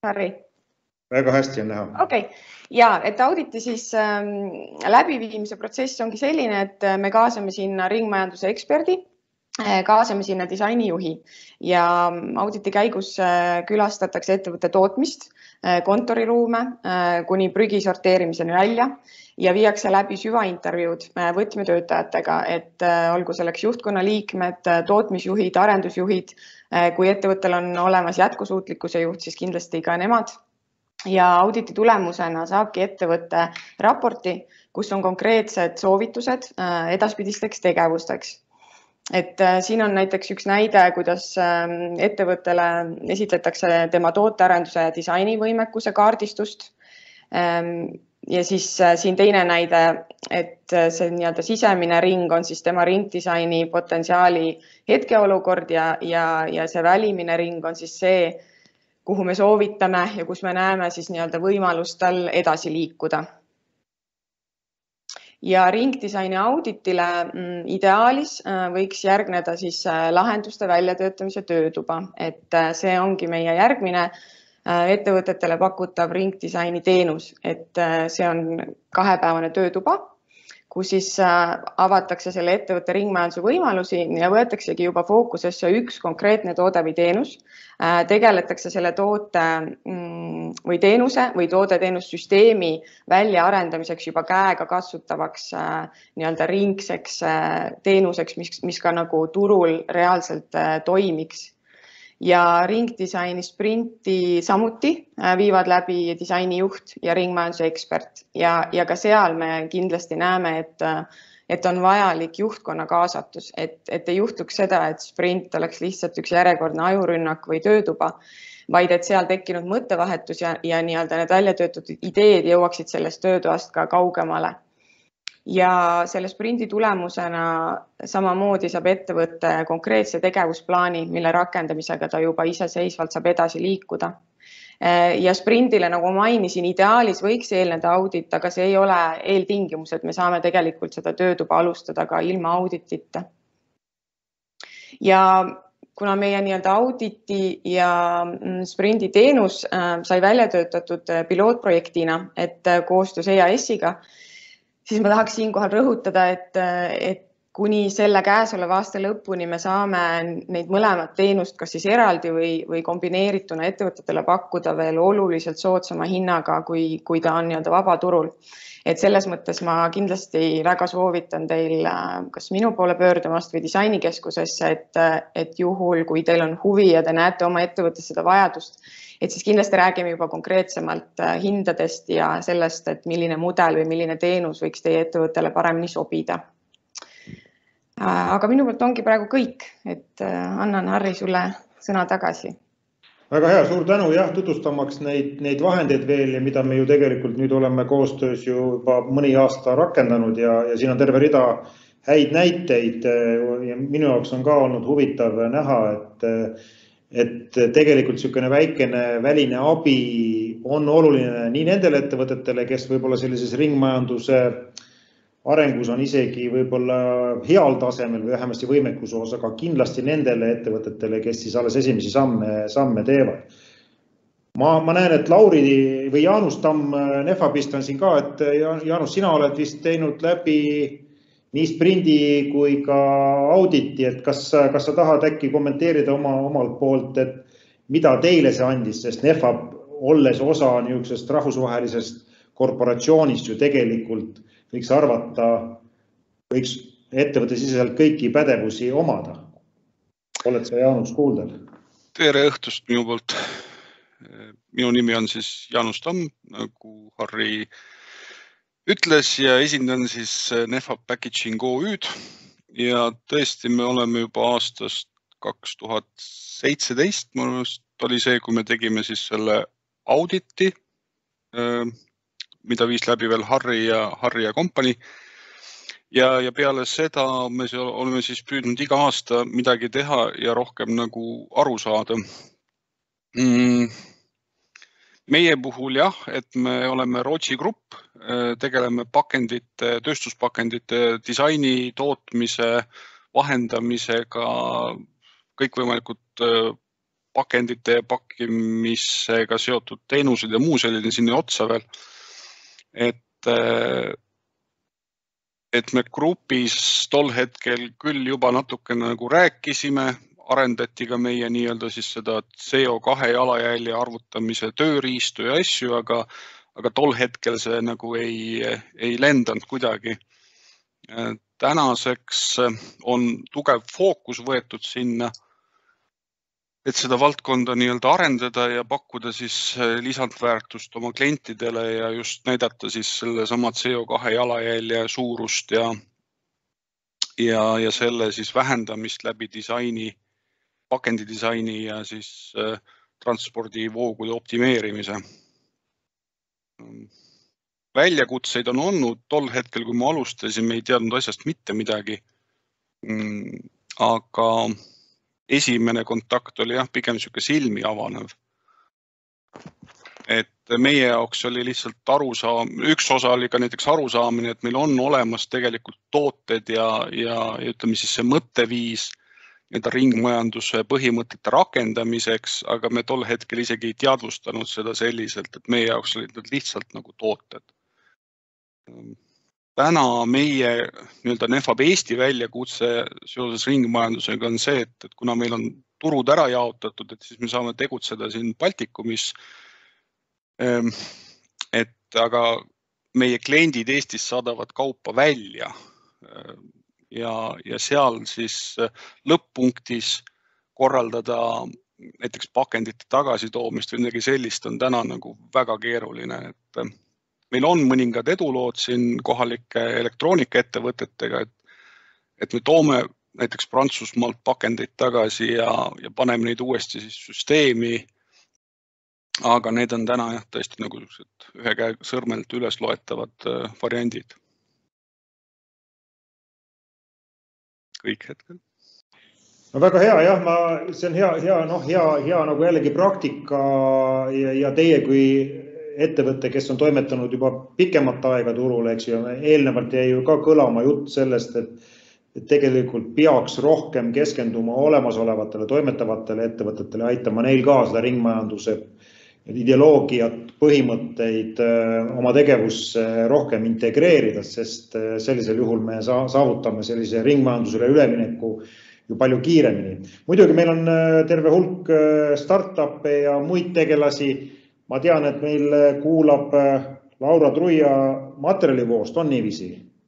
Harri? Väga hästi on näha. Okei. Ja, et auditi siis läbiviimise protsess ongi selline, et me kaasame sinna ringmajanduse eksperdi, kaasame sinna disainijuhi ja auditi käigus külastatakse ettevõtte tootmist, kontoriruume kuni prügi sorteerimiseni välja ja viiakse läbi süvaintervjuud võtmetöötajatega, et olgu selleks juhtkonna liikmed, tootmisjuhid, arendusjuhid, kui ettevõttel on olemas jätkusuutlikkuse juht, siis kindlasti ka nemad. Ja auditi tulemusena saabki ettevõtte raporti, kus on konkreetsed soovitused edaspidisteks tegevusteks. Et siin on näiteks üks näide, kuidas ettevõttele esitletakse tema tootearenduse ja disaini võimekuse kaardistust. Ja siis siin teine näide, et see nii-öelda sisemine ring on siis tema ringdisaini potentsiaali hetkeolukord ja see välimine ring on siis see, kuhu me soovitame ja kus me näeme siis nii-öelda võimalust tal edasi liikuda. Ja ringdisaini auditile ideaalis võiks järgneda siis lahenduste väljatöötamise töötuba, et see ongi meie järgmine ettevõtetele pakutav ringdisaini teenus, et see on 2-päevane töötuba, kus siis avatakse selle ettevõtte ringmajanduse võimalusi ja võetaksegi juba fookusesse üks konkreetne toode või teenus, tegeletakse selle toote või teenuse või toode-teenussüsteemi väljaarendamiseks juba käega katsutavaks nii-öelda ringseks teenuseks, mis ka nagu turul reaalselt toimiks. Ja ringdisaini sprinti samuti viivad läbi disainijuht ja ringmajanduse ekspert ja ka seal me kindlasti näeme, et on vajalik juhtkonna kaasatus, et ei juhtuks seda, et sprint oleks lihtsalt üks järjekordne ajurünnak või töötuba, vaid et seal tekkinud mõttevahetus ja nii-öelda need väljatöötatud ideed jõuaksid sellest töötoast ka kaugemale. Ja selle sprindi tulemusena samamoodi saab ettevõtte konkreetse tegevusplaani, mille rakendamisega ta juba iseseisvalt saab edasi liikuda. Ja sprindile, nagu mainisin, ideaalis võiks eelneda audit, aga see ei ole eeltingimus, et me saame tegelikult seda töötuba alustada ka ilma auditita. Ja kuna meie nii-öelda auditi ja sprindi teenus sai välja töötatud pilootprojektina, et koostöös EAS-iga, siis ma tahaks siinkohal rõhutada, et kuni selle käesoleva aasta lõpuni me saame neid mõlemat teenust kas siis eraldi või kombineerituna ettevõtetele pakkuda veel oluliselt soodsama hinnaga, kui ta on nii-öelda vabaturul. Et selles mõttes ma kindlasti väga soovitan teil kas minu poole pöördumast või disainikeskusesse, et juhul, kui teil on huvi ja te näete oma ettevõttes seda vajadust, et siis kindlasti räägime juba konkreetsemalt hindadest ja sellest, et milline mudel või milline teenus võiks teie ettevõttele paremini sobida. Aga minu poolt ongi praegu kõik, et annan Harri sulle sõna tagasi. Väga hea, suur tänu tutvustamaks neid vahendeid veel, mida me ju tegelikult nüüd oleme koostöös juba mõni aasta rakendanud ja siin on terve rida häid näiteid ja minu jaoks on ka olnud huvitav näha, et tegelikult niisugune väikene väline abi on oluline nii nendele ettevõtetele, kes võib-olla sellises ringmajanduse arengus on isegi võib-olla heal tasemel või vähemasti võimekuse osa, aga kindlasti nendele ettevõtetele, kes siis alles esimesi samme teevad. Ma näen, et Lauri või Jaanus Tamm Nefabist on siin ka, et Jaanus, sina oled vist teinud läbi nii sprindi kui ka auditi, et kas sa tahad äkki kommenteerida omalt poolt, et mida teile see andis, sest Nefab, olles osa niisugusest rahvusvahelisest korporatsioonist ju tegelikult võiks arvata, võiks ettevõtte siseselt kõiki pädevusi omada. Oled sa Jaanus kuuldel? Tere õhtust minu poolt. Minu nimi on siis Jaanus Tamm, nagu Harri ütles ja esindan siis Nefab Packaging OÜ-d ja tõesti me oleme juba aastast 2017, minu meelest oli see, kui me tegime siis selle auditi, mida viis läbi veel Harri ja kompanii. Ja peale seda me oleme siis püüdnud iga aasta midagi teha ja rohkem nagu aru saada. Meie puhul et me oleme Rootsi grupp, tegeleme pakendite, tööstuspakendite disaini, tootmise, vahendamisega, kõikvõimalikud pakendite ja pakkimisega seotud teenused ja muu selline sinna otsa veel. Et me grupis tol hetkel küll juba natuke nagu rääkisime, arendati ka meie nii-öelda siis seda CO2 jalajälje arvutamise tööriistu ja asju, aga tol hetkel see nagu ei lendanud kuidagi. Tänaseks on tugev fookus võetud sinna, et seda valdkonda nii-öelda arendada ja pakkuda siis lisandväärtust oma klientidele ja just näidata siis selle sama CO2 jalajälje suurust ja selle siis vähendamist läbi disaini, pakendidisaini ja siis transpordivoogude optimeerimise. Väljakutseid on olnud tol hetkel, kui me alustasime, ei teadnud asjast mitte midagi, aga esimene kontakt oli pigem niisugune silmi avanev. Et meie jaoks oli lihtsalt üks osa oli ka näiteks arusaamine, et meil on olemas tegelikult tooted ja ütleme siis see mõtteviis ringmajanduse põhimõtete rakendamiseks, aga me tol hetkel isegi ei teadvustanud seda selliselt, et meie jaoks olid nad lihtsalt nagu tooted. Täna meie nii-öelda NEFAB Eesti väljakutse seoses ringmajandusega on see, et kuna meil on turud ära jaotatud, et siis me saame tegutseda siin Baltikumis. Aga meie kliendid Eestis saadavad kaupa välja ja seal siis lõpp-punktis korraldada näiteks pakendite tagasitoomist või midagi sellist on täna nagu väga keeruline, et meil on mõningad edulood siin kohalike elektroonikaettevõtetega, et me toome näiteks Prantsusmaalt pakendeid tagasi ja paneme neid uuesti siis süsteemi, aga need on täna tõesti nagu ühe käe sõrmelt üles loetavad variandid. Kõik hetkel. No väga hea, see on hea nagu jällegi praktika ja teie kui ettevõte, kes on toimetanud juba pikemat aega turule, eks ju, eelnevalt jäi ju ka kõlama jutt sellest, et tegelikult peaks rohkem keskenduma olemasolevatele toimetavatele ettevõtetele, aitama neil ka seda ringmajanduse ideoloogiat, põhimõtteid oma tegevusse rohkem integreerida, sest sellisel juhul me saavutame sellise ringmajandusele ülemineku ju palju kiiremini. Muidugi meil on terve hulk startup'e ja muid tegelasi. Ma tean, et meil kuulab Laura Truia materjalivoost, on niiviisi?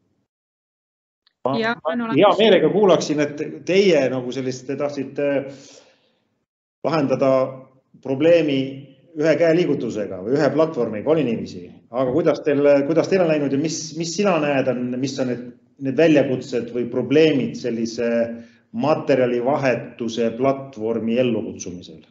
Hea meelega kuulaksin, et teie nagu sellist, te tahtsite lahendada probleemi ühe käe liigutusega või ühe platvormiga, oli niiviisi. Aga kuidas teil on läinud ja mis sina näed, mis on need väljakutsed või probleemid sellise materjalivahetuse platvormi ellukutsumisel?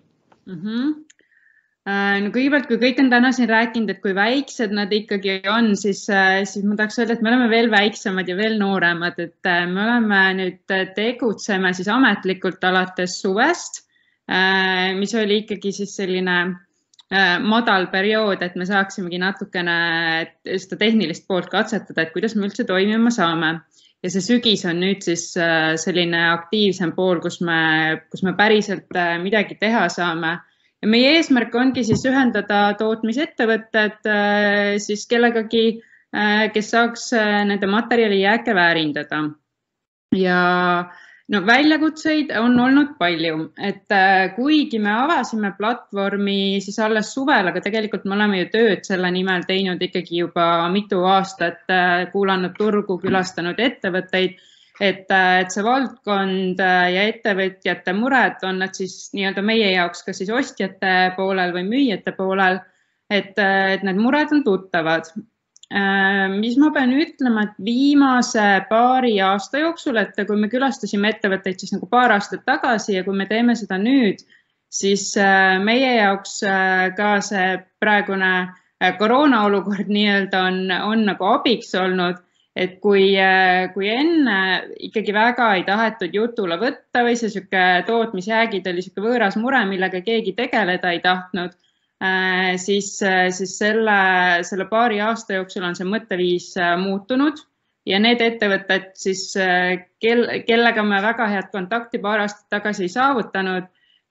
No kõigepealt, kui kõik on täna siin rääkinud, et kui väiksed nad ikkagi on, siis ma tahaks öelda, et me oleme veel väiksemad ja veel nooremad, et me oleme nüüd tegutseme siis ametlikult alates suvest, mis oli ikkagi siis selline madal periood, et me saaksimegi natukene seda tehnilist poolt katsetada, et kuidas me üldse toimima saame. Ja see sügis on nüüd siis selline aktiivsem pool, kus me päriselt midagi teha saame. Ja meie eesmärk ongi siis ühendada tootmisettevõtted siis kellegagi, kes saaks nende materjali jääke väärindada. Ja väljakutseid on olnud palju, et kuigi me avasime platvormi siis alles suvel, aga tegelikult me oleme ju tööd selle nimel teinud ikkagi juba mitu aastat, kuulanud turgu, külastanud ettevõtteid, et see valdkond ja ettevõtjate mured on nad siis nii-öelda meie jaoks ka siis ostjate poolel või müüjate poolel, et need mured on tuttavad. Mis ma pean ütlema, et viimase paari aasta jooksul, et kui me külastasime ettevõtteid siis nagu paar aastat tagasi ja kui me teeme seda nüüd, siis meie jaoks ka see praegune koroona olukord nii-öelda on nagu abiks olnud, et kui enne ikkagi väga ei tahetud jutule võtta või see tootmisjäägid oli võõras mure, millega keegi tegeleda ei tahtnud, siis selle paari aasta jooksul on see mõtteviis muutunud ja need ettevõtted, siis, kellega me väga head kontakti paar aastat tagasi ei saavutanud,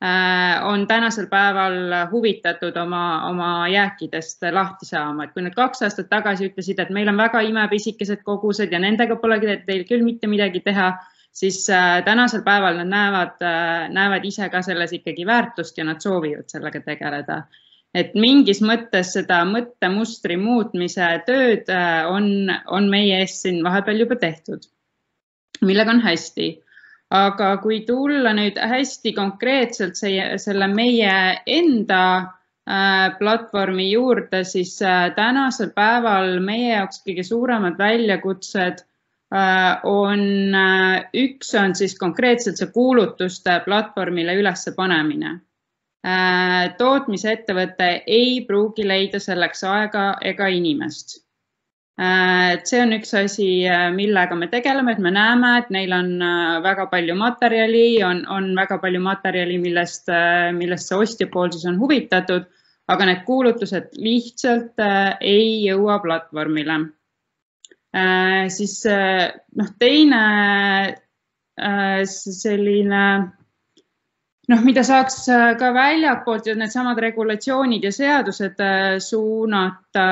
on tänasel päeval huvitatud oma jääkidest lahti saama. Et kui nüüd 2 aastat tagasi ütlesid, et meil on väga imepisikesed kogused ja nendega polegi teil küll mitte midagi teha, siis tänasel päeval nad näevad ise ka selles ikkagi väärtust ja nad soovivad sellega tegeleda. Et mingis mõttes seda mõttemustri muutmise tööd on meie eest siin vahepeal juba tehtud, millega on hästi. Aga kui tulla nüüd hästi konkreetselt selle meie enda platvormi juurde, siis tänasel päeval meie jaoks kõige suuremad väljakutsed üks on siis konkreetselt see kuulutuste platvormile ülesse panemine. Tootmisettevõte ei pruugi leida selleks aega ega inimest. See on üks asi, millega me tegeleme, et me näeme, et neil on väga palju materjali, on väga palju materjali, millest see ostjapool siis on huvitatud, aga need kuulutused lihtsalt ei jõua platvormile. Siis teine selline, mida saaks ka väljapoolt ja need samad regulatsioonid ja seadused suunata,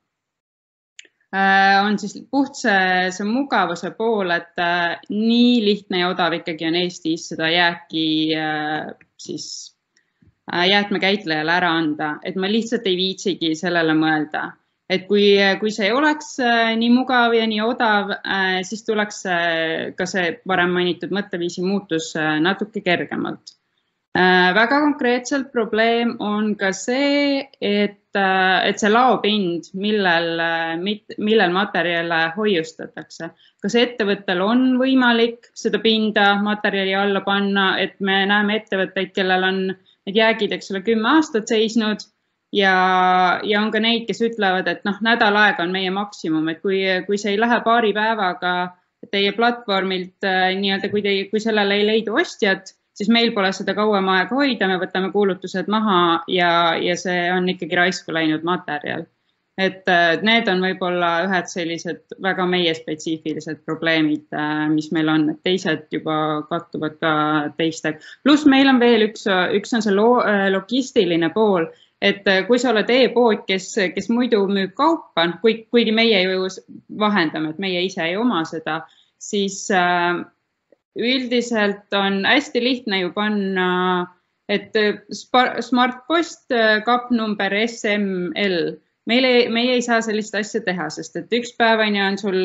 on siis puht see mugavuse pool, et nii lihtne ja odav ikkagi on Eestis seda jääki siis jäätmekäitlejale ära anda, et ma lihtsalt ei viitsigi sellele mõelda. Et kui see ei oleks nii mugav ja nii odav, siis tuleks ka see varem mainitud mõtteviisi muutus natuke kergemalt. Väga konkreetselt probleem on ka see, et see laopind, millel materjale hoiustatakse. Kas ettevõttel on võimalik seda pinda materjali alla panna, et me näeme ettevõtteid, kellel on need jäägid 10 aastat seisnud ja on ka neid, kes ütlevad, et nädal aega on meie maksimum, et kui see ei lähe paari päevaga teie platvormilt, kui sellele ei leidu ostjat, siis meil pole seda kauem aega hoida, me võtame kuulutused maha ja see on ikkagi raisku läinud materjal. Et need on võib-olla ühed sellised väga meie spetsiifilised probleemid, mis meil on, et teised juba kattuvad ka teistega. Pluss meil on veel üks on see logistiline pool, et kui sa oled e-pood, kes muidu müüb kaupa, kuigi meie ju vahendame, et meie ise ei oma seda, siis üldiselt on hästi lihtne ju panna, et Smartpost, kappnumber SML. Meie ei saa sellist asja teha, sest et üks päevani on sul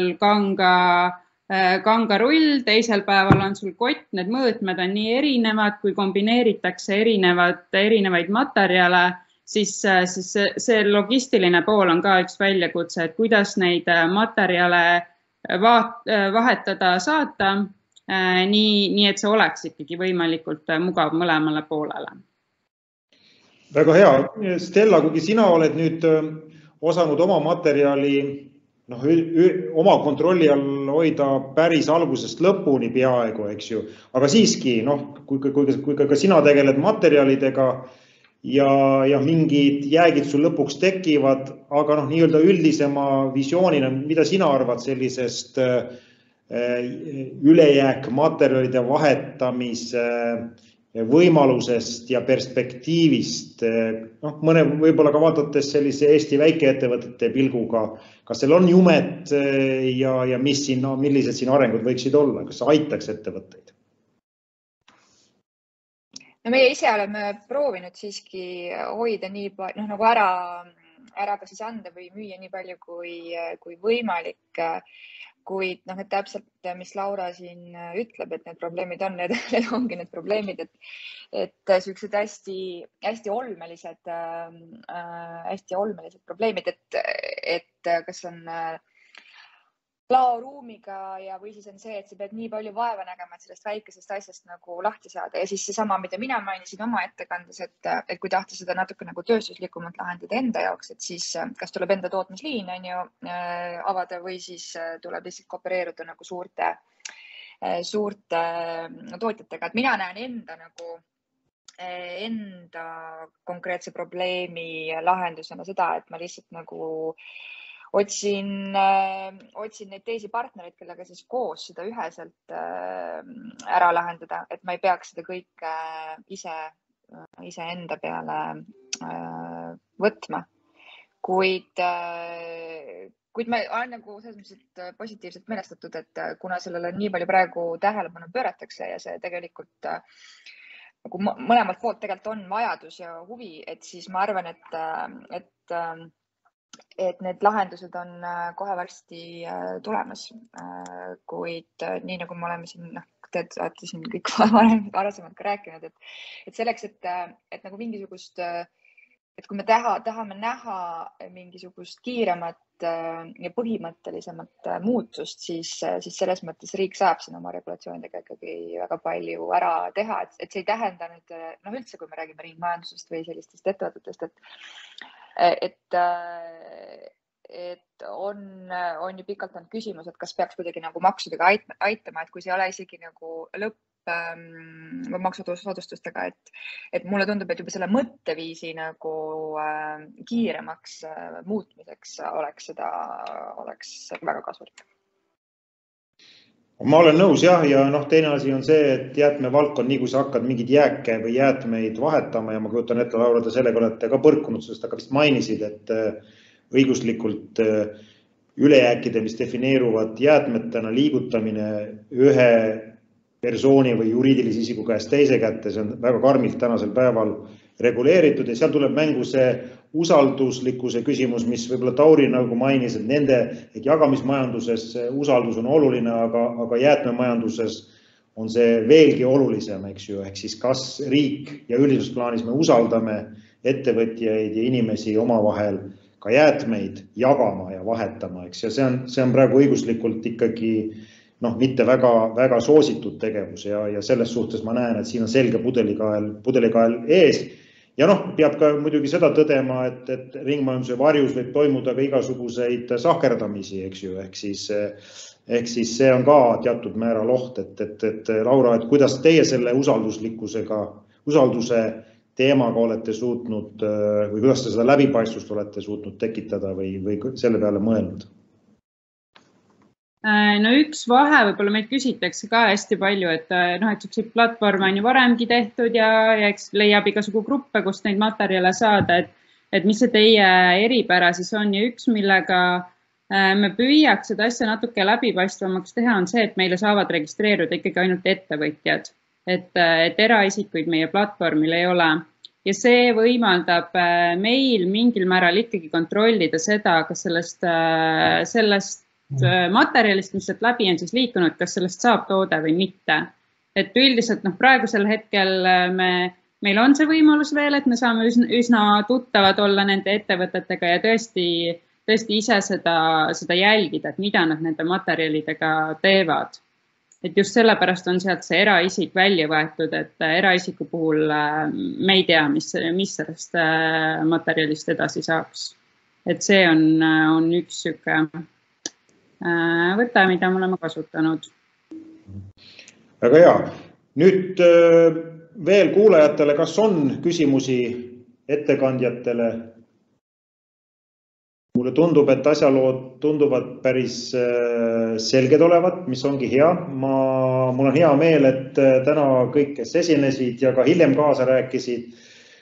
kangarull, teisel päeval on sul kott, need mõõtmed on nii erinevad, kui kombineeritakse erinevaid materjale, siis see logistiline pool on ka üks väljakutse, et kuidas neid materjale vahetada saata, nii et see oleks ikkagi võimalikult mugav mõlemale poolele. Väga hea. Stella, kuigi sina oled nüüd osanud oma materjali oma kontrolli all hoida päris algusest lõpuni peaaegu, eks ju. Aga siiski, kui ka sina tegeled materjalidega ja mingid jäägid sul lõpuks tekivad, aga nii-öelda üldisema visioonina, mida sina arvad sellisest ülejääk materjalide vahetamise võimalusest ja perspektiivist, mõne võib-olla ka vaadates sellise Eesti väikeettevõtete pilguga, kas seal on jumet ja millised siin arengud võiksid olla, kas aitaks ettevõtteid? No meie ise oleme proovinud siiski hoida nii palju, nagu ära ka siis anda või müüa nii palju kui võimalik. Kuid et täpselt, mis Laura siin ütleb, et need probleemid on, need ongi need probleemid, et sellised hästi olmelised probleemid, et kas on laoruumiga või siis on see, et sa pead nii palju vaeva nägema, et sellest väikesest asjast nagu lahti saada. Ja siis seesama, mida mina mainisin oma ettekandes, et kui tahta seda natuke nagu tööstuslikumalt lahendada enda jaoks, et siis kas tuleb enda tootmisliin avada või siis tuleb lihtsalt koopereeruda nagu suurte tootjatega. Et mina näen enda konkreetse probleemi lahendusena seda, et ma lihtsalt nagu otsin neid teisi partnereid, kellega siis koos seda üheselt ära lahendada, et ma ei peaks seda kõike ise iseenda peale võtma. Kuid ma olen nagu selles mõttes positiivselt meelestatud, et kuna sellele nii palju praegu tähelepanu pööratakse ja see tegelikult nagu mõlemalt poolt tegelikult on vajadus ja huvi, et siis ma arvan, et need lahendused on kohe varsti tulemas. Kuid nii nagu me oleme siin, te olete siin kõik varasemalt ka rääkinud, et selleks, et nagu mingisugust, et kui me tahame näha mingisugust kiiremat ja põhimõttelisemat muutust, siis selles mõttes riik saab siin oma regulatsioonidega ikkagi väga palju ära teha, et see ei tähenda nüüd, üldse, kui me räägime ringmajandusest või sellistest ettevõtetest, et on ju pikalt olnud küsimus, et kas peaks kuidagi nagu maksudega aitama, et kui see ei ole isegi nagu maksusoodustustega, et mulle tundub, et juba selle mõtteviisi nagu kiiremaks muutmiseks oleks väga kasulik. Ma olen nõus jah, ja teine asi on see, et jäätmevaldkond, nii kui sa hakkad mingid jääke või jäätmeid vahetama ja ma kujutan ette, Laura, te sellega olete ka põrkunud, sest aga vist mainisid, et õiguslikult ülejääkide, mis defineeruvad jäätmetena liigutamine ühe persooni või juriidilise isiku käest teise kätte, see on väga karmilt tänasel päeval reguleeritud ja seal tuleb mängu see usalduslikkuse küsimus, mis võib-olla Tauri nagu mainis, et jagamismajanduses usaldus on oluline, aga jäätmemajanduses on see veelgi olulisem, eks ju, ehk siis kas riik ja üldises plaanis me usaldame ettevõtjaid ja inimesi omavahel ka jäätmeid jagama ja vahetama, eks, ja see on praegu õiguslikult ikkagi mitte väga soositud tegevus ja selles suhtes ma näen, et siin on selge pudelikael ees ja peab ka muidugi seda tõdema, et ringmajanduse varjus võib toimuda ka igasuguseid sahkerdamisi, eks ju, ehk siis see on ka teatud määral oht, et Laura, et kuidas teie selle usalduse teemaga olete suutnud või kuidas te seda läbipaistvust olete suutnud tekitada või selle peale mõelnud? No üks vahe võib-olla meid küsitakse ka hästi palju, et selliseid platvorme on ju varemgi tehtud ja eks leiab igasugu gruppe, kust neid materjale saada, et mis see teie eripära siis on ja üks, millega me püüaks seda asja natuke läbipaistvamaks teha, on see, et meile saavad registreeruda ikkagi ainult ettevõtjad, et eraisikuid meie platvormil ei ole ja see võimaldab meil mingil määral ikkagi kontrollida seda, kas sellest materjalist, mis sealt läbi on siis liikunud, kas sellest saab toode või mitte. Et üldiselt praegusel hetkel meil on see võimalus veel, et me saame üsna tuttavad olla nende ettevõtetega ja tõesti ise seda jälgida, et mida nad nende materjalidega teevad. Et just sellepärast on sealt see eraisik välja võetud, et eraisiku puhul me ei tea, mis sellest materjalist edasi saaks. Et see on üks süke võte, mida me oleme kasutanud. Väga hea. Nüüd veel kuulajatele, kas on küsimusi ettekandjatele? Mulle tundub, et asjalood tunduvad päris selged olevat, mis ongi hea. Mul on hea meel, et täna kõik, kes esinesid ja ka hiljem kaasa rääkisid,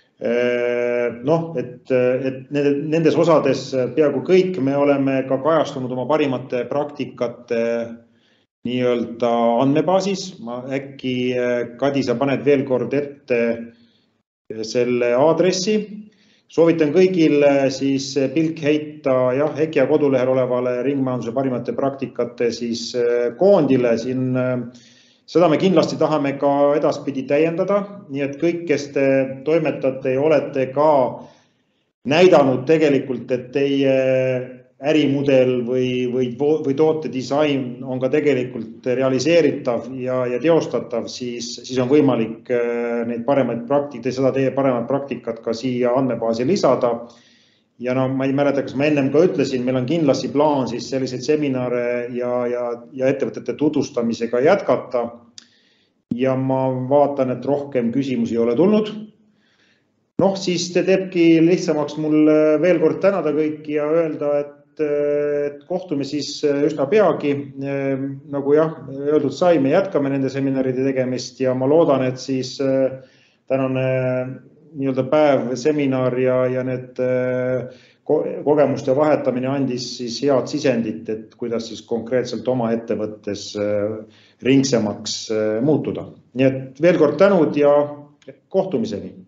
et nendes osades peaaegu kõik me oleme ka kajastunud oma parimate praktikate nii-öelda andmebaasis. Äkki, Kadi, sa paned veel kord ette selle aadressi. Soovitan kõigil siis pilk heita EKIA kodulehel olevale ringmajanduse parimate praktikate siis koondile. Seda me kindlasti tahame ka edaspidi täiendada, nii et kõik, kes te toimetate ja olete ka näidanud tegelikult, et teie ärimudel või tootedisain on ka tegelikult realiseeritav ja teostatav, siis on võimalik neid paremaid praktikaid, seda teie paremat praktikat ka siia andmebaasi lisada. Ja ma ei mäleta, kas ma ennem ka ütlesin, meil on kindlasti plaan siis selliseid seminare ja ettevõtete tutvustamisega jätkata. Ja ma vaatan, et rohkem küsimusi ei ole tulnud. Siis te teebki lihtsamaks mul veel kord tänada kõiki ja öelda, et kohtume siis üsna peagi. Nagu öeldud sai, me jätkame nende seminaride tegemist ja ma loodan, et siis tänane nii-öelda päev, seminar ja need kogemuste vahetamine andis siis head sisendit, et kuidas siis konkreetselt oma ettevõttes ringsemaks muutuda. Nii et veel kord tänud ja kohtumiseni.